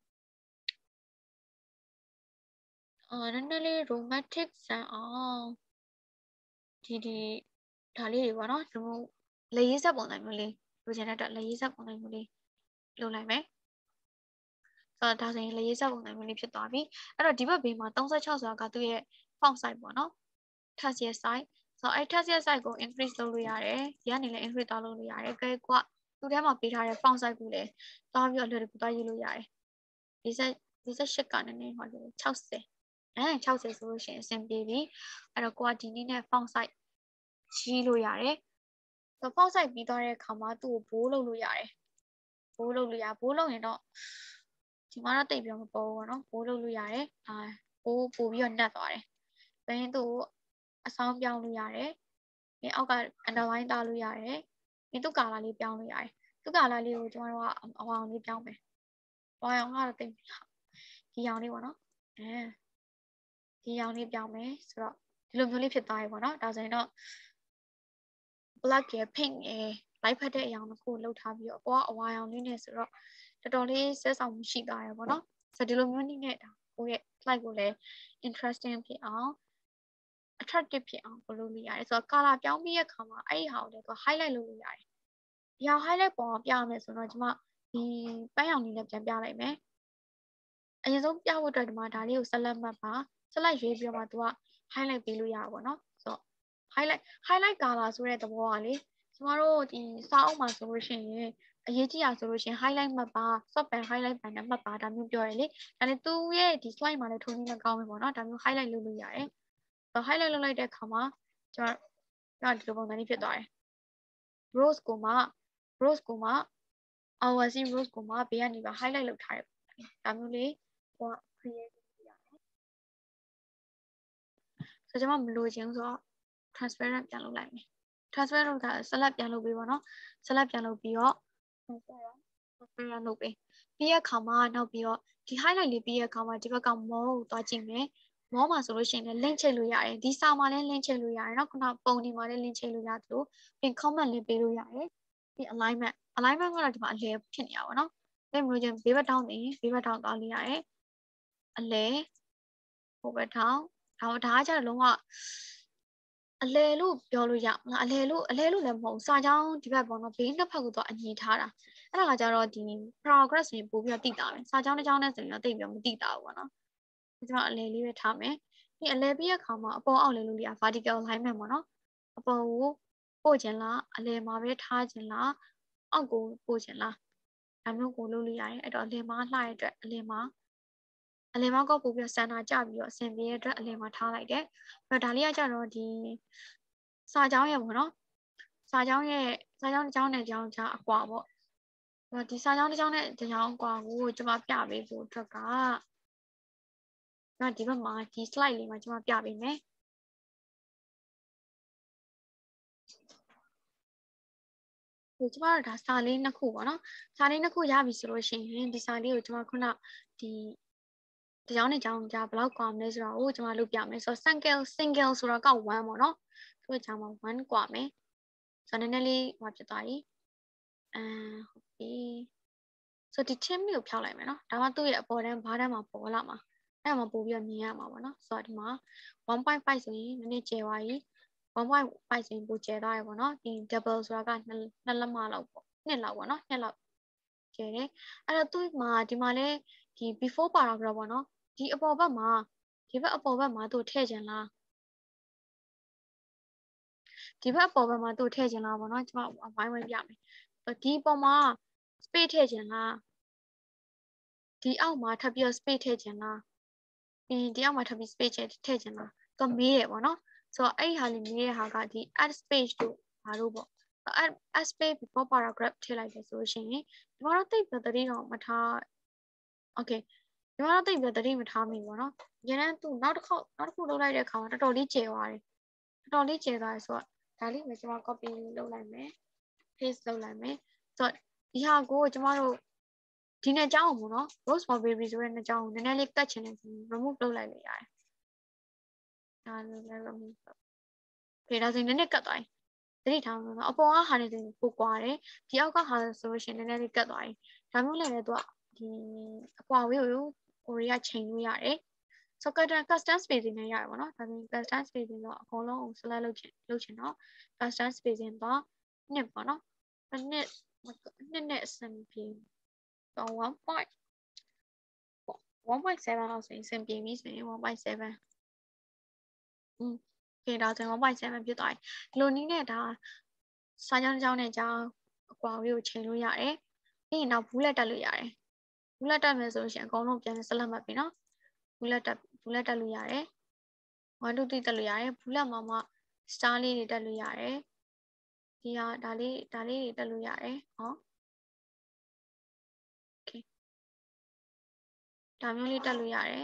အာနည်းနည်းလေး romantic ဆန်အောင်ဒီဒီဒါလေးတွေပေါ့နော်ဒီလိုလက်ရေးဆက်ပုံစံမျိုးလေးလိုချင်တဲ့အတွက်လက်ရေးဆက်ပုံစံမျိုးလေးလုပ်လိုက်မယ်ဆိုတော့ဒါဆိုရင်လက်ရေးဆက်ပုံစံမျိုးလေးဖြစ်သွားပြီအဲ့တော့ဒီဘက်ဘေးမှာthirty-sixဆိုတာကသူ့ရဲ့ font size ပေါ့နော် text ရဲ့ size ဆိုတော့အဲ့ text ရဲ့ size ကို increase လုပ်လို့ရတယ်ဒီကနေလည်း increase သွားလုပ်လို့ရတယ်ကဲကွာသူ့ထဲမှာပေးထားတဲ့ font size ကိုလည်းသွားပြီးတော့လွယ်တကူသွားရေးလို့ရတယ်forty-eightကနည်းနည်းဟောလို့sixtyအဲsixtyဆိုလို့ရှိရင်အဆင်ပြေပြီအဲ့တော့ကိုကဒီနည်းနဲ့ font size ရေးလို့ရတယ်ဆို font size ပြီးသွားတဲ့အခါမှာသူ့ကို bold လုပ်လို့ရတယ် bold လုပ်လို့ရ bold လုပ်ရင်တော့ဒီမှာတော့တိတ်ပြီးတော့မပေါ်ဘူးပေါ့နော် bold လုပ်လို့ရတယ်အာ bold ပို့ပြီးတော့နှက်သွားတယ်ဘယ်ရင်သူ့ကိုအဆောင်ပြောင်းလို့ရတယ်ဒီအောက်က underline တားလို့ရတယ်ဒီသူ့ color လေးပြောင်းလို့ရတယ်သူ့ color လေးကိုကျွန်တော်တို့ကအဝါအောင်လေးပြောင်းမယ်အဝါအောင်ကတော့တိတ်ဒီရောင်လေးပေါ့နော်အဲဒီရောင်လေးပြောင်းမယ်ဆိုတော့ဒီလိုမျိုးလေးဖြစ်သွားပြီပေါ့နော်ဒါဆိုရင်တော့ black ရယ် pink ရယ် light ဖက်တဲ့အရောင်တစ်ခုလောက်ထားပြီးတော့အပေါ်ကအဝါရောင်လေးနဲ့ဆိုတော့တော်တော်လေးဆက်ဆောင်မှုရှိသွားရပေါ့နော်ဆိုတော့ဒီလိုမျိုးနည်းနဲ့ကိုယ့်ရဲ့ slide ကိုလည်း interesting ဖြစ်အောင် attractive ဖြစ်အောင်လုပ်လို့ရတယ်ဆိုတော့ color ပြောင်းပြီးတဲ့အခါမှာအဲ့ဒီဟာကိုလည်းသူ highlight လုပ်လို့ရတယ်ဒီဟာ highlight ပုံအောင်ပြရမယ်ဆိုတော့ကျွန်မဒီပန်းရောင်လေးနဲ့ပြန်ပြလိုက်မယ်အရင်ဆုံးပြဖို့အတွက်ဒီမှာဒါလေးကို select မှတ်ပါ select ရွေးပြီးတော့မှသူက highlight ပေးလို့ရပါဘောเนาะဆိုတော့ highlight highlight color ဆိုတဲ့သဘောကလေကျမတို့ဒီစာအုပ်မှာဆိုလို့ရှိရင်အရေးကြီးတာဆိုလို့ရှိရင် highlight မှတ်ပါ soft pen highlight pen နဲ့မှတ်ပါဒါမျိုးပြောရလေဒါနဲ့သူရဲ့ဒီ slide မှာလည်းထုံးနေမကောင်းဘူးပေါ့เนาะဒါမျိုး highlight လုပ်လို့ရတယ်ဆိုတော့ highlight လုပ်လိုက်တဲ့အခါမှာကျမကဒီလိုပုံစံလေးဖြစ်သွားတယ် rose ကိုမှ rose ကိုမှ our see rose ကိုမှဘေးကနေပါ highlight လုပ်ထားတယ်ဒါမျိုးလေးဟို create လုပ်ရတယ်ဆိုတော့ကျွန်မမလိုချင်ဘူးဆိုတော့ transparent ပြန်လုပ်လိုက်မယ် transparent လုပ်တာ select ပြန်လုပ်ပေးပါတော့ select ပြန်လုပ်ပြီးတော့ transparent transparent လုပ်ပေးပြီးရခါမှာနောက်ပြီးတော့ဒီ highlight လေးပြီးရခါမှာဒီဘက်က more ကိုသွားကြည့်မယ် more မှာဆိုလို့ရှိရင်လည်း link ချိတ်လို့ရတယ်ဒီစာမှာလည်း link ချိတ်လို့ရတယ်เนาะခုနပုံဒီမှာလည်း link ချိတ်လို့ရတယ်လို့ပြီး comment လေးပေးလို့ရတယ်ပြီး alignment alignment ကတော့ဒီမှာအလဲဖြစ်နေတာပေါ့နော်ဒါမျိုးချင်းဘေးဘက်ထောင်းနေဘေးဘက်ထောင်းသွားလို့ရတယ်အလဲဟိုဘက်ထောင်းဒါဒါကကျတော့လုံးဝအလဲလို့ပြောလို့ရငါအလဲလို့အလဲလို့လည်းမဟုတ်စာကြောင်းဒီဘက်ပေါ့နော်ဘေးနှစ်ဖက်ကိုတော့အညီထားတာအဲ့ဒါကကျတော့ဒီ progress တွေပို့ပြီးတော့တိတာပဲစာကြောင်းတစ်ကြောင်းနဲ့ဆိုရင်တော့တိတ်ပြီးတော့မတိတာဘူးပေါ့နော်ကျွန်တော်အလဲလေးပဲထားမယ်ဒီအလဲပြီးရခါမှာအပေါ်အောက်လဲလို့ရ vertical alignment ပေါ့နော်အပေါ်ကိုပို့ခြင်းလားအလဲမှာပဲထားခြင်းလားအောက်ကိုပို့ခြင်းလားဒါမျိုးကိုလုပ်လို့ရတယ်အဲ့တော့အလဲမှာလှရတဲ့အတွက်အလဲမှာအလဲမောက်ကပို့ပြီးစန်တာကြပြီးတော့အဆင်ပြေတဲ့အတွက်အလဲမှာထားလိုက်တယ်အဲ့တော့ဒါလေးကကြတော့ဒီစာကြောင်းရဲ့ပေါ့နော်စာကြောင်းရဲ့စာကြောင်းတစ်ကြောင်းနဲ့တစ်ကြောင်းကြားအကွာပေါ့အဲ့တော့ဒီစာကြောင်းတစ်ကြောင်းနဲ့တစ်ကြောင်းအကွာကိုကျွန်မပြပေးဖို့အတွက်ကနော်ဒီဘက်မှာဒီ slide လေးမှာကျွန်မပြပေးမယ်ဒီကျမတို့ဒါစာလေးနှစ်ခုပေါ့နော်စာလေးနှစ်ခုရပြီဆိုလို့ရှိရင်ဒီစာလေးကိုကျွန်မခုနဒီဒီကြောင်းနဲ့ကြောင်းကြားဘယ်လောက်ကွာမလဲဆိုတော့ကျွန်မလုပ်ပြမယ်ဆိုတော့ single single ဆိုတော့ကoneပေါ့နော်သူ့ကြောင်းမှာoneကွာမယ်ဆိုတော့နည်းနည်းလေးဟောဖြစ်သွားပြီအမ်ဟုတ်ပြီဆိုတော့ဒီ team ကိုဖျောက်လိုက်မယ်နော်ဒါမှသူ့ရဲ့အပေါ်တန်းဘားတန်းမှာပေါ်လာမှာအဲ့မှာပို့ပြီးတော့မြင်ရမှာပေါ့နော်ဆိုတော့ဒီမှာ one point five ဆိုရင်နည်းနည်းကျယ်သွားပြီone point five ဆိုရင်ပိုကျယ်သွားရပေါ့နော်ဒီ double ဆိုတာကနှစ်လက်မလောက်ပေါ့နှစ်လောက်ပေါ့နော်နှစ်လောက်ကျယ်တယ်အဲ့တော့သူ့မှာဒီမှာလဲဒီ before paragraph ပေါ့နော်ဒီအပေါ်ဘက်မှာဒီဘက်အပေါ်ဘက်မှာသူ့ထည့်ခြင်းလားဒီဘက်အပေါ်ဘက်မှာသူ့ထည့်ခြင်းလားပေါ့နော်ကျွန်မဝိုင်းဝိုင်းပြမယ်ဒီပေါ်မှာ space ထည့်ခြင်းလားဒီအောက်မှာထပ်ပြီး space ထည့်ခြင်းလားပြီးဒီအောက်မှာထပ်ပြီး space ထည့်ခြင်းလားသူမေးတယ်ပေါ့နော်ဆိုတော့အဲ့ဒီဟာလေးမေးတဲ့ဟာကဒီ add space တို့ဘာလို့ပေါ့ add add space before paragraph ထည့်လိုက်တယ်ဆိုလို့ရှိရင်ဒီမှာတော့တိတ်ပြီးတတိတော့မထား okay ဒီမှာတော့တိတ်ပြီးတတိမထားမိဘူးเนาะရန်သူနောက်တစ်ခေါက်နောက်တစ်ခုလုပ်လိုက်တဲ့အခါမှာတော်တော်လေးကျယ်သွားတယ်တော်တော်လေးကျယ်သွားတယ်ဆိုတော့ဒါလေးကိုကျွန်မ copy လုပ်လိုက်မယ် paste လုပ်လိုက်မယ်ဆိုတော့ဒီဟာကိုကျွန်မတို့ဒီနှစ်ကြောင်းပေါ့နော် rose for baby ဆိုတဲ့နှစ်ကြောင်းကိုနည်းနည်းလေးကတ်ချင်တယ်ဆိုရင် remove လုပ်လိုက်လို့ရတယ်ဒါလည်း remove လုပ်ခေဒါဆိုရင်နည်းနည်းကတ်သွားပြီသတိထားလို့နော်အပေါ်ကဟာနေဆိုရင်ပိုကွာတယ်ဒီအောက်ကဟာဆိုလို့ရှိရင်နည်းနည်းလေးကတ်သွားပြီဒါမျိုးလည်းလေသူကဒီအကွာဝေးကိုကိုရီးယားချိန်လို့ရတယ်။ so custom spacing နဲ့ရတယ်ပေါ့နော်ဒါဆိုရင် custom spacing တော့အကုန်လုံးကို select လုပ်ချင်လုပ်ချင်တော့ custom spacing တော့နှစ်ပေါ့နော်နှစ်နှစ်နဲ့အဆင်ပြေတော့ one point one point seven လောက်ဆိုရင်အဆင်ပြေပြီဆိုရင် one point seven อืมโอเคဒါဆိုရင် one point seven ဖြစ်သွားပြီဒီလိုနည်းနဲ့ဒါစာကြောင်းတစ်ကြောင်းနဲ့ကြောင်းအကွာဝေးကိုချိန်လို့ရတယ်ပြီးရင်တော့ဘူးလက်တက်လို့ရတယ်ဘူးလက်တက်မယ်ဆိုလို့ရှိရင်အကုန်လုံးပြန်ဆက်လက်မှတ်ပြီနော်ဘူးလက်တက်ဘူးလက်တက်လို့ရတယ်one two three တက်လို့ရတယ်ဘူးလက်မှာမှ star လေးတွေတက်လို့ရတယ်ဒီဟာဒါလေးဒါလေးတွေတက်လို့ရတယ်ဟောโอเคဒါမျိုးလေးတက်လို့ရတယ်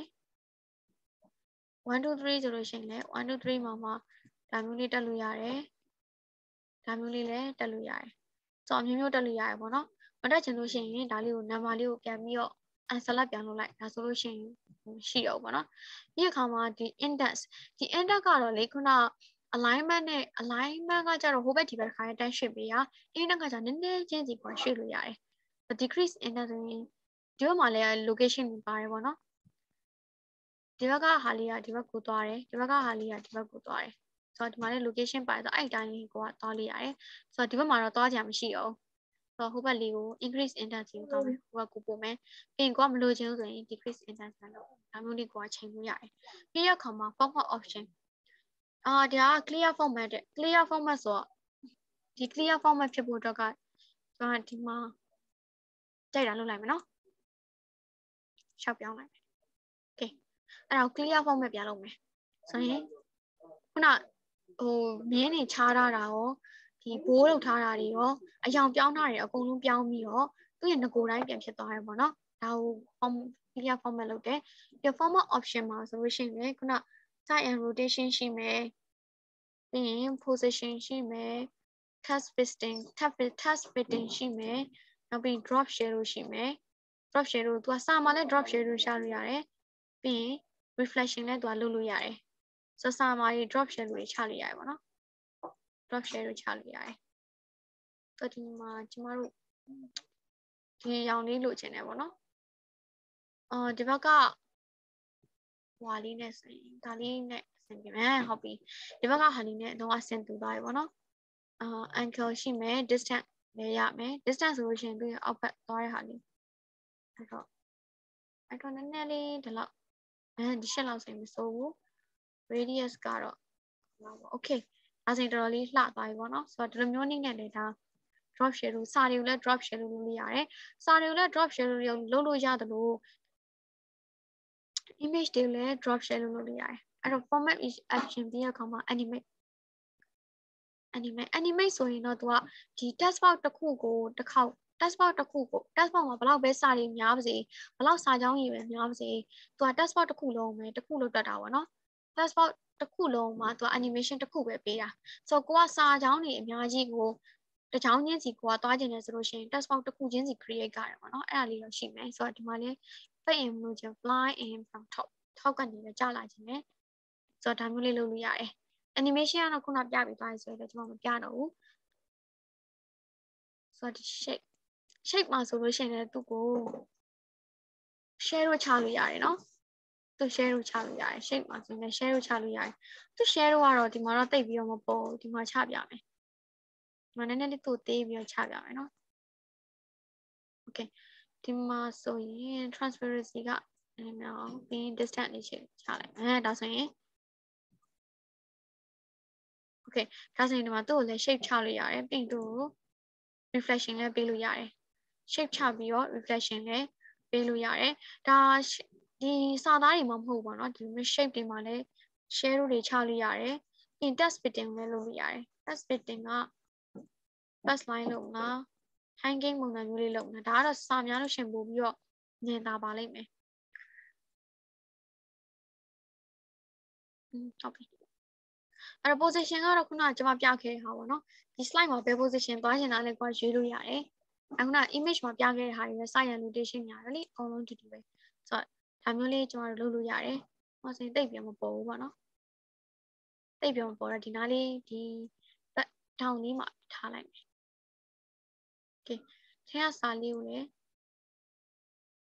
one two three ဆိုလို့ရှိရင်လည်း one two three မှာမှဒါမျိုးလေးတက်လို့ရတယ်ဒါမျိုးလေးလည်းတက်လို့ရတယ်ဆိုတော့အမျိုးမျိုးတက်လို့ရတယ်ပေါ့နော်မတက်ချင်လို့ရှိရင်ဒါလေးကို number လေးကိုပြန်ပြီးတော့ select ပြန်လုပ်လိုက်ဒါဆိုလို့ရှိရင်ရှိတော့ပေါ့နော်ဒီအခါမှာဒီ index ဒီ index ကတော့လေခုန alignment နဲ့ alignment ကကြတော့ဟိုဘက်ဒီဘက်တစ်ခါတန်းရွှေ့ပေးရ index ကကြနည်းနည်းချင်းစီပေါ်ရွှေ့လို့ရတယ် decrease index ဆိုရင်ဒီဘက်မှာလည်း location ပါတယ်ပေါ့နော်ဒီဘက်ကဟာလေးကဒီဘက်ကိုသွားတယ်ဒီဘက်ကဟာလေးကဒီဘက်ကိုသွားတယ်ဆိုတော့ဒီမှာလည်း location ပါတယ်ဆိုတော့အဲ့တိုင်းလေးကိုကသွားလို့ရတယ်ဆိုတော့ဒီဘက်မှာတော့သွားကြမရှိတော့ဆိုတော့ဟိုဘက်လေးကို increase intensity ကိုသွားမယ်ဟိုဘက်ကိုပို့မယ်ပြီးရင်ကိုကမလိုချင်ဘူးဆိုရင် decrease intensity လို့ဒါမျိုးလေးကိုကချိန်လို့ရတယ်ပြီးရခါမှာ format option အာဒါက clear format တဲ့ clear format ဆိုတော့ဒီ clear format ဖြစ်ဖို့အတွက်ကကျွန်တော်ဒီမှာကြိုက်တာလုပ်လိုက်မယ်နော်ရှောက်ပြောင်းလိုက်မယ် okay အဲ့တော့ clear format ပြလုပ်မယ်ဆိုရင်ခုနဟိုမြင်းနေချားထားတာရောဒီဘိုးလောက်ထားတာတွေရောအယောင်ပြောင်းထားတွေအကုန်လုံးပြောင်းပြီးတော့သူ့ရဲ့ငကိုတိုင်းပြန်ဖြစ်သွားတယ်ပေါ့နော်ဒါကို form clear format လုပ်တယ်ဒီ format option မှာဆိုလို့ရှိရင်ခုန side and rotation ရှိမယ်ပြီးရင် position ရှိမယ် test fitting test fitting ရှိမယ်နောက်ပြီး drop shadow ရှိမယ် drop shadow သူကစာမှာလည်း drop shadow ရှာလို့ရတယ်ပြီးရင် reflection လည်းသူကလုပ်လို့ရတယ်ဆိုစာမှာရေး drop shadow တွေချလို့ရတယ်ပေါ့နော် drop shadow ချလို့ရတယ်ဆိုဒီမှာကျမတို့ဒီရောင်လေးလိုချင်တယ်ပေါ့နော်အော်ဒီဘက်ကဟွာလေးနဲ့ဆိုရင်ဒါလေးနဲ့အဆင်ပြေမယ်ဟုတ်ပြီဒီဘက်ကဟာလေးနဲ့တော့အဆင်တူသွားပြီပေါ့နော်အာ angle ရှိမယ် distance လည်းရမယ် distance ဆိုလို့ရှိရင်သူ့ရဲ့အောက်ဘက်သွားတဲ့ဟာလေးအဲ့တော့အဲ့တော့နည်းနည်းလေးဒီလောက်အဲဒီရှစ်လောက်ဆိုရင်မစိုးဘူး radius ကတော့โอเคဒါဆိုရင်တော်တော်လေးလှသွားပြီပေါ့နော်ဆိုတော့ဒီလိုမျိုးနည်းနဲ့လေဒါ drop shadow စာတွေကိုလည်း drop shadow လုပ်လို့ရတယ်စာတွေကိုလည်း drop shadow လုပ်လို့ရတယ်လို့ image တွေကိုလည်း drop shadow လုပ်လို့ရတယ်အဲ့တော့ format action ပြီးရခါမှာ animate animate animate ဆိုရင်တော့သူကဒီ text box တစ်ခုကိုတစ်ခေါက် text box တစ်ခုကို text box မှာဘလောက်ပဲစာတွေများပါစေဘလောက်စာကြောင်းကြီးပဲများပါစေသူက text box တစ်ခုလုံးပဲတစ်ခုလို့တွက်တာပေါ့နော် text box တစ်ခုလုံးမှာသူက animation တစ်ခုပဲပေးတာဆိုတော့ကိုကစာကြောင်းတွေအများကြီးကိုတစ်ကြောင်းချင်းစီကိုကသွားကျင်တယ်ဆိုလို့ရှိရင် text box တစ်ခုချင်းစီ create ကြတယ်ပေါ့နော်အဲ့ဒါလေးတော့ရှိမယ်ဆိုတော့ဒီမှာလေး fade in လို့ချင်း fly in from top ထောက်ကနေလည်းကြာလာခြင်းနဲ့ဆိုတော့ဒါမျိုးလေးလုပ်လို့ရတယ် animation ကတော့ခုနပြပြီးသွားပြီဆိုတော့ကျွန်တော်မပြတော့ဘူးဆိုတော့ဒီ shape shape မှာဆိုလို့ရှိရင်လည်းသူ့ကို share ချလို့ရတယ်နော်သူ share ချလို့ရတယ် shape မှာဆိုရင်လည်း share ချလို့ရတယ်သူ share ကတော့ဒီမှာတော့တိတ်ပြီးတော့မပေါ်ဘူးဒီမှာချပြမယ်ဒီမှာနည်းနည်းလေးသူ့သေးပြီးတော့ချပြမယ်နော် okay ဒီမှာဆိုရင် transparency ကနည်းနည်းအောင်ပြီး distance လေးချလိုက်အဲဒါဆိုရင် okay ဒါဆိုရင်ဒီမှာသူ့ကိုလည်း shape ချလို့ရတယ်ပြီးသူ့ကို reflection လည်းပေးလို့ရတယ် shape ချပြီးတော့ reflection လည်းပေးလို့ရတယ်ဒါဒီစာသားတွေမှမဟုတ်ပါတော့ဒီ shape တွေမှာလည်း share တွေချလို့ရတယ်ပြီး text fitting လည်းလုပ်လို့ရတယ် text fitting က first line လုပ်လား hanging ပုံစံမျိုးလေးလုပ်နေတာဒါကတော့စာများလို့ရှင်ပို့ပြီးတော့ညင်သာပါလိမ့်မယ်อืมဟုတ်ပြီအဲ့တော့ position ကတော့ခုနကကျွန်မပြခဲ့ဟာပေါ့နော်ဒီ slide မှာဘယ် position သွားချင်တာလဲကိုရွေးလို့ရတယ်အခုန image မှာပြခဲ့တဲ့ဟာတွေပဲ site annotation ညာတယ်လေအကုန်လုံးတူတူပဲဆိုတော့ဒါမျိုးလေးကျွန်တော်တို့လုပ်လို့ရတယ်ဟောစင်တိတ်ပြန်မပေါ်ဘူးပေါ့နော်တိတ်ပြန်မပေါ်တော့ဒီနားလေးဒီဘက်ထောင်လေးမှာထားလိုက်မယ် okay ထင်းကစာလေးကိုလည်း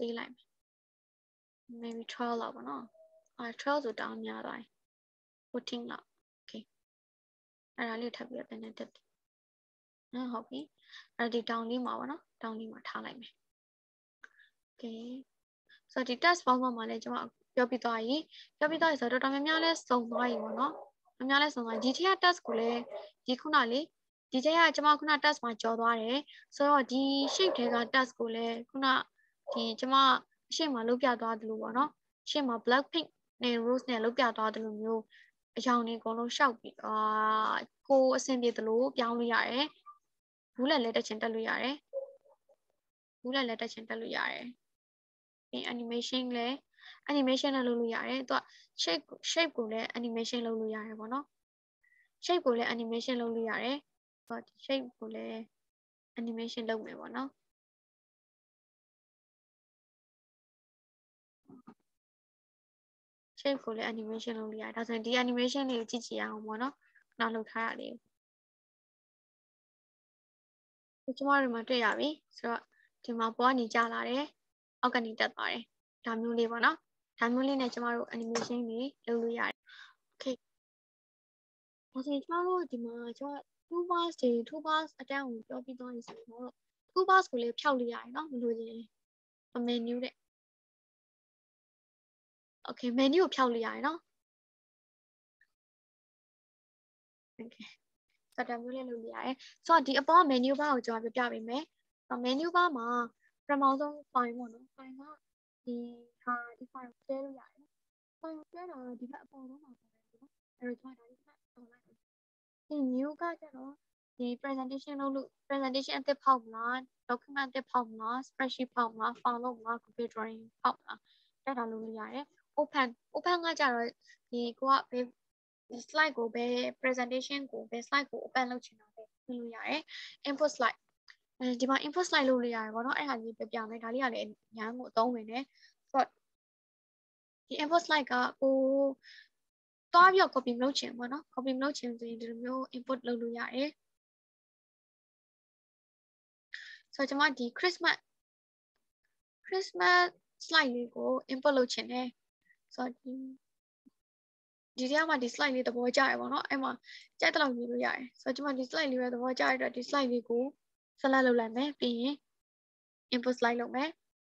ပေးလိုက်မယ် maybe twelve လောက်ပေါ့နော်အဲtwelveဆိုတောင်းများသွားတယ် fourteen လောက် okay အဲ့ဒါလေးထပ်ပြီးတော့တနေ့တက်တယ်နော်ဟုတ်ပြီအဲ့ဒီတောင်းလေးမှာပေါ့နော်တောင်းလေးမှာထားလိုက်မယ် okay ဆိုတော့ဒီ test form မှာလည်းကျွန်မပြောပြသွားပြီပြောပြသွားပြီဆိုတော့တော်တော်များများလဲစုံသွားပြီပေါ့နော်များများလဲစုံသွားဒီထက် test ကိုလည်းဒီခုနလေးဒီထက်ကကျွန်မခုန test မှာကြော်သွားတယ်ဆိုတော့ဒီ shape တွေက test ကိုလည်းခုနဒီကျွန်မအရှိမလုပ်ပြသွားသလိုပေါ့နော်ရှေ့မှာ black pink နဲ့ rose နဲ့လုပ်ပြသွားသလိုမျိုးအရောင်တွေအကုန်လုံးရှောက်ပြီးအာကိုအဆင်ပြေသလိုပြောင်းလို့ရတယ်ဘူးလည်းလက်တက်ချင်တက်လို့ရတယ်ဘူးလည်းလက်တက်ချင်တက်လို့ရတယ်ပြီး animation လည်း animation နဲ့လုပ်လို့ရတယ်သူက shape shape ကိုလည်း animation လုပ်လို့ရတယ်ပေါ့နော် shape ကိုလည်း animation လုပ်လို့ရတယ်ဆိုတော့ shape ကိုလည်း animation လုပ်မယ်ပေါ့နော်shape ကိုလည်း animation လုပ်လို့ရတယ်ဒါဆိုရင်ဒီ animation လေးကိုကြည့်ကြည့်အောင်ပေါ့နော်နောက်လုပ်ထားရလေးကျမတို့မှာတွေ့ရပြီဆိုတော့ဒီမှာပေါ်ကနေကြာလာတယ်အောက်ကနေတက်သွားတယ်ဒါမျိုးလေးပေါ့နော်ဒါမျိုးလေးနဲ့ကျမတို့ animation တွေလုပ်လို့ရတယ် okay ဒါဆိုရင်ကျမတို့ဒီမှာကျမ two bars တွေ two bars အတန်းကိုပြောပြီးသွားပြီဆိုတော့ two bars ကိုလည်းဖြောက်လို့ရတယ်နော်မလို့ရင် menu တဲ့ okay menu ကိုဖြောက်လို့ရတယ်နော် okay ဆိုတော့ဒါမျိုးလေးလုပ်လို့ရတယ်ဆိုတော့ဒီအပေါ် menu bar ကိုကျွန်တော်ပြပြပေးမယ်ဆိုတော့ menu bar မှာပထမဆုံး file ပေါ့နော် file ကဒီဟာဒီ file ကိုကျဲလို့ရတယ် file ကိုကျဲတော့ဒီဘက်အပေါ်ဆုံးမှာပါတယ်နော်အဲ့တော့ကျွန်တော်ဒါလေးကပေါ်လိုက်ဒီ new ကကျတော့ဒီ presentation လုပ်လို့ presentation အသစ်ဖောက်မလား document အသစ်ဖောက်မလား spreadsheet ဖောက်မလား file လုပ်မလား Google Drawing ဖောက်မလားတက်တာလုပ်လို့ရတယ် open open ကကျတော့ဒီကိုကဘယ်ဒီ slide ကိုပဲ presentation ကိုပဲ slide ကို open လုပ်ချင်တာပဲလုပ်လို့ရတယ် input slide အဲဒီမှာ input slide လုပ်လို့ရတယ်ပေါ့နော်အဲ့ဒါလေးပြပြမယ်ဒါလေးကလည်းအများကိုအသုံးဝင်တယ်ဆိုတော့ဒီ input slide ကကိုသွားပြီးတော့ copy မလုပ်ချင်ပေါ့နော် copy မလုပ်ချင်ဆိုရင်ဒီလိုမျိုး input လုပ်လို့ရတယ်ဆိုတော့ကျွန်မဒီ Christmas Christmas slide လေးကို input လုပ်ချင်တယ်ဆိုတော့ဒီဒီထဲမှာဒီ slide လေးသဘောကျရပေါ့နော်အဲ့မှာကြိုက်တဲ့လောက်ရေးလို့ရတယ်ဆိုတော့ကျွန်မဒီ slide လေးပဲသဘောကျရတဲ့ဒီ slide လေးကို select လုပ်လိုက်မယ်ပြီးရင် input slide လုပ်မယ်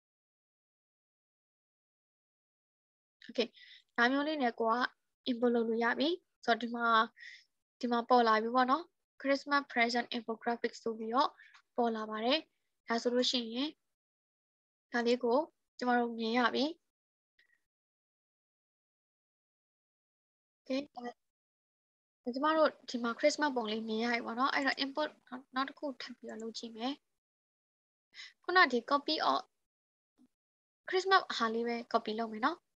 okay ဒါမျိုးလေးနဲ့ကိုက input လုပ်လို့ရပြီဆိုတော့ဒီမှာဒီမှာပေါ်လာပြီပေါ့နော် Christmas present infographics ဆိုပြီးတော့ပေါ်လာပါတယ်ဒါဆိုလို့ရှိရင်ဒါလေးကိုကျမတို့မြင်ရပြီ okay ကျမတို့ဒီမှာ Christmas ပုံလေးမြင်ရပြီပေါ့နော်အဲ့တော့ input နောက်တစ်ခုထပ်ပြီးတော့လုပ်ကြည့်မယ်ခုနဒီ copy of Christmas ဟာလေးပဲ copy လုပ်မယ်နော်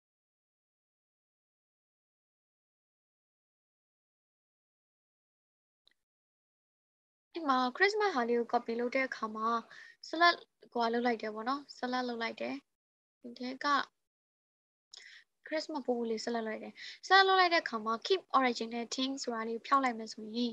ဒီမှာ Christmas ဟာလေးကို copy လုပ်တဲ့အခါမှာ select ကိုလုပ်လိုက်တယ်ပေါ့နော် select လုပ်လိုက်တယ်ဒီထဲက Christmas ပို့လေး select လိုက်တယ် select လုပ်လိုက်တဲ့အခါမှာ keep original theme ဆိုတာလေးဖြောက်လိုက်မယ်ဆိုရင်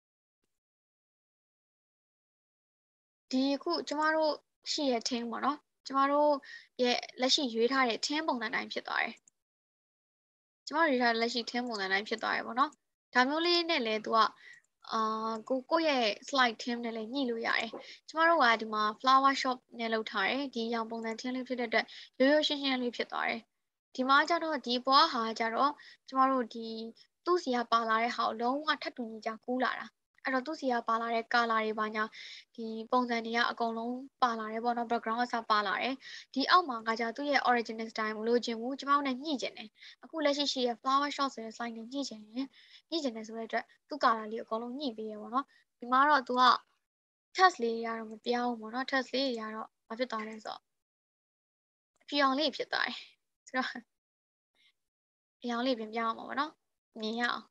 ဒီခုကျမတို့ရှိရဲ့ theme ပေါ့နော်ကျမတို့ရဲ့လက်ရှိရွေးထားတဲ့ theme ပုံစံတိုင်းဖြစ်သွားတယ်ကျမတို့ရွေးထားတဲ့လက်ရှိ theme ပုံစံတိုင်းဖြစ်သွားတယ်ပေါ့နော်ဒါမျိုးလေးနဲ့လည်းသူကအာကိုကိုရဲ့ slide theme နဲ့လည်းညှိလို့ရတယ်ကျမတို့ကဒီမှာ flower shop နဲ့လုပ်ထားတယ်ဒီရောင်ပုံစံ theme လေးဖြစ်တဲ့အတွက်ရိုးရိုးရှင်းရှင်းလေးဖြစ်သွားတယ်ဒီမှာကျတော့ဒီပေါ်ဟာကျတော့ကျမတို့ဒီသူ့စီကပါလာတဲ့ဟာကိုလုံးဝထပ်တူညီကြကူးလာတာအဲ့တော့သူ့စီကပါလာတဲ့ color တွေပါညာဒီပုံစံတွေကအကုန်လုံးပါလာတယ်ပေါ့နော် background အစပါလာတယ်ဒီအောက်မှာကကြသူ့ရဲ့ original style မလို့ခြင်းဘူးကျမတို့နဲ့ညှိကျင်တယ်အခုလက်ရှိရှိရဲ့ flower shop ဆိုတဲ့ slide နဲ့ညှိကျင်ရင်ညှိကျင်တယ်ဆိုတဲ့အတွက်သူ့ color လေးအကုန်လုံးညှိပေးရပေါ့နော်ဒီမှာတော့ तू က text လေးရတော့မပြောင်းဘူးပေါ့နော် text လေးရတော့ဘာဖြစ်သွားလဲဆိုတော့အပြောင်လေးဖြစ်သွားတယ်ဆိုတော့အရောင်လေးပြင်ပြောင်းအောင်ပါပေါ့နော်မြင်ရအောင်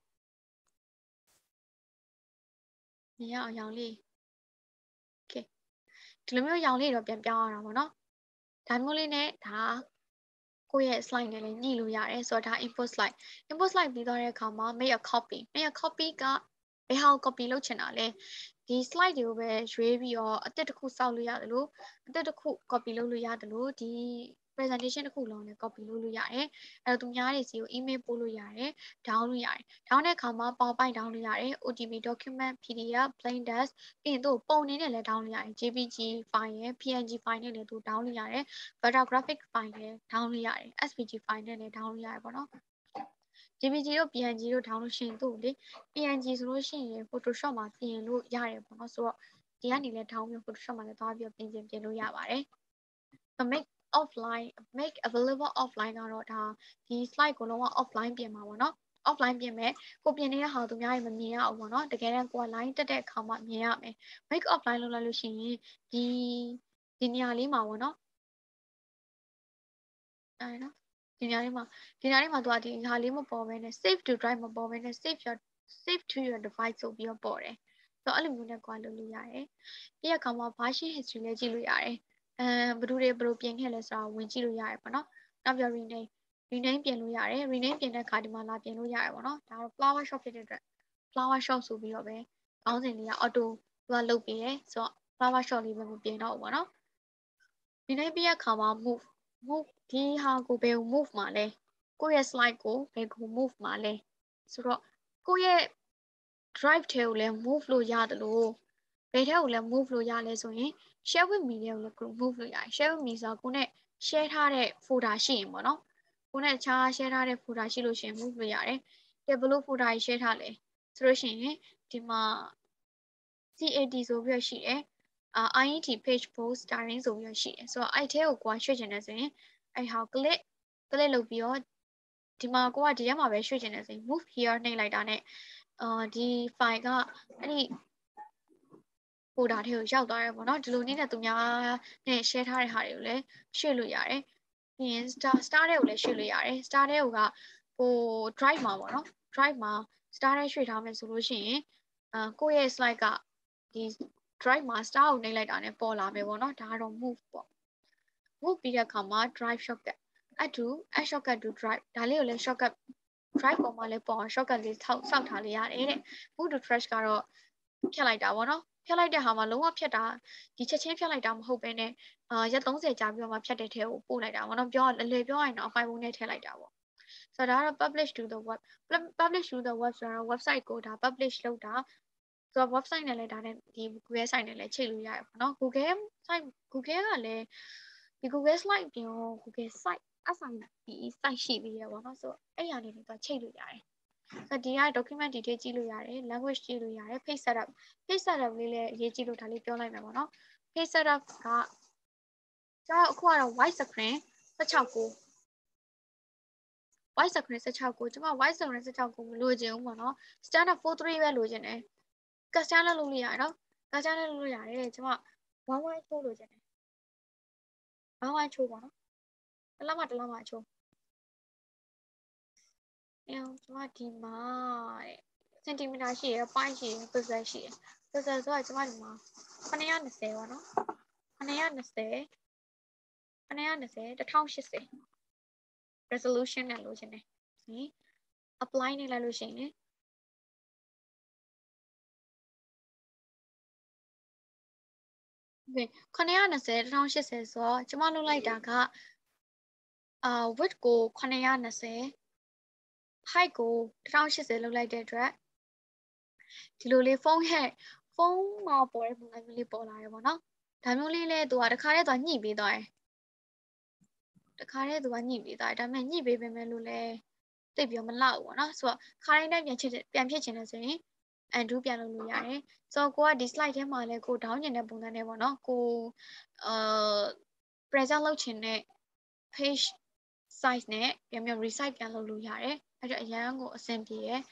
မြင်ရအောင်ရောင်လေး okay ဒီလိုမျိုးရောင်လေးတော့ပြန်ပြောင်းရတာပေါ့နော်ဒါမျိုးလေးနဲ့ဒါကိုယ့်ရဲ့ slide နဲ့လည်းညှိလို့ရတယ်ဆိုတော့ဒါ input slide input slide ပြီးသွားတဲ့အခါမှာ make a copy make a copy ကဘယ်ဟာကို copy လုပ်ချင်တာလဲဒီ slide တွေကိုပဲရွေးပြီးတော့အတစ်တစ်ခုစောက်လို့ရတယ်လို့အတစ်တစ်ခု copy လုပ်လို့ရတယ်လို့ဒီ presentation တစ်ခုလုံးနဲ့ copy လုပ်လို့ရတယ်အဲ့တော့သူများတွေစီကို email ပို့လို့ရတယ် down လို့ရတယ် down တဲ့အခါမှာ PowerPoint down လို့ရတယ် O T P document P D F plain text ပြီးရင်သူ့ပုံနေနဲ့လည်း down လို့ရတယ် J P G file ရယ် P N G file နဲ့လည်းသူ down လို့ရတယ် vector graphic file နဲ့ down လို့ရတယ် S V G file နဲ့လည်း down လို့ရတယ်ပေါ့နော် J P G တို့ P N G တို့ down လို့ရှိရင်သူ့လေ P N G ဆိုလို့ရှိရင် Photoshop မှာပြင်လို့ရတယ်ပေါ့နော်ဆိုတော့ဒီကနေလည်း down ပြီး Photoshop မှာလည်းသွားပြီးပြင်ပြင်ပြင်လို့ရပါတယ် make offline make available offline ကတော့ဒါဒီ slide ကိုလုံးဝ offline ပြင်မှာပေါ့နော် offline ပြင်မယ်ကိုပြင်နေတဲ့ဟာသူများတွေမမြင်ရအောင်ပေါ့နော်တကယ်တမ်းကိုက line တက်တဲ့အခါမှမြင်ရမယ် make offline လုပ်လိုက်လို့ရှိရင်ဒီဒီနေရာလေးမှာပေါ့နော်အဲ့နော်ဒီနေရာလေးမှာဒီနေရာလေးမှာသူကဒီဟာလေးမပေါ်ဘဲနဲ့ save to drive မပေါ်ဘဲနဲ့ save your save to your device ဆိုပြီးတော့ပေါ်တယ်ဆိုတော့အဲ့လိုမျိုးနဲ့ကိုကလုပ်လို့ရတယ်ပြီးရခါမှာ version history လည်းကြည့်လို့ရတယ်အဲဘယ်သူတွေဘယ်လိုပြင်ခဲ့လဲဆိုတာဝင်ကြည့်လို့ရတယ်ပေါ့နော်နောက်ပြီး rename rename ပြင်လို့ရတယ် rename ပြင်တဲ့အခါဒီမှာလာပြင်လို့ရတယ်ပေါ့နော်ဒါတော့ flower shop ဖြစ်တဲ့အတွက် flower shop ဆိုပြီးတော့ပဲခေါင်းစဉ်လေးက auto သူကလုပ်ပေးတယ်ဆိုတော့ flower shop လေးပဲမပြင်တော့ဘူးပေါ့နော် rename ပြီးရခါမှာ move move ဒီဟာကိုဘယ်ကို move မှာလဲကိုယ့်ရဲ့ slide ကိုဘယ်ကို move မှာလဲဆိုတော့ကိုယ့်ရဲ့ drive ထဲကိုလည်း move လို့ရတယ်လို့ဘယ်ထဲကိုလည်း move လို့ရလဲဆိုရင် share with me ထဲကိုလည်း move လို့ရတယ် share with me ဆိုတာကိုနဲ့ share ထားတဲ့ folder ရှိရင်ပေါ့နော်ကိုနဲ့ခြား share ထားတဲ့ folder ရှိလို့ရှိရင် move လို့ရတယ်ကဲဘယ်လို folder ကြီး share ထားလဲဆိုလို့ရှိရင်ဒီမှာ C A T ဆိုပြီးတော့ရှိတယ်အာ I E T page post styling ဆိုပြီးတော့ရှိတယ်ဆိုတော့အဲ့ထဲကိုကိုကရွှေ့ချင်တယ်ဆိုရင်အဲ့ဟာ click click လုပ်ပြီးတော့ဒီမှာကိုကဒီထဲမှာပဲရွှေ့ချင်တယ်ဆိုရင် move here နှိပ်လိုက်တာနဲ့အာဒီ file ကအဲ့ဒီ folder ထဲကိုရောက်သွားတယ်ပေါ့နော်ဒီလိုနည်းနဲ့သူများနဲ့ share ထားတဲ့ဟာတွေကိုလည်းရွှေ့လို့ရတယ်ပြီးရင် star star ထဲကိုလည်းရွှေ့လို့ရတယ် star ထဲကိုကဟို drive မှာပေါ့နော် drive မှာ star ထဲရွှေ့ထားမယ်ဆိုလို့ရှိရင်အာကိုယ့်ရဲ့ slide ကဒီ drive မှာ star ကိုနှိပ်လိုက်တာနဲ့ပေါ်လာမယ်ပေါ့နော်ဒါကတော့ move ပေါ့ move ပြီးတဲ့အခါမှာ drive shortcut add to add shortcut to drive ဒါလေးကိုလည်း shortcut drive ပေါ်မှာလည်းပေါ်အောင် shortcut လေးထောက်စောက်ထားလေးရတယ်တဲ့ move to trash ကတော့ဖြတ်လိုက်တာပေါ့နော်ဖြတ်လိုက်တဲ့ဟာမှာလုံးဝဖြတ်တာဒီချက်ချင်းဖြတ်လိုက်တာမဟုတ်ဘဲနဲ့အာရက်သုံးဆယ်ကြာပြီးတော့မှဖြတ်တဲ့ထဲကိုပို့လိုက်တာပေါ့နော်ပြောအလွယ်ပြောရရင်တော့အပိုင်ပုံနဲ့ထည့်လိုက်တာပေါ့ဆိုတော့ဒါကတော့ publish to the web publish to the web ဆိုတာ website ကိုဒါ publish လုပ်တာဆိုတော့ website နဲ့လည်းဒါနဲ့ဒီ Google site နဲ့လည်းချိန်လို့ရတယ်ပေါ့နော် Google site Google ကလည်းဒီ Google slide ပြင် Google site S I P site ရှိသေးတယ်ပေါ့နော်ဆိုတော့အဲ့ဟာနေလည်းသူချိန်လို့ရတယ်ဆိုဒီက document detail ကြည့်လို့ရတယ် language ကြည့်လို့ရတယ် page setup page setup လေးလည်းအရေးကြီးလို့ဒါလေးပြောလိုက်မယ်ပေါ့နော် page setup ကကျွန်တော်အခုကတော့ white screen 16ကို white screen 16ကိုကျွန်မ white screen 16ကိုမလိုချင်ဘူးပေါ့နော် standard 四 3ပဲလိုချင်တယ် custom လည်းလုပ်လို့ရတယ်နော် custom လည်းလုပ်လို့ရတယ်ကျွန်မone oneချိုးလိုချင်တယ် one oneချိုးပါနော်တစ်လားမှတစ်လားမှချိုးအဲကျွန်မဒီမှာတဲ့စင်တီမီတာရှိရယ် point ရှိရယ် pixel ရှိရယ် pixel ဆိုတာကျွန်မဒီမှာ920ပေါ့နော်920 920 1080 resolution နဲ့လိုချင်တယ်ဟင် apply နေလိုက်လို့ရှိရင်โอเค920 1080ဆိုတော့ကျွန်မလုပ်လိုက်တာကအာ width ကို920 height ကို1080လုပ်လိုက်တဲ့အတွက်ဒီလိုလေးဖုန်းရဲ့ဖုန်းမှာပေါ်တဲ့ပုံစံမျိုးလေးပေါ်လာတယ်ပေါ့နော်ဒါမျိုးလေးလဲသူကတခါတည်းသူကညှိပေးသွားတယ်တခါတည်းသူကညှိပေးသွားတယ်ဒါပေမဲ့ညှိပေးပေမဲ့လို့လဲသိပ်ပြီးမလောက်ဘူးပေါ့နော်ဆိုတော့ခါတိုင်းတိုင်းပြန်ချစ်ပြန်ဖြစ်ချင်တယ်ဆိုရင် undo ပြန်လုပ်လို့ရတယ်ဆိုတော့ကိုကဒီ slide ထဲမှာလဲကို down ညင်တဲ့ပုံစံနဲ့ပေါ့နော်ကိုအာ present လုပ်ချင်တဲ့ page size နဲ့ပြန်ပြန် resize ပြန်လုပ်လို့ရတယ်အဲ့တော့အရန်ကိုအဆင်ပြေရယ်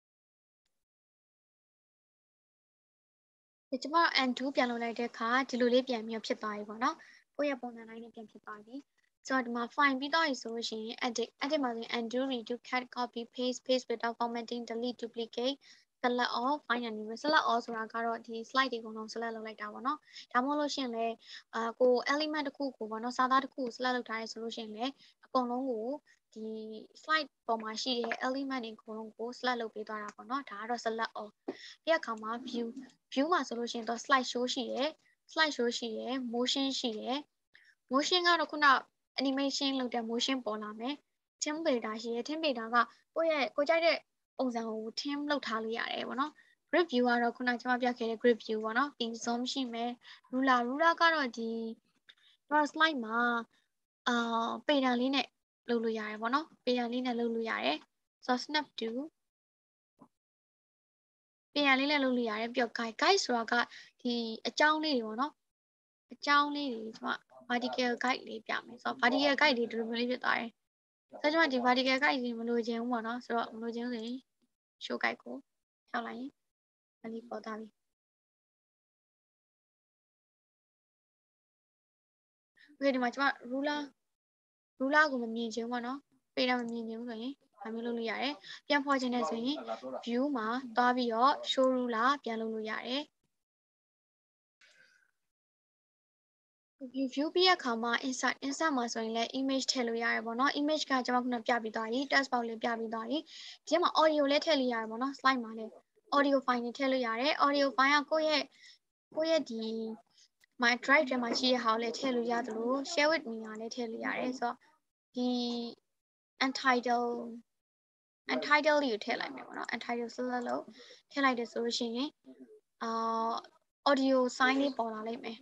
ဒီကျမ undo ပြန်လုပ်လိုက်တဲ့အခါဒီလိုလေးပြန်ပြီးဖြစ်သွားပြီပေါ့နော်ကိုယ့်ရဲ့ပုံစံတိုင်းနဲ့ပြန်ဖြစ်သွားပြီဆိုတော့ဒီမှာ file ပြီးသွားပြီဆိုလို့ရှိရင် edit edit မှာဆိုရင် undo redo cut copy paste paste without formatting delete duplicate select all find and remove select all ဆိုတာကတော့ဒီ slide တွေအကုန်လုံး select လုပ်လိုက်တာပေါ့နော်ဒါမှမဟုတ်လို့ရှိရင်လည်းအာကို element တစ်ခုကိုပေါ့နော်စာသားတစ်ခုကို select လုပ်ထားရဲဆိုလို့ရှိရင်လည်းအကုန်လုံးကိုဒီ slide ပေါ်မှာရှိတဲ့ element တွေအကုန်လုံးကို select လုပ်ပေးသွားတာပေါ့နော်ဒါကတော့ select all ဒီအခါမှာ view view မှာဆိုလို့ရှိရင်တော့ slide show ရှိတယ် slide show ရှိတယ် motion ရှိတယ် motion ကတော့ခုန animation လုပ်တဲ့ motion ပေါ်လာမယ် theme builder ရှိတယ် theme builder ကကိုယ့်ရဲ့ကိုကြိုက်တဲ့ပုံစံကို theme လုပ်ထားလို့ရတယ်ပေါ့နော် grid view ကတော့ခုနကျွန်မပြခဲ့တဲ့ grid view ပေါ့နော်ပြီး zoom ရှိမယ် ruler ruler ကတော့ဒီကျွန်တော် slide မှာအာပေတံလေးနဲ့လုပ်လို့ရတယ်ပေါ့နော်ပေတံလေးနဲ့လုပ်လို့ရတယ်ဆိုတော့ snap to ပေတံလေးနဲ့လုပ်လို့ရတယ်ပြီးတော့ guide guide ဆိုတာကဒီအကြောင်းလေးတွေပေါ့နော်အကြောင်းလေးတွေကျွန်မ vertical guide လေးပြမယ်ဆိုတော့ vertical guide လေးဒီလိုမျိုးလေးဖြစ်သွားတယ်ဆိုတော့ကျွန်မဒီ vertical guide လေးမလိုချင်ဘူးပေါ့နော်ဆိုတော့မလိုချင်ဘူးဆိုရင် show guide ကိုဖြောက်လိုက်ရင်အဲ့ဒီပေါ်သွားပြီโอเคဒီမှာကျွန်မ ruler ruler ကိုမမြင်ချင်ဘူးပေါ့နော်ပေတံမမြင်ချင်ဘူးဆိုရင်ဒါမျိုးလုပ်လို့ရတယ်ပြန်ဖော်ချင်တယ်ဆိုရင် view မှာသွားပြီးတော့ show ruler ပြန်လုပ်လို့ရတယ် view view ပြီးရခါမှာ insert insert မှာဆိုရင်လည်း image ထည့်လို့ရတယ်ပေါ့နော် image ကကျွန်မခုနပြပြီးသွားပြီ text box လေးပြပြီးသွားပြီဒီမှာ audio လည်းထည့်လို့ရတယ်ပေါ့နော် slide မှာလည်း audio file တွေထည့်လို့ရတယ် audio file ကကိုယ့်ရဲ့ကိုယ့်ရဲ့ဒီ my drive ထဲမှာရှိတဲ့ဟာကိုလည်းထည့်လို့ရသလို share with me ကလည်းထည့်လို့ရတယ်ဆိုတော့ဒီ untitled untitled လေးကိုထည့်လိုက်မယ်ပေါ့နော် untitled select လို့ထည့်လိုက်တယ်ဆိုလို့ရှိရင်အာ audio sign လေးပေါ်လာလိမ့်မယ်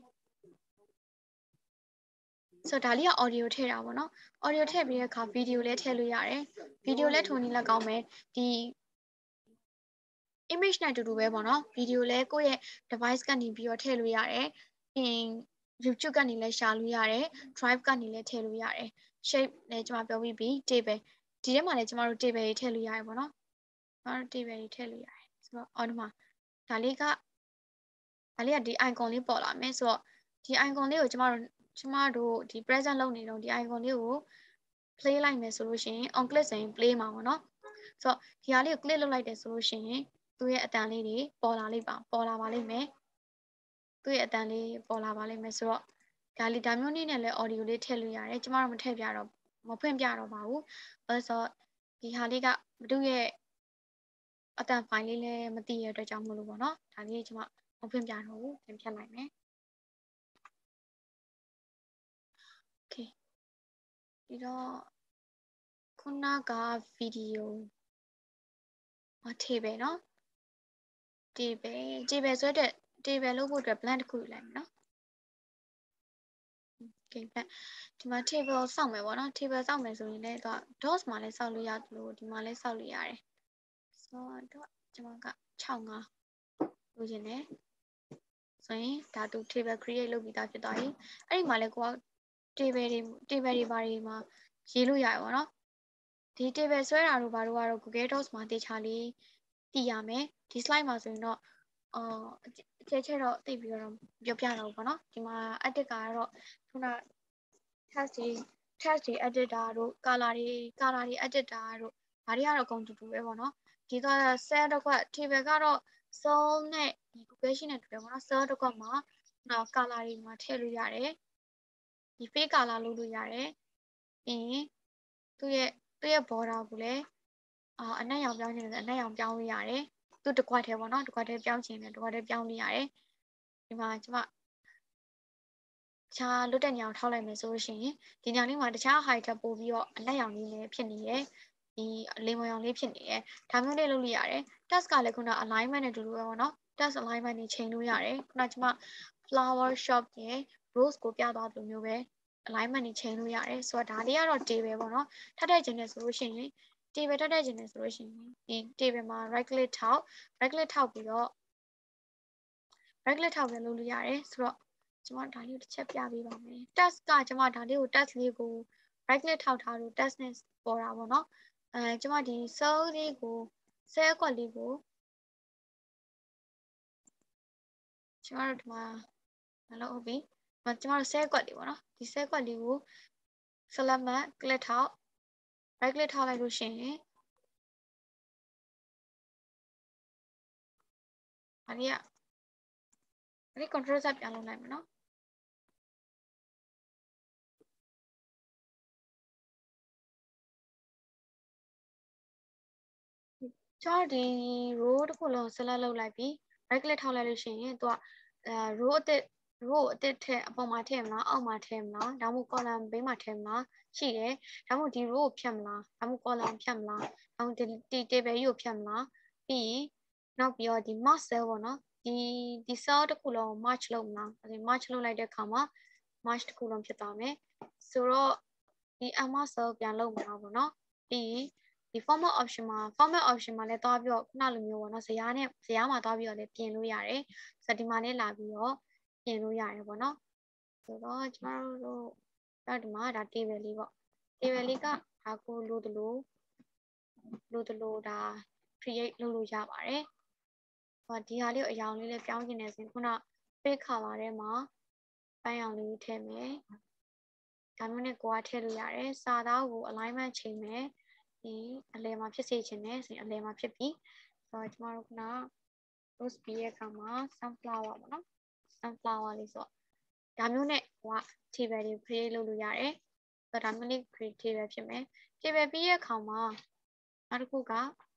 ဆိုတော့ဒါလေးက audio ထည့်တာပေါ့နော် audio ထည့်ပြီးတဲ့အခါ video လည်းထည့်လို့ရတယ် video လည်းထုံနည်းလက်ကောင်းပဲဒီ image နဲ့အတူတူပဲပေါ့နော် video လည်းကိုယ့်ရဲ့ device ကနေပြီးတော့ထည့်လို့ရတယ်ပြီးရင် YouTube ကနေလည်းရှာလို့ရတယ် drive ကနေလည်းထည့်လို့ရတယ် shape လည်းကျွန်မပြောပြီးပြီ table ဒီထဲမှာလည်းကျွန်မတို့ table တွေထည့်လို့ရတယ်ပေါ့နော်ကျွန်တော်တို့ table တွေထည့်လို့ရတယ်ဆိုတော့အော်ဒီမှာဒါလေးကဒါလေးကဒီ icon လေးပေါ်လာမယ်ဆိုတော့ဒီ icon လေးကိုကျွန်မတို့ကျမတို့ဒီ present လုပ်နေတော့ဒီ icon လေးကို play လိုက်မယ်ဆိုလို့ရှိရင် on click ဆိုရင် play မှာပေါ့နော်ဆိုတော့ဒီဟာလေးကို click လုပ်လိုက်တယ်ဆိုလို့ရှိရင်သူ့ရဲ့အတန်လေးတွေပေါ်လာလိမ့်ပါပေါ်လာပါလိမ့်မယ်သူ့ရဲ့အတန်လေးပေါ်လာပါလိမ့်မယ်ဆိုတော့ဒါလေးဒါမျိုးနည်းနဲ့လည်း audio လေးထည့်လို့ရတယ်ကျမတို့မထည့်ပြတော့မဖွင့်ပြတော့ပါဘူးအဲဆိုတော့ဒီဟာလေးကဘဒုရဲ့အတန် file လေးလည်းမသိရတဲ့အတွက်ကြောင့်မလို့ပေါ့နော်ဒါလေးကျမမဖွင့်ပြတော့ဘူးပြန်ဖြတ်လိုက်မယ် okay ဒီတော့ခုနကဗီဒီယိုမထည့်ပဲเนาะ table table ဆိုတဲ့ table လုပ်ဖို့အတွက် blank တစ်ခုယူလိုက်မယ်เนาะ okay blank ဒီမှာ table စောင့်မယ်ပေါ့เนาะ table စောင့်မယ်ဆိုရင်လည်းသူက dots မှာလည်းစောင့်လို့ရတယ်လို့ဒီမှာလည်းစောင့်လို့ရတယ်ဆိုတော့ကျွန်မကsix fiveလိုချင်တယ်ဆိုရင်ဒါသူ table create လုပ်ပြီးသားဖြစ်သွားပြီအဲ့ဒီမှာလည်းကိုက table တွေ table တွေဘာတွေမှာရေးလို့ရတယ်ပေါ့เนาะဒီ table ဆွဲတာတို့ဘာတို့ကတော့ Google Docs မှာတေချာလေးတည်ရမယ်ဒီ slide မှာဆိုရင်တော့အာအကျဲချဲတော့သိပြီးတော့ပြောပြတော့ပေါ့နော်ဒီမှာ edit ကတော့ခုန text တွေ text တွေ edit တာတို့ color တွေ color တွေ edit တာတို့ဒါတွေကတော့အကုန်တူတူပဲပေါ့နော်ဒီက cell တစ်ခွက် table ကတော့ cell နဲ့ဒီ Google Sheet နဲ့တူတယ်ပေါ့နော် cell တစ်ခွက်မှာနောက် color တွေမှာထည့်လို့ရတယ်ဒီ fake color လုပ်လို့ရတယ်ပြီးရင်သူ့ရဲ့သူ့ရဲ့ border ကိုလည်းအာအနက်ရောင်ပြောင်းချင်တယ်အနက်ရောင်ပြောင်းလို့ရတယ်သူ့တစ်ခွက်ထဲပေါ့နော်တစ်ခွက်ထဲပြောင်းချင်တယ်တစ်ခွက်ထဲပြောင်းလို့ရတယ်ဒီမှာကျမတခြားလွတ်တဲ့ညောင်ထောက်လိုက်မယ်ဆိုလို့ရှိရင်ဒီညောင်လေးမှာတခြား height ထပ်ပို့ပြီးတော့အနက်ရောင်လေးလည်းဖြစ်နေရဲ့ဒီလေမွန်ရောင်လေးဖြစ်နေရဲ့ဒါမျိုးလေးလုပ်လို့ရတယ် task ကလည်းခုန alignment နဲ့တူတူပဲပေါ့နော် task alignment တွေချိန်လို့ရတယ်ခုနကျမ flower shop ရဲ့ rose ကိုပြသွားသလိုမျိုးပဲ alignment တွေချိန်လို့ရတယ်ဆိုတော့ဒါလေးကတော့ table ပေါ့နော်ထပ်ထည့်ခြင်းနဲ့ဆိုလို့ရှိရင် table ထပ်ထည့်ခြင်းနဲ့ဆိုလို့ရှိရင်ဒီ table မှာ right click ထောက် right click ထောက်ပြီးတော့ right click ထောက်ပြီးလုပ်လို့ရတယ်ဆိုတော့ကျွန်မဒါလေးကိုတစ်ချက်ပြပေးပါမယ် task ကကျွန်မဒါလေးကို task လေးကို right click ထောက်ထားလို့ task နဲ့ပေါ်တာပေါ့နော်အဲကျွန်မဒီ cell လေးကို cell ကွက်လေးကိုကျွန်တော်တို့ဒီမှာမလုပ်ဟုတ်ပြီကျွန်တော်တို့ cell ကွက်လေးပေါ့နော်ဒီ cell ကွက်လေးကို select မှတ် click ထောက် right click ထောက်လိုက်လို့ရှိရင်ဒါလေးကဒါလေး control Z ပြန်လုပ်လိုက်မယ်နော်ကျွန်တော်ဒီ row တစ်ခုလုံး select လုပ်လိုက်ပြီ right click ထောက်လိုက်လို့ရှိရင်သူကအဲ row အသစ် row အသစ်ထည့်အပေါ်မှာထည့်မလားအောက်မှာထည့်မလားဒါမှမဟုတ် column ဘေးမှာထည့်မလားရှိတယ်ဒါမှမဟုတ်ဒီ row ကိုဖြတ်မလားဒါမှမဟုတ် column ဖြတ်မလားဒါမှမဟုတ်ဒီ table ကြီးကိုဖြတ်မလားပြီးရင်နောက်ပြီးတော့ဒီ merge cell ပေါ့နော်ဒီဒီ cell တစ်ခုလုံးကို merge လုပ်မလားအဲဒီ merge လုပ်လိုက်တဲ့အခါမှာ merge တစ်ခုလုံးဖြစ်သွားမယ်ဆိုတော့ဒီ emma cell ပြန်လုပ်မှာပေါ့နော်ပြီးရင်ဒီ format option မှာ format option မှာလည်းတွားပြီးတော့ခုနလိုမျိုးပေါ့နော်ဇယားနဲ့ဇယားမှာတွားပြီးတော့လည်းပြင်လို့ရတယ်ဆိုတော့ဒီမှာလည်းလာပြီးတော့ပြင်လို့ရတယ်ပေါ့နော်ဆိုတော့ကျမတို့တို့တော့ဒီမှာဒါ table လေးပေါ့ table လေးကဒါကိုလိုတလို့လိုတလို့ဒါ create လုပ်လို့ရပါတယ်ဟောဒီဟာလေးကိုအရောင်လေးလည်းပြောင်းကျင်နေစဉ်ခုန page color ထဲမှာပန်းရောင်လေးထည့်မယ်ဒါမျိုးနဲ့ကိုကထည့်လို့ရတယ်စာသားကို alignment ချိန်မယ်ဒီအလယ်မှာဖြစ်စေချင်တယ်ဆိုရင်အလယ်မှာဖြစ်ပြီဆိုတော့ကျမတို့ခုန rose bee ရဲ့အခါမှာ sunflower ပေါ့နော် sunflower လေးဆိုဒါမျိုးနဲ့ဟိုက table တွေ create လုပ်လို့ရတယ်ဆိုတော့ဒါမျိုးလေး create table ဖြစ်မယ် table ပြီးရဲ့အခါမှာနောက်တစ်ခုက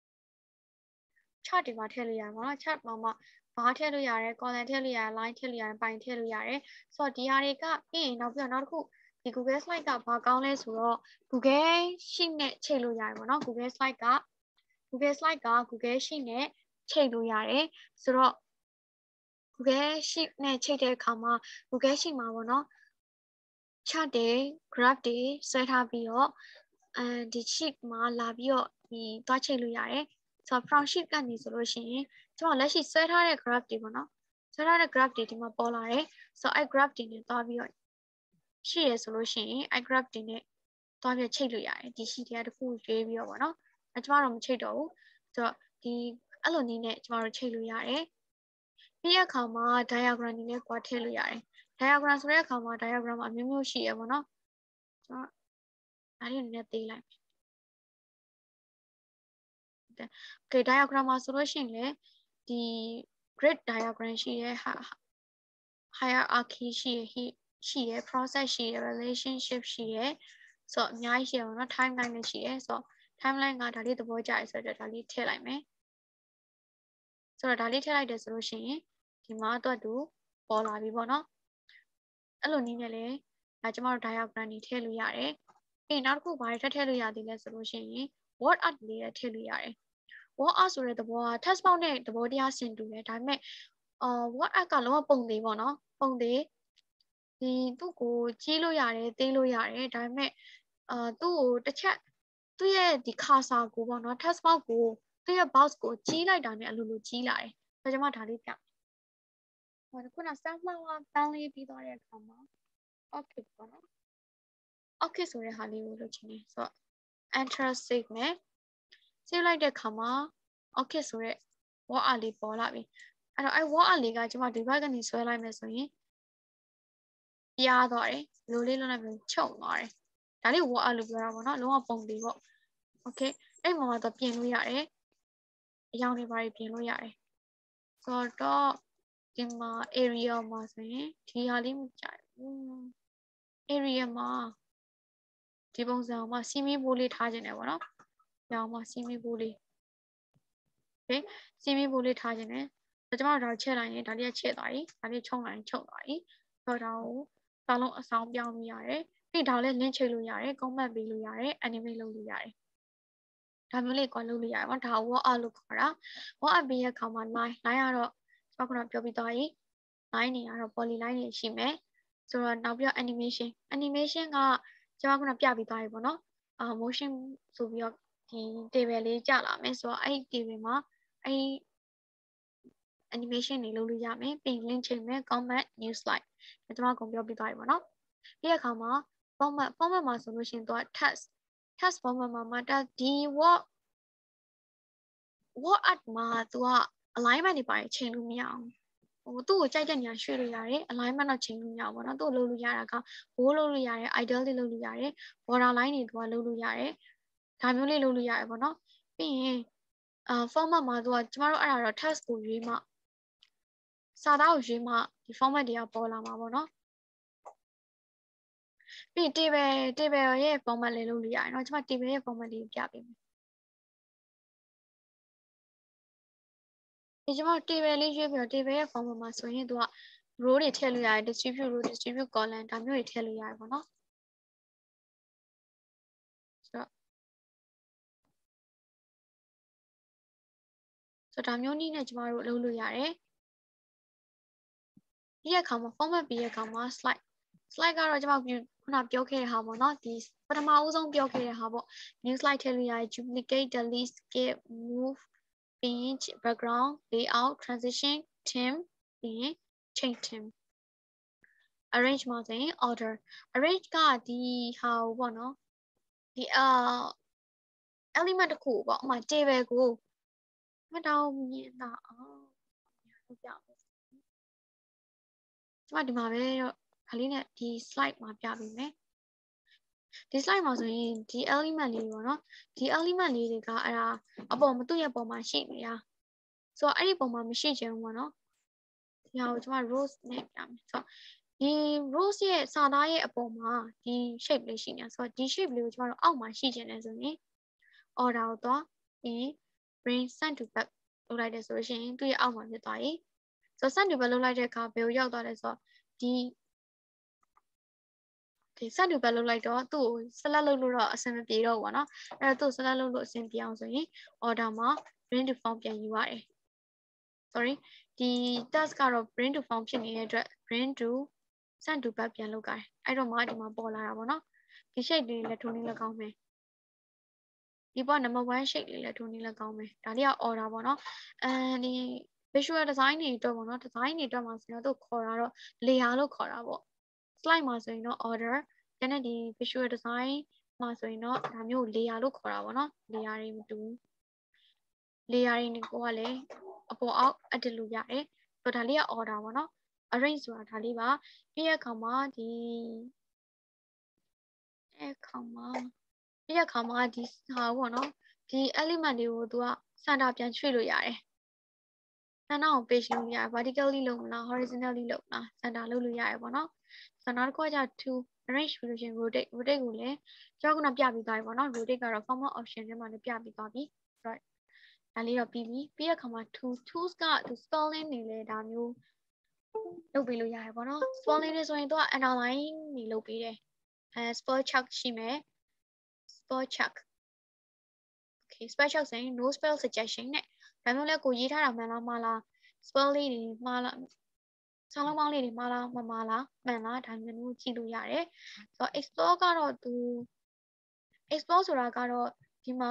chart တွေမှာထည့်လို့ရတယ်ပေါ့နော် chart မှာမှာဘာထည့်လို့ရတယ် column ထည့်လို့ရတယ် line ထည့်လို့ရတယ် ပိုင်းထည့်လို့ရတယ်ဆိုတော့ဒီဟာတွေကပြီးရင်နောက်ပြီးတော့နောက်တစ်ခုဒီ Google Slide ကဘာကောင်းလဲဆိုတော့ Google Sheet နဲ့ချိန်လို့ရတယ်ပေါ့နော် Google Slide က Google Slide က Google Sheet နဲ့ချိန်လို့ရတယ်ဆိုတော့ Google Sheet နဲ့ချိန်တဲ့အခါမှာ Google Sheet မှာပေါ့နော် chart တွေ graph တွေဆွဲထားပြီးတော့အဲဒီ sheet မှာလာပြီးတော့ဒီသွားချိန်လို့ရတယ်ဆိုတော့ from sheet ကနေဆိုလို့ရှိရင်ကျွန်တော်လက်ရှိဆွဲထားတဲ့ graph တွေပေါ့နော်ဆွဲထားတဲ့ graph တွေဒီမှာပေါ်လာတယ်ဆိုတော့အဲ graph တွေနဲ့သွားပြီးတော့ရှိရဆိုလို့ရှိရင်အဲ graph တွေနဲ့သွားပြီးချိန်လို့ရတယ်ဒီ sheet တွေကတစ်ခုရွေးပြီးတော့ပေါ့နော်အဲကျမတို့မချိန်တော့ဘူးဆိုတော့ဒီအဲ့လိုနည်းနဲ့ကျမတို့ချိန်လို့ရတယ်ပြီးရအခါမှာ diagram တွေနဲ့ကွာထည့်လို့ရတယ် diagram ဆိုတဲ့အခါမှာ diagram အမျိုးမျိုးရှိရပေါ့နော်ကျွန်တော်ဒါလေးနည်းနည်းသေးလိုက်မယ် okay diagram မှာဆိုလို့ရှိရင်လေဒီ grid diagram ရှိရ hierarchy ရှိရရှိရ process ရှိရ relationship ရှိရဆိုတော့အများကြီးရှိရပါတော့ timeline လည်းရှိရဆိုတော့ timeline ကဒါလေးသဘောကျရဆိုတော့ဒါလေးထည့်လိုက်မယ်ဆိုတော့ဒါလေးထည့်လိုက်တယ်ဆိုလို့ရှိရင်ဒီမှာတော့တူပေါ်လာပြီပေါ့နော်အဲ့လိုနည်းနဲ့လေဒါကျမတို့ diagram တွေထည့်လို့ရတယ်ပြီးနောက်တစ်ခုဘာတွေထည့်ထည့်လို့ရသေးလဲဆိုလို့ရှိရင် word art လေးထည့်လို့ရတယ် word art ဆိုတဲ့သဘောက text box နဲ့သဘောတရားဆင်တူတယ်ဒါပေမဲ့အော် word art ကလုံးဝပုံသေးပေါ့နော်ပုံသေးဒီသူ့ကိုကြီးလို့ရတယ်သေးလို့ရတယ်ဒါပေမဲ့အာသူ့ကိုတစ်ချက်သူ့ရဲ့ဒီ cursor ကိုပေါ့နော် text box ကိုသူ့ရဲ့ box ကိုကြီးလိုက်တာနဲ့အလိုလိုကြီးလာတယ်ဒါကြောင့်မှဒါလေးပြဟိုခုန sunflower ပန်းလေးပြီးသွားတဲ့အခါမှာ okay ပေါ့နော် okay ဆိုတဲ့ဟာလေးကိုလုပ်ချင်တယ်ဆိုတော့ enter save မယ် save လိုက်တဲ့အခါမှာ okay ဆိုတဲ့ word art လေးပေါ်လာပြီအဲ့တော့အဲ word art လေးကကျွန်မဒီဘက်ကနေဆွဲလိုက်မယ်ဆိုရင်ပြားသွားတယ်လိုလေးလုံးလိုက်ပြီးချုပ်သွားတယ်ဒါလေး word art လို့ပြောတာပေါ့နော်လုံးဝပုံသေးပေါ့ okay အဲ့မှာတော့ပြင်လို့ရတယ်အရောင်တွေဘာတွေပြင်လို့ရတယ်ဆိုတော့ဒီမှာ area မှာဆိုရင်ဒီဟာလေးမကြိုက်ဘူး area မှာဒီပုံစံမှာစီမီဘိုးလေးထားခြင်းတယ်ပေါ့နော်။ရောင်မှာစီမီဘိုးလေး။ Okay စီမီဘိုးလေးထားခြင်းတယ်။ဒါကျမတို့ဒါချက်လိုက်ရင်ဒါလေးကချက်သွားပြီ။ဒါလေးချုံလိုက်ရင်ချုပ်သွားပြီ။ဆိုတော့ဒါကိုစာလုံးအဆောင်ပြောင်းလို့ရတယ်။ပြီးဒါလည်းလင်းချိတ်လို့ရတယ်။ comment ပေးလို့ရတယ်။ animate လုပ်လို့ရတယ်။ဒါမျိုးလေးကွာလုပ်လို့ရတယ်ပေါ့။ဒါ word art လို့ခေါ်တာ။ word art ပြီးရဲ့အခါမှာ line line ကတော့ကျွန်တော်ကပြောပြီးသွားပြီ။ line တွေကတော့ poly line တွေရှိမယ်။ဆိုတော့နောက်ပြီးတော့ animation animation ကကျွန်တော်ကပြပြီးသွားပြီပေါ့နော်အာ motion ဆိုပြီးတော့ဒီ table လေးကြာလာမယ်ဆိုတော့အဲ့ဒီ table မှာအဲ့ animation တွေလုပ်လို့ရမယ်ပြီး link ချိန်မယ် comment new slide ဒါကျွန်တော်ကုန်ပြောပြီးသွားပြီပေါ့နော်ဒီအခါမှာ format format မှာဆိုလို့ရှိရင်သူက text text format မှာမှာဒီ word word art မှာသူက alignment တွေပါတယ်ချိန်လို့မရအောင်ဟိုသူ့ကိုကြိုက်တဲ့နေရာရွှေ့လို့ရတယ် alignment တော့ချိန်လို့မရဘူးပေါ့နော်သူ့ကိုလုပ်လို့ရတာက bold လုပ်လို့ရတယ် idle တွေလုပ်လို့ရတယ် border line တွေသူကလုပ်လို့ရတယ်ဒါမျိုးလေးလုပ်လို့ရတယ်ပေါ့နော်ပြီးရင်အာ format မှာသူကကျမတို့အဲ့ဒါတော့ text ကိုရွေးမှစာသားကိုရွေးမှဒီ format တွေကပေါ်လာမှာပေါ့နော်ပြီး table table ရဲ့ format လေးလုပ်လို့ရတယ်เนาะကျမ table ရဲ့ format လေးပြပေးမယ်ဒီကျွန်တော် table လေးရွေးပြီးတော့ table ရဲ့ form မှာဆိုရင်သူက row တွေထည့်လို့ရတယ် distribute row distribute column ဒါမျိုးတွေထည့်လို့ရတယ်ပေါ့နော်ဆိုတော့ဆိုတော့ဒါမျိုးနည်းနဲ့ကျွန်တော်တို့လုပ်လို့ရတယ်ဒီရဲ့အခါမှာ format ပြီးရဲ့အခါမှာ slide slide ကတော့ကျွန်တော်ခုနပြောခဲ့တဲ့ဟာပေါ့နော်ဒီပထမဦးဆုံးပြောခဲ့တဲ့ဟာပေါ့ new slide ထည့်လို့ရတယ် duplicate delete skip move pinch background layout transition theme ပြီးရင် change theme arrange မှာဆိုရင် order arrange ကဒီဟာပေါ့နော်ဒီအာ element တစ်ခုပေါ့ဥပမာ table ကိုမတောင်းမြင်တာအောင်ပြပြမယ်ကျွန်မဒီမှာပဲတော့ခလေးနဲ့ဒီ slide မှာပြပေးမယ်ဒီ slide မှာဆိုရင်ဒီ element လေးပေါ့နော်ဒီ element လေးတွေကအဲ့ဒါအပေါ်မသူ့ရဲ့ပေါ်မှာရှိနေတာဆိုတော့အဲ့ဒီပုံမှာမရှိချင်ဘူးပေါ့နော်ဒီဟာကိုကျွန်မ rows နဲ့ပြမယ်ဆိုတော့ဒီ rows ရဲ့စာသားရဲ့အပေါ်မှာဒီ shape လေးရှိနေတာဆိုတော့ဒီ shape လေးကိုကျွန်တော်တို့အောက်မှာရှိချင်တယ်ဆိုရင် order ကိုသွားပြီး bring send to back လုပ်လိုက်တယ်ဆိုလို့ရှိရင်သူ့ရဲ့အောက်မှာဖြစ်သွားပြီဆိုတော့ send to back လုပ်လိုက်တဲ့အခါဘယ်ကိုရောက်သွားလဲဆိုတော့ဒီ okay send to back လုပ်လိုက်တော့သူ့ကို select လုပ်လို့တော့အဆင်မပြေတော့ဘူးပေါ့နော်အဲ့တော့သူ့ select လုပ်လို့အဆင်ပြေအောင်ဆိုရင် order မှာ bring to form ပြန်ယူရတယ် sorry ဒီ task ကတော့ bring to form ဖြစ်နေတဲ့အတွက် bring to send to back ပြန်လုပ်ကြတယ်အဲ့တော့မှဒီမှာပေါ်လာတာပေါ့နော်ဒီ shape လေးလည်းထိုးနေလည်းကောင်းမယ်ဒီပေါ် number one shape လေးလည်းထိုးနေလည်းကောင်းမယ်ဒါလေးက order ပေါ့နော်အဲဒီ visual design တွေအတွက်ပေါ့နော် design တွေအတွက်မှာဆိုတော့သူခေါ်တာတော့ layer လို့ခေါ်တာပေါ့ slide မှာဆိုရင်တော့ order တနေ့ဒီ visual design မှာဆိုရင်တော့ဒါမျိုး layer လို့ခေါ်တာပေါ့နော် layer တွေမတူဘူး layer တွေကိုကလည်းအပေါ်အောက် edit လို့ရတယ်ဆိုတော့ဒါလေးက order ပေါ့နော် arrange ဆိုတာဒါလေးပါပြီးတဲ့အခါမှာဒီအခါမှာပြီးတဲ့အခါမှာဒီဟာပေါ့နော်ဒီ element တွေကိုသူက center ပြန်ရွှေ့လို့ရတယ်ဆန္ဒကို page လုပ်ရ vertically လုပ်မလား horizontally လုပ်မလား center လုပ်လို့ရတယ်ပေါ့နော်ဆိုတော့နောက်တစ်ခုကကျ to arrange ပြီးလို့ရှိရင် rotate rotate ကိုလည်းကျွန်တော်ကပြပြီးသွားပြီပေါ့နော် rotate ကတော့ format option ထဲမှာလည်းပြပြီးသွားပြီဆိုတော့ဒါလေးတော့ပြီးပြီပြီးတဲ့အခါမှာ to tools က to spelling တွေလည်းဒါမျိုးလုပ်ပေးလို့ရတယ်ပေါ့နော် spelling တွေဆိုရင်သူက underline တွေလုပ်ပေးတယ်အဲ spell check ရှိမယ် spell check okay spell check ဆိုရင် no spell suggestion နဲ့ဒါမျိုးလဲကိုရေးထားတာမှန်လားမှားလား spell လေးတွေမှားလားစာလုံးပေါင်းလေးတွေမှားလားမမှားလားမှန်လားဒါမျိုးကြည့်လို့ရတယ်ဆိုတော့ explore ကတော့သူ explore ဆိုတာကတော့ဒီမှာ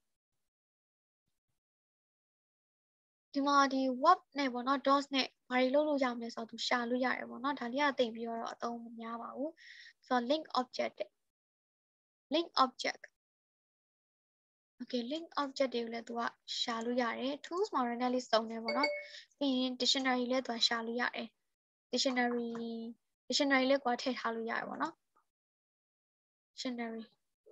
ဒီမှာဒီ web နဲ့ပေါ့နော် dots နဲ့ဘာတွေလုပ်လို့ရမလဲဆိုတော့သူရှာလို့ရတယ်ပေါ့နော်ဒါလေးကသိပြီးတော့အသုံးမများပါဘူးဆိုတော့ link object link object okay link object တွေကိုလည်းသူကရှာလို့ရတယ် tools မှာ randomly စုံတယ်ပေါ့နော်ပြီးရင် dictionary လည်းသူကရှာလို့ရတယ် dictionary dictionary လည်းကွာထည့်ထားလို့ရတယ်ပေါ့နော် dictionary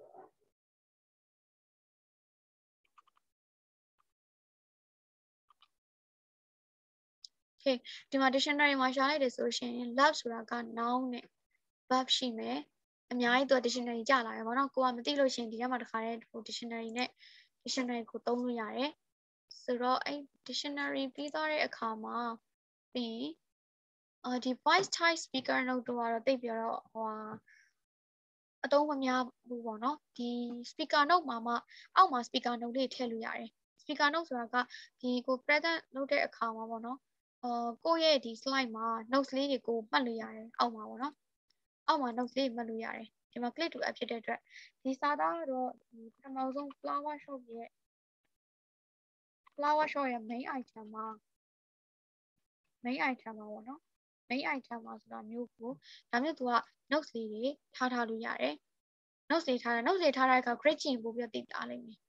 okay ဒီမှာ dictionary မှာရှာလိုက်တယ်ဆိုရှင် love ဆိုတာက noun နဲ့ verb ရှိမယ်အများကြီးသူက dictionary ကြလာတယ်ပေါ့နော်ကိုကမသိလို့ရှင်ဒီထဲမှာတစ်ခါတည်း dictionary နဲ့ dictionary ကိုသုံးလို့ရတယ်ဆိုတော့အဲ့ dictionary ပြီးသွားတဲ့အခါမှာပြီးအာဒီ voice type speaker note တို့ကတော့တိတ်ပြီးတော့ဟိုအသုံးမများဘူးပေါ့နော်ဒီ speaker note မှာမှအောက်မှာ speaker note လေးထည့်လို့ရတယ် speaker note ဆိုတာကဒီကို present လုပ်တဲ့အခါမှာပေါ့နော်အာကိုယ့်ရဲ့ဒီ slide မှာ notes လေးတွေကိုမှတ်လို့ရတယ်အောက်မှာပေါ့နော်အောက်မှာ notes လေးမှတ်လို့ရတယ်ဒီမှာ click to add ဖြစ်တဲ့အတွက်ဒီစာသားကတော့ဒီပထမဆုံး flower shop ရဲ့ flower shop ရဲ့ main item မှာ main item မှာပေါ့နော် main item မှာဆိုတာမျိုးကိုဒါမျိုးသူက notes လေးတွေထားထားလို့ရတယ် notes တွေထားတာ notes တွေထားတဲ့အခါ grade ကြည့်ရင်ပို့ပြီးသိတာလိမ့်မယ်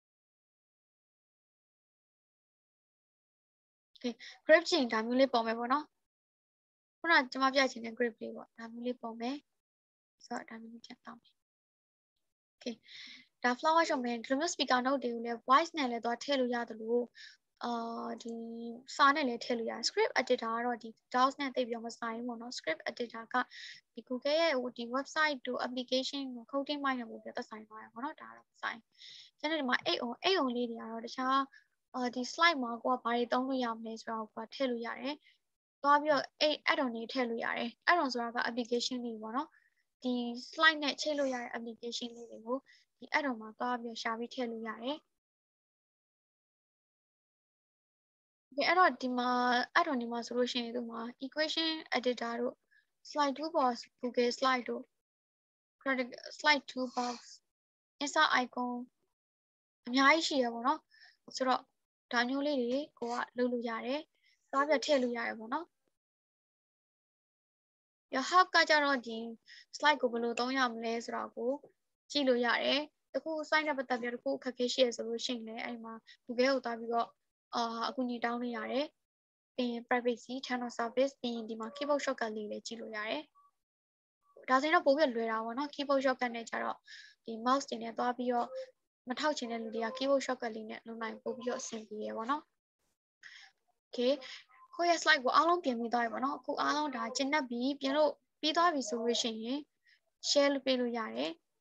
okay grade ကြည့်ရင်ဒါမျိုးလေးပေါ်မယ်ပေါ့နော်ခုနကကျွန်မပြချင်တဲ့ grade လေးပေါ့ဒါမျိုးလေးပေါ်မယ်ဆိုတော့ဒါမျိုးလေးပြန်တောင်းမယ် okay ဒါ flower shop မှာဒီလိုမျိုး speaker note တွေကိုလည်း voice နဲ့လည်းသွားထည့်လို့ရတယ်လို့အာဒီစာနဲ့လည်းထည့်လို့ရတယ် script editor ကတော့ဒီ docs နဲ့သိပြီးတော့မဆိုင်ဘူးပေါ့နော် script editor ကဒီ Google ရဲ့ဟိုဒီ website တို့ application ကို coding မိုင်းနဲ့ပို့ပြီးသက်ဆိုင်သွားတယ်ပေါ့နော်ဒါတော့မဆိုင်ကျန်တဲ့ဒီမှာ eight on eight on လေးတွေကတော့တခြားအာဒီ slide မှာကိုကဘာတွေသုံးလို့ရမလဲဆိုတော့ကိုကထည့်လို့ရတယ်။သွားပြီးတော့အဲ့ add-on တွေထည့်လို့ရတယ်။ add-on ဆိုတာက application တွေပေါ့နော်။ဒီ slide နဲ့ချိန်လို့ရတဲ့ application လေးတွေကိုဒီ add-on မှာသွားပြီးတော့ရှာပြီးထည့်လို့ရတယ်။ဒီအဲ့တော့ဒီမှာ add-on ဒီမှာဆိုလို့ရှိရင်ဒီမှာ equation editor တို့ slide toolbox Google slide တို့ slide toolbox insert icon အများကြီးရှိရပါတော့။ဆိုတော့ဒါမျိုးလေးတွေကိုကလုပ်လို့ရတယ်။သွားပြီးထည့်လို့ရတယ်ပေါ့နော်။ရ hub ကကြတော့ဒီ slide ကိုဘယ်လိုသုံးရမလဲဆိုတော့ကိုကြည့်လို့ရတယ်။တခု slide နဲ့ပတ်သက်ပြီးတော့တခုအခက်အခဲရှိရဆိုလို့ရှိရင်လည်းအဲ့မှာ Google ကိုသွားပြီးတော့အာအကူအညီတောင်းလို့ရတယ်။ပြီးရင် privacy channel service ပြီးရင်ဒီမှာ keyboard shortcut လေးလည်းကြည့်လို့ရတယ်။ဒါဆိုရင်တော့ပိုပြီးလွယ်တာပေါ့နော် keyboard shortcut နဲ့ကြတော့ဒီ mouse တွေနဲ့သွားပြီးတော့မထောက်ချင်တဲ့လူတွေက keyboard shortcut လေးနဲ့လုပ်နိုင်ပို့ပြီးတော့အဆင်ပြေရပါတော့။ Okay ကိုယ့်ရဲ့ slide ကိုအားလုံးပြင်ပြီးသွားပြီပေါ့နော်အခုအားလုံးဒါကျင့်တတ်ပြီးပြင်လို့ပြီးသွားပြီဆိုလို့ရှိရင် share လုပ်ပေးလို့ရတယ်။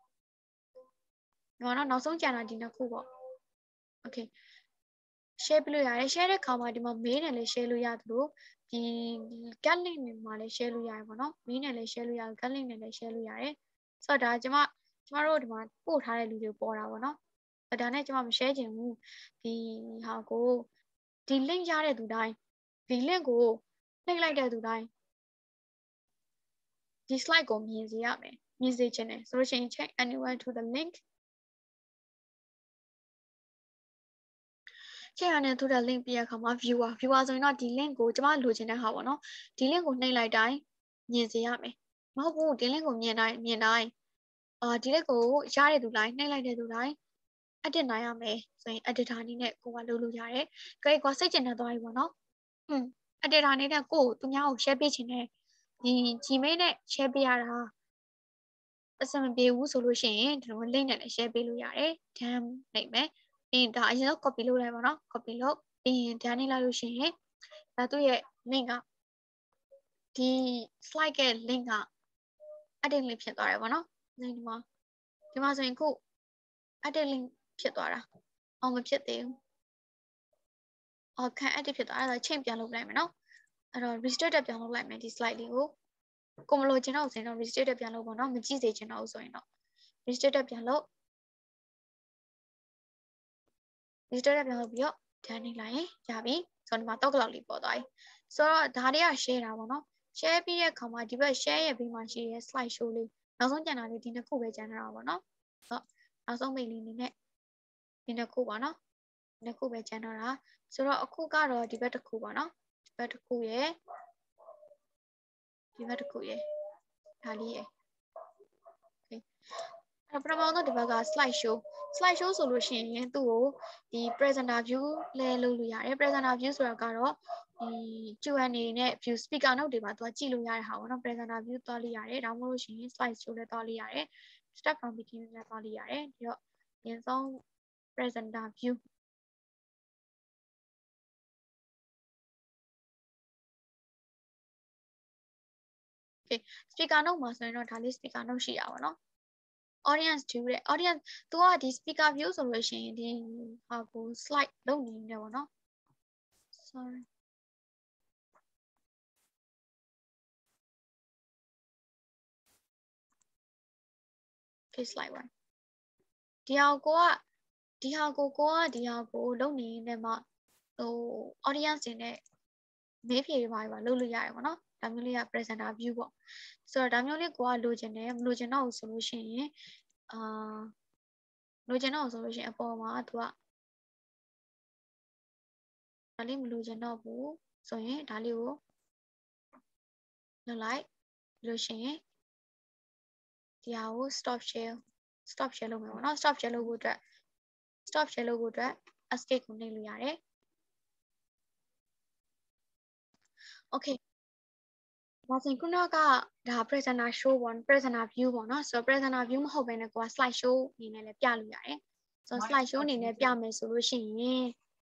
ဒီမှာတော့နောက်ဆုံးကျန်တာဒီနှစ်ခုပေါ့ Okay share ပေးလို့ရတယ် share တဲ့အခါမှာဒီမှာ mail နဲ့လည်း share လို့ရတယ်လို့ဒီ get link တွေမှာလည်း share လို့ရတယ်ပေါ့နော် mail နဲ့လည်း share လို့ရတယ် get link နဲ့လည်း share လို့ရတယ်ဆိုတော့ဒါကျွန်မကျွန်မတို့ဒီမှာပို့ထားတဲ့လူတွေပေါ်တာပေါ့နော်ဒါနဲ့ကျွန်မမ share ချင်ဘူးဒီဟာကိုဒီ link ရတဲ့သူတိုင်းဒီ link ကိုနှိပ်လိုက်တဲ့သူတိုင်းဒီ slide ကိုမြင်စေရမယ်မြင်စေချင်တယ်ဆိုလို့ရှိရင် check anyone to the link check anyone to the link ပြရခါမှာ viewer viewer ဆိုရင်တော့ဒီ link ကိုကျွန်မလိုချင်တဲ့ဟာပေါ့နော်ဒီ link ကိုနှိပ်လိုက်တိုင်းမြင်စေရမယ်မဟုတ်ဘူးဒီ link ကိုမြင်တိုင်းမြင်တိုင်းအာဒီ link ကိုရတဲ့သူတိုင်းနှိပ်လိုက်တဲ့သူတိုင်း edit နိုင်ရမယ်ဆိုရင် editor အနေနဲ့ကိုကလုပ်လို့ရတယ်။ကြိုက်ကွာစိတ်ကျင်တဲ့သွားပြီပေါ့နော်။ဟွန်း editor အနေနဲ့ကိုသူများကို share ပေးချင်တယ်။ဒီ Gmail နဲ့ share ပေးရတာအဆင်မပြေဘူးဆိုလို့ရှိရင်ဒီလို link နဲ့လည်း share ပေးလို့ရတယ်။ done နိုင်မယ်။ပြီးရင်ဒါအရင်ဆုံး copy လုပ်လိုက်ပါတော့။ copy လုပ်ပြီးရင် done နေလိုက်လို့ရှိရင်ဒါသူ့ရဲ့ link ကဒီ slide ရဲ့ link က edit link ဖြစ်သွားတယ်ပေါ့နော်။ဒီမှာဒီမှာဆိုရင်ခု edit link ဖြစ်သွားတာ။အောင်မဖြစ်သေးဘူး။အော်ခံ edit ဖြစ်သွားအဲ့ဒါချိန်ပြန်လုပ်လိုက်မယ်နော်။အဲ့တော့ restricted ပြန်လုပ်လိုက်မယ်ဒီ slide လေးကိုကိုမလို့ချင်တော့ဆိုရင်တော့ restricted ပြန်လုပ်ပါတော့မကြည့်စေချင်တော့ဆိုရင်တော့ restricted ပြန်လုပ် restricted ပြန်လုပ်ပြီးတော့ done နေလိုက်ရင်ရပြီဆိုတော့ဒီမှာတော့ကလောက်လေးပေါ်သွားပြီဆိုတော့ဒါတွေက share တာပေါ့နော် share ပြီးတဲ့အခါမှာဒီဘက် share ရဲ့ဘေးမှာရှိတဲ့ slide show လေးနောက်ဆုံးကျန်တာလေးဒီနှစ်ခုပဲကျန်တော့တာပေါ့နော်ဆိုတော့နောက်ဆုံးမိတ်လေးနေနဲ့ဒီနှစ်ခုပေါ့နော်ဒီနှစ်ခုပဲကျန်တော့တာဆိုတော့အခုကတော့ဒီဘက်တစ်ခုပေါ့နော်ဒီဘက်တစ်ခုရယ်ဒီဘက်တစ်ခုရယ်ဒါလေးရယ် okay အဲ့ပထမဆုံးဒီဘက်က slide show slide show ဆိုလို့ရှိရင်သူ့ကိုဒီ presenter view လဲလုပ်လို့ရတယ် presenter view ဆိုတာကတော့ဒီ Q and A နဲ့ view speaker note တွေပါသူကကြည့်လို့ရတဲ့ဟာပေါ့နော် presenter view သွားလို့ရတယ်ဒါမှမဟုတ်လို့ရှိရင် slide show လဲသွားလို့ရတယ် start from beginning လဲသွားလို့ရတယ်ပြီးတော့အရင်ဆုံး presenter view okay speaker note မှာဆိုရင်တော့ဒါလေး speaker note ရှိတာပေါ့နော် audience view တဲ့ audience သူကဒီ speaker view ဆိုလို့ရှိရင်ဒီဟာကို slide လုပ်နေနေပေါ့နော် sorry okay slide one ဒီဟာကိုကဒီဟာကိုကိုကဒီဟာကိုလုပ်နေနေမှာဟို audience တွေနဲ့မေးဖြေတွေပါပါလုပ်လို့ရတယ်ပေါ့နော်ဒါမျိုးလေးက presenter view ပေါ့ဆိုတော့ဒါမျိုးလေးကိုကလိုချင်တယ်မလိုချင်တော့ဘူးဆိုလို့ရှိရင်အာလိုချင်တော့ဆိုလို့ရှိရင်အပေါ်မှာသူကဒါလေးမလိုချင်တော့ဘူးဆိုရင်ဒါလေးကိုလုပ်လိုက်လို့ရှိရင်ဒီဟာကို stop share stop share လုပ်မယ်ပေါ့နော် stop share လုပ်ဖို့အတွက် stop share လုပ်ဖို့အတွက် escape ကိုနှိပ်လို့ရတယ် okay ဒါဆိုရင်ခုနကဒါ presenter show ပေါ့ presenter view ပေါ့နော်ဆိုတော့ presenter view မဟုတ်ဘဲနဲ့ကိုက slide show အနေနဲ့လည်းပြလို့ရတယ်ဆိုတော့ slide show အနေနဲ့ပြမယ်ဆိုလို့ရှိရင်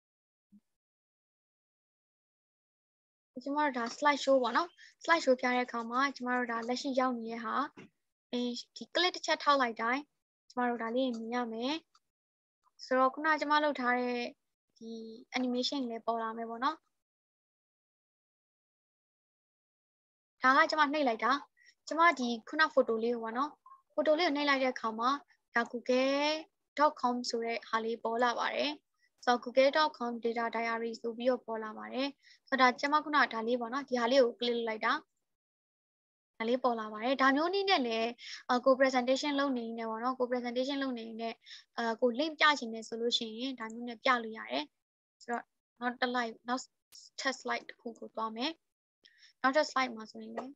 ကျမတို့ဒါ slide show ပေါ့နော် slide show ပြတဲ့အခါမှာကျမတို့ဒါလက်ရှိရောက်နေတဲ့ဟာဒီ click တစ်ချက်ထောက်လိုက်တိုင်းကျမတို့ဒါလေးမြင်ရမယ်ဆိုတော့ခုနကျမလုပ်ထားတဲ့ဒီ animation လေးပေါ်လာမယ်ပေါ့နော်ဒါကကျွန်မနှိပ်လိုက်တာကျွန်မဒီခုန photo လေးကိုပေါ့နော် photo လေးကိုနှိပ်လိုက်တဲ့အခါမှာဒါ google dot com ဆိုတဲ့ဟာလေးပေါ်လာပါတယ်ဆိုတော့ google dot com data diary ဆိုပြီးတော့ပေါ်လာပါတယ်ဆိုတော့ဒါကျွန်မခုနဒါလေးပေါ့နော်ဒီဟာလေးကို click လုပ်လိုက်တာဒါလေးပေါ်လာပါတယ်ဒါမျိုးနည်းနဲ့လည်းကို presentation လုပ်နေနေပေါ့နော်ကို presentation လုပ်နေနေအဲကို link ပြချင်တယ်ဆိုလို့ရှိရင်ဒါမျိုးနဲ့ပြလို့ရတယ်ဆိုတော့နောက်တစ် slide နောက် test slide တစ်ခုကိုသွားမယ်နောက်တစ် slide မှာဆိုရင်လည်း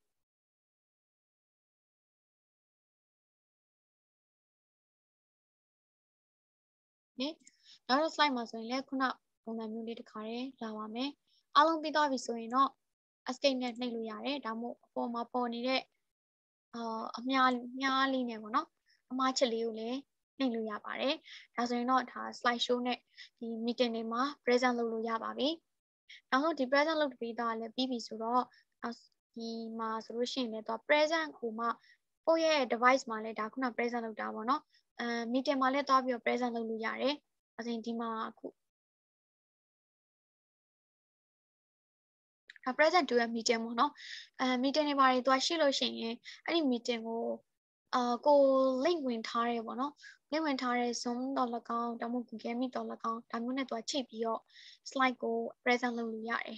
နော်နောက်တစ် slide မှာဆိုရင်လည်းခုနပုံစံမျိုးလေးတစ်ခါတည်းလာပါမယ်အားလုံးပြီးသွားပြီဆိုရင်တော့ escape နဲ့နှိပ်လို့ရတယ်ဒါမှမဟုတ်အပေါ်မှာပေါ်နေတဲ့အာအမြားမြားလေးနဲ့ပေါ့နော်အမားချက်လေးကိုလည်းနှိပ်လို့ရပါတယ်ဒါဆိုရင်တော့ဒါ slide show နဲ့ဒီ meeting တွေမှာ present လုပ်လို့ရပါပြီနောက်ဆုံးဒီ present လုပ်ပြီးသားလည်းပြီးပြီဆိုတော့ဒီမှာဆိုလို့ရှိရင်လည်းတော့ present ကိုမှကိုယ့်ရဲ့ device မှာလည်းဒါခုန present လုပ်တာပေါ့နော်အဲ meeting မှာလည်းသွားပြီးတော့ present လုပ်လို့ရတယ်အဲဒါဒီမှာအခုဒါ present to a meeting ပေါ့နော်အဲ meeting တွေပါတယ်သွားရှိလို့ရှိရင်အဲ့ဒီ meeting ကိုအာကို link ဝင်ထားရဲပေါ့နော် link ဝင်ထားရဲ Zoom တော့၎င်းဒါမှမဟုတ် Google Meet တော့၎င်းဒါမျိုးနဲ့သွားချိန်ပြီးတော့ slide ကို present လုပ်လို့ရတယ်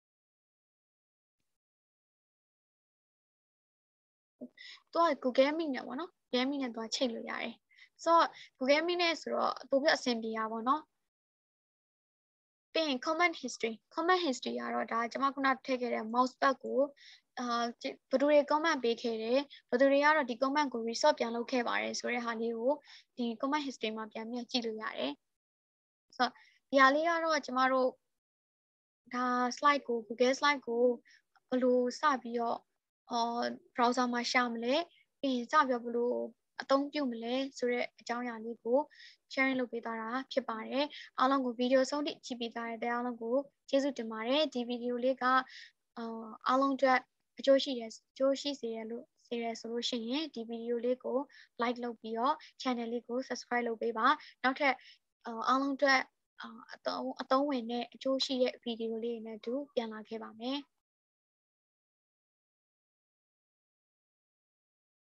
တော့ Google Meet နဲ့ပေါ့နော် Google Meet နဲ့သွားချိန်လို့ရတယ်ဆိုတော့ Google Meet နဲ့ဆိုတော့ပိုပြီးအဆင်ပြေတာပေါ့နော်ပြီးရင် comment history comment history ကတော့ဒါကျွန်မခုနထည့်ခဲ့တဲ့ mouse pad ကိုအာဘယ်သူတွေ comment ပေးခဲ့တယ်ဘယ်သူတွေကတော့ဒီ comment ကို resolve ပြန်လုပ်ခဲ့ပါတယ်ဆိုတဲ့ဟာလေးကိုဒီ comment history မှာပြန်ပြီးကြည့်လို့ရတယ်ဆိုတော့ဒီဟာလေးကတော့ကျမတို့ဒါ slide ကို Google slide ကိုဘယ်လိုစပြီးတော့အော် browser မှာရှာမလဲပြီးရင်စပြီးတော့ဘယ်လိုအသုံးပြုမလဲဆိုတဲ့အကြောင်းအရာလေးကို sharing လုပ်ပေးသွားတာဖြစ်ပါတယ်အားလုံးကိုဗီဒီယိုဆုံးထိကြည့်ပေးသွားတဲ့အားလုံးကိုကျေးဇူးတင်ပါတယ်ဒီဗီဒီယိုလေးကအာအားလုံးအတွက်အကျိုးရှိတယ်အကျိုးရှိစေရလို့စေရဆိုလို့ရှိရင်ဒီဗီဒီယိုလေးကို like လုပ်ပြီးတော့ channel လေးကို subscribe လုပ်ပေးပါနောက်ထပ်အားလုံးအတွက်အသုံးအသုံးဝင်တဲ့အကျိုးရှိတဲ့ဗီဒီယိုလေးတွေနဲ့အတူပြန်လာခဲ့ပါမယ်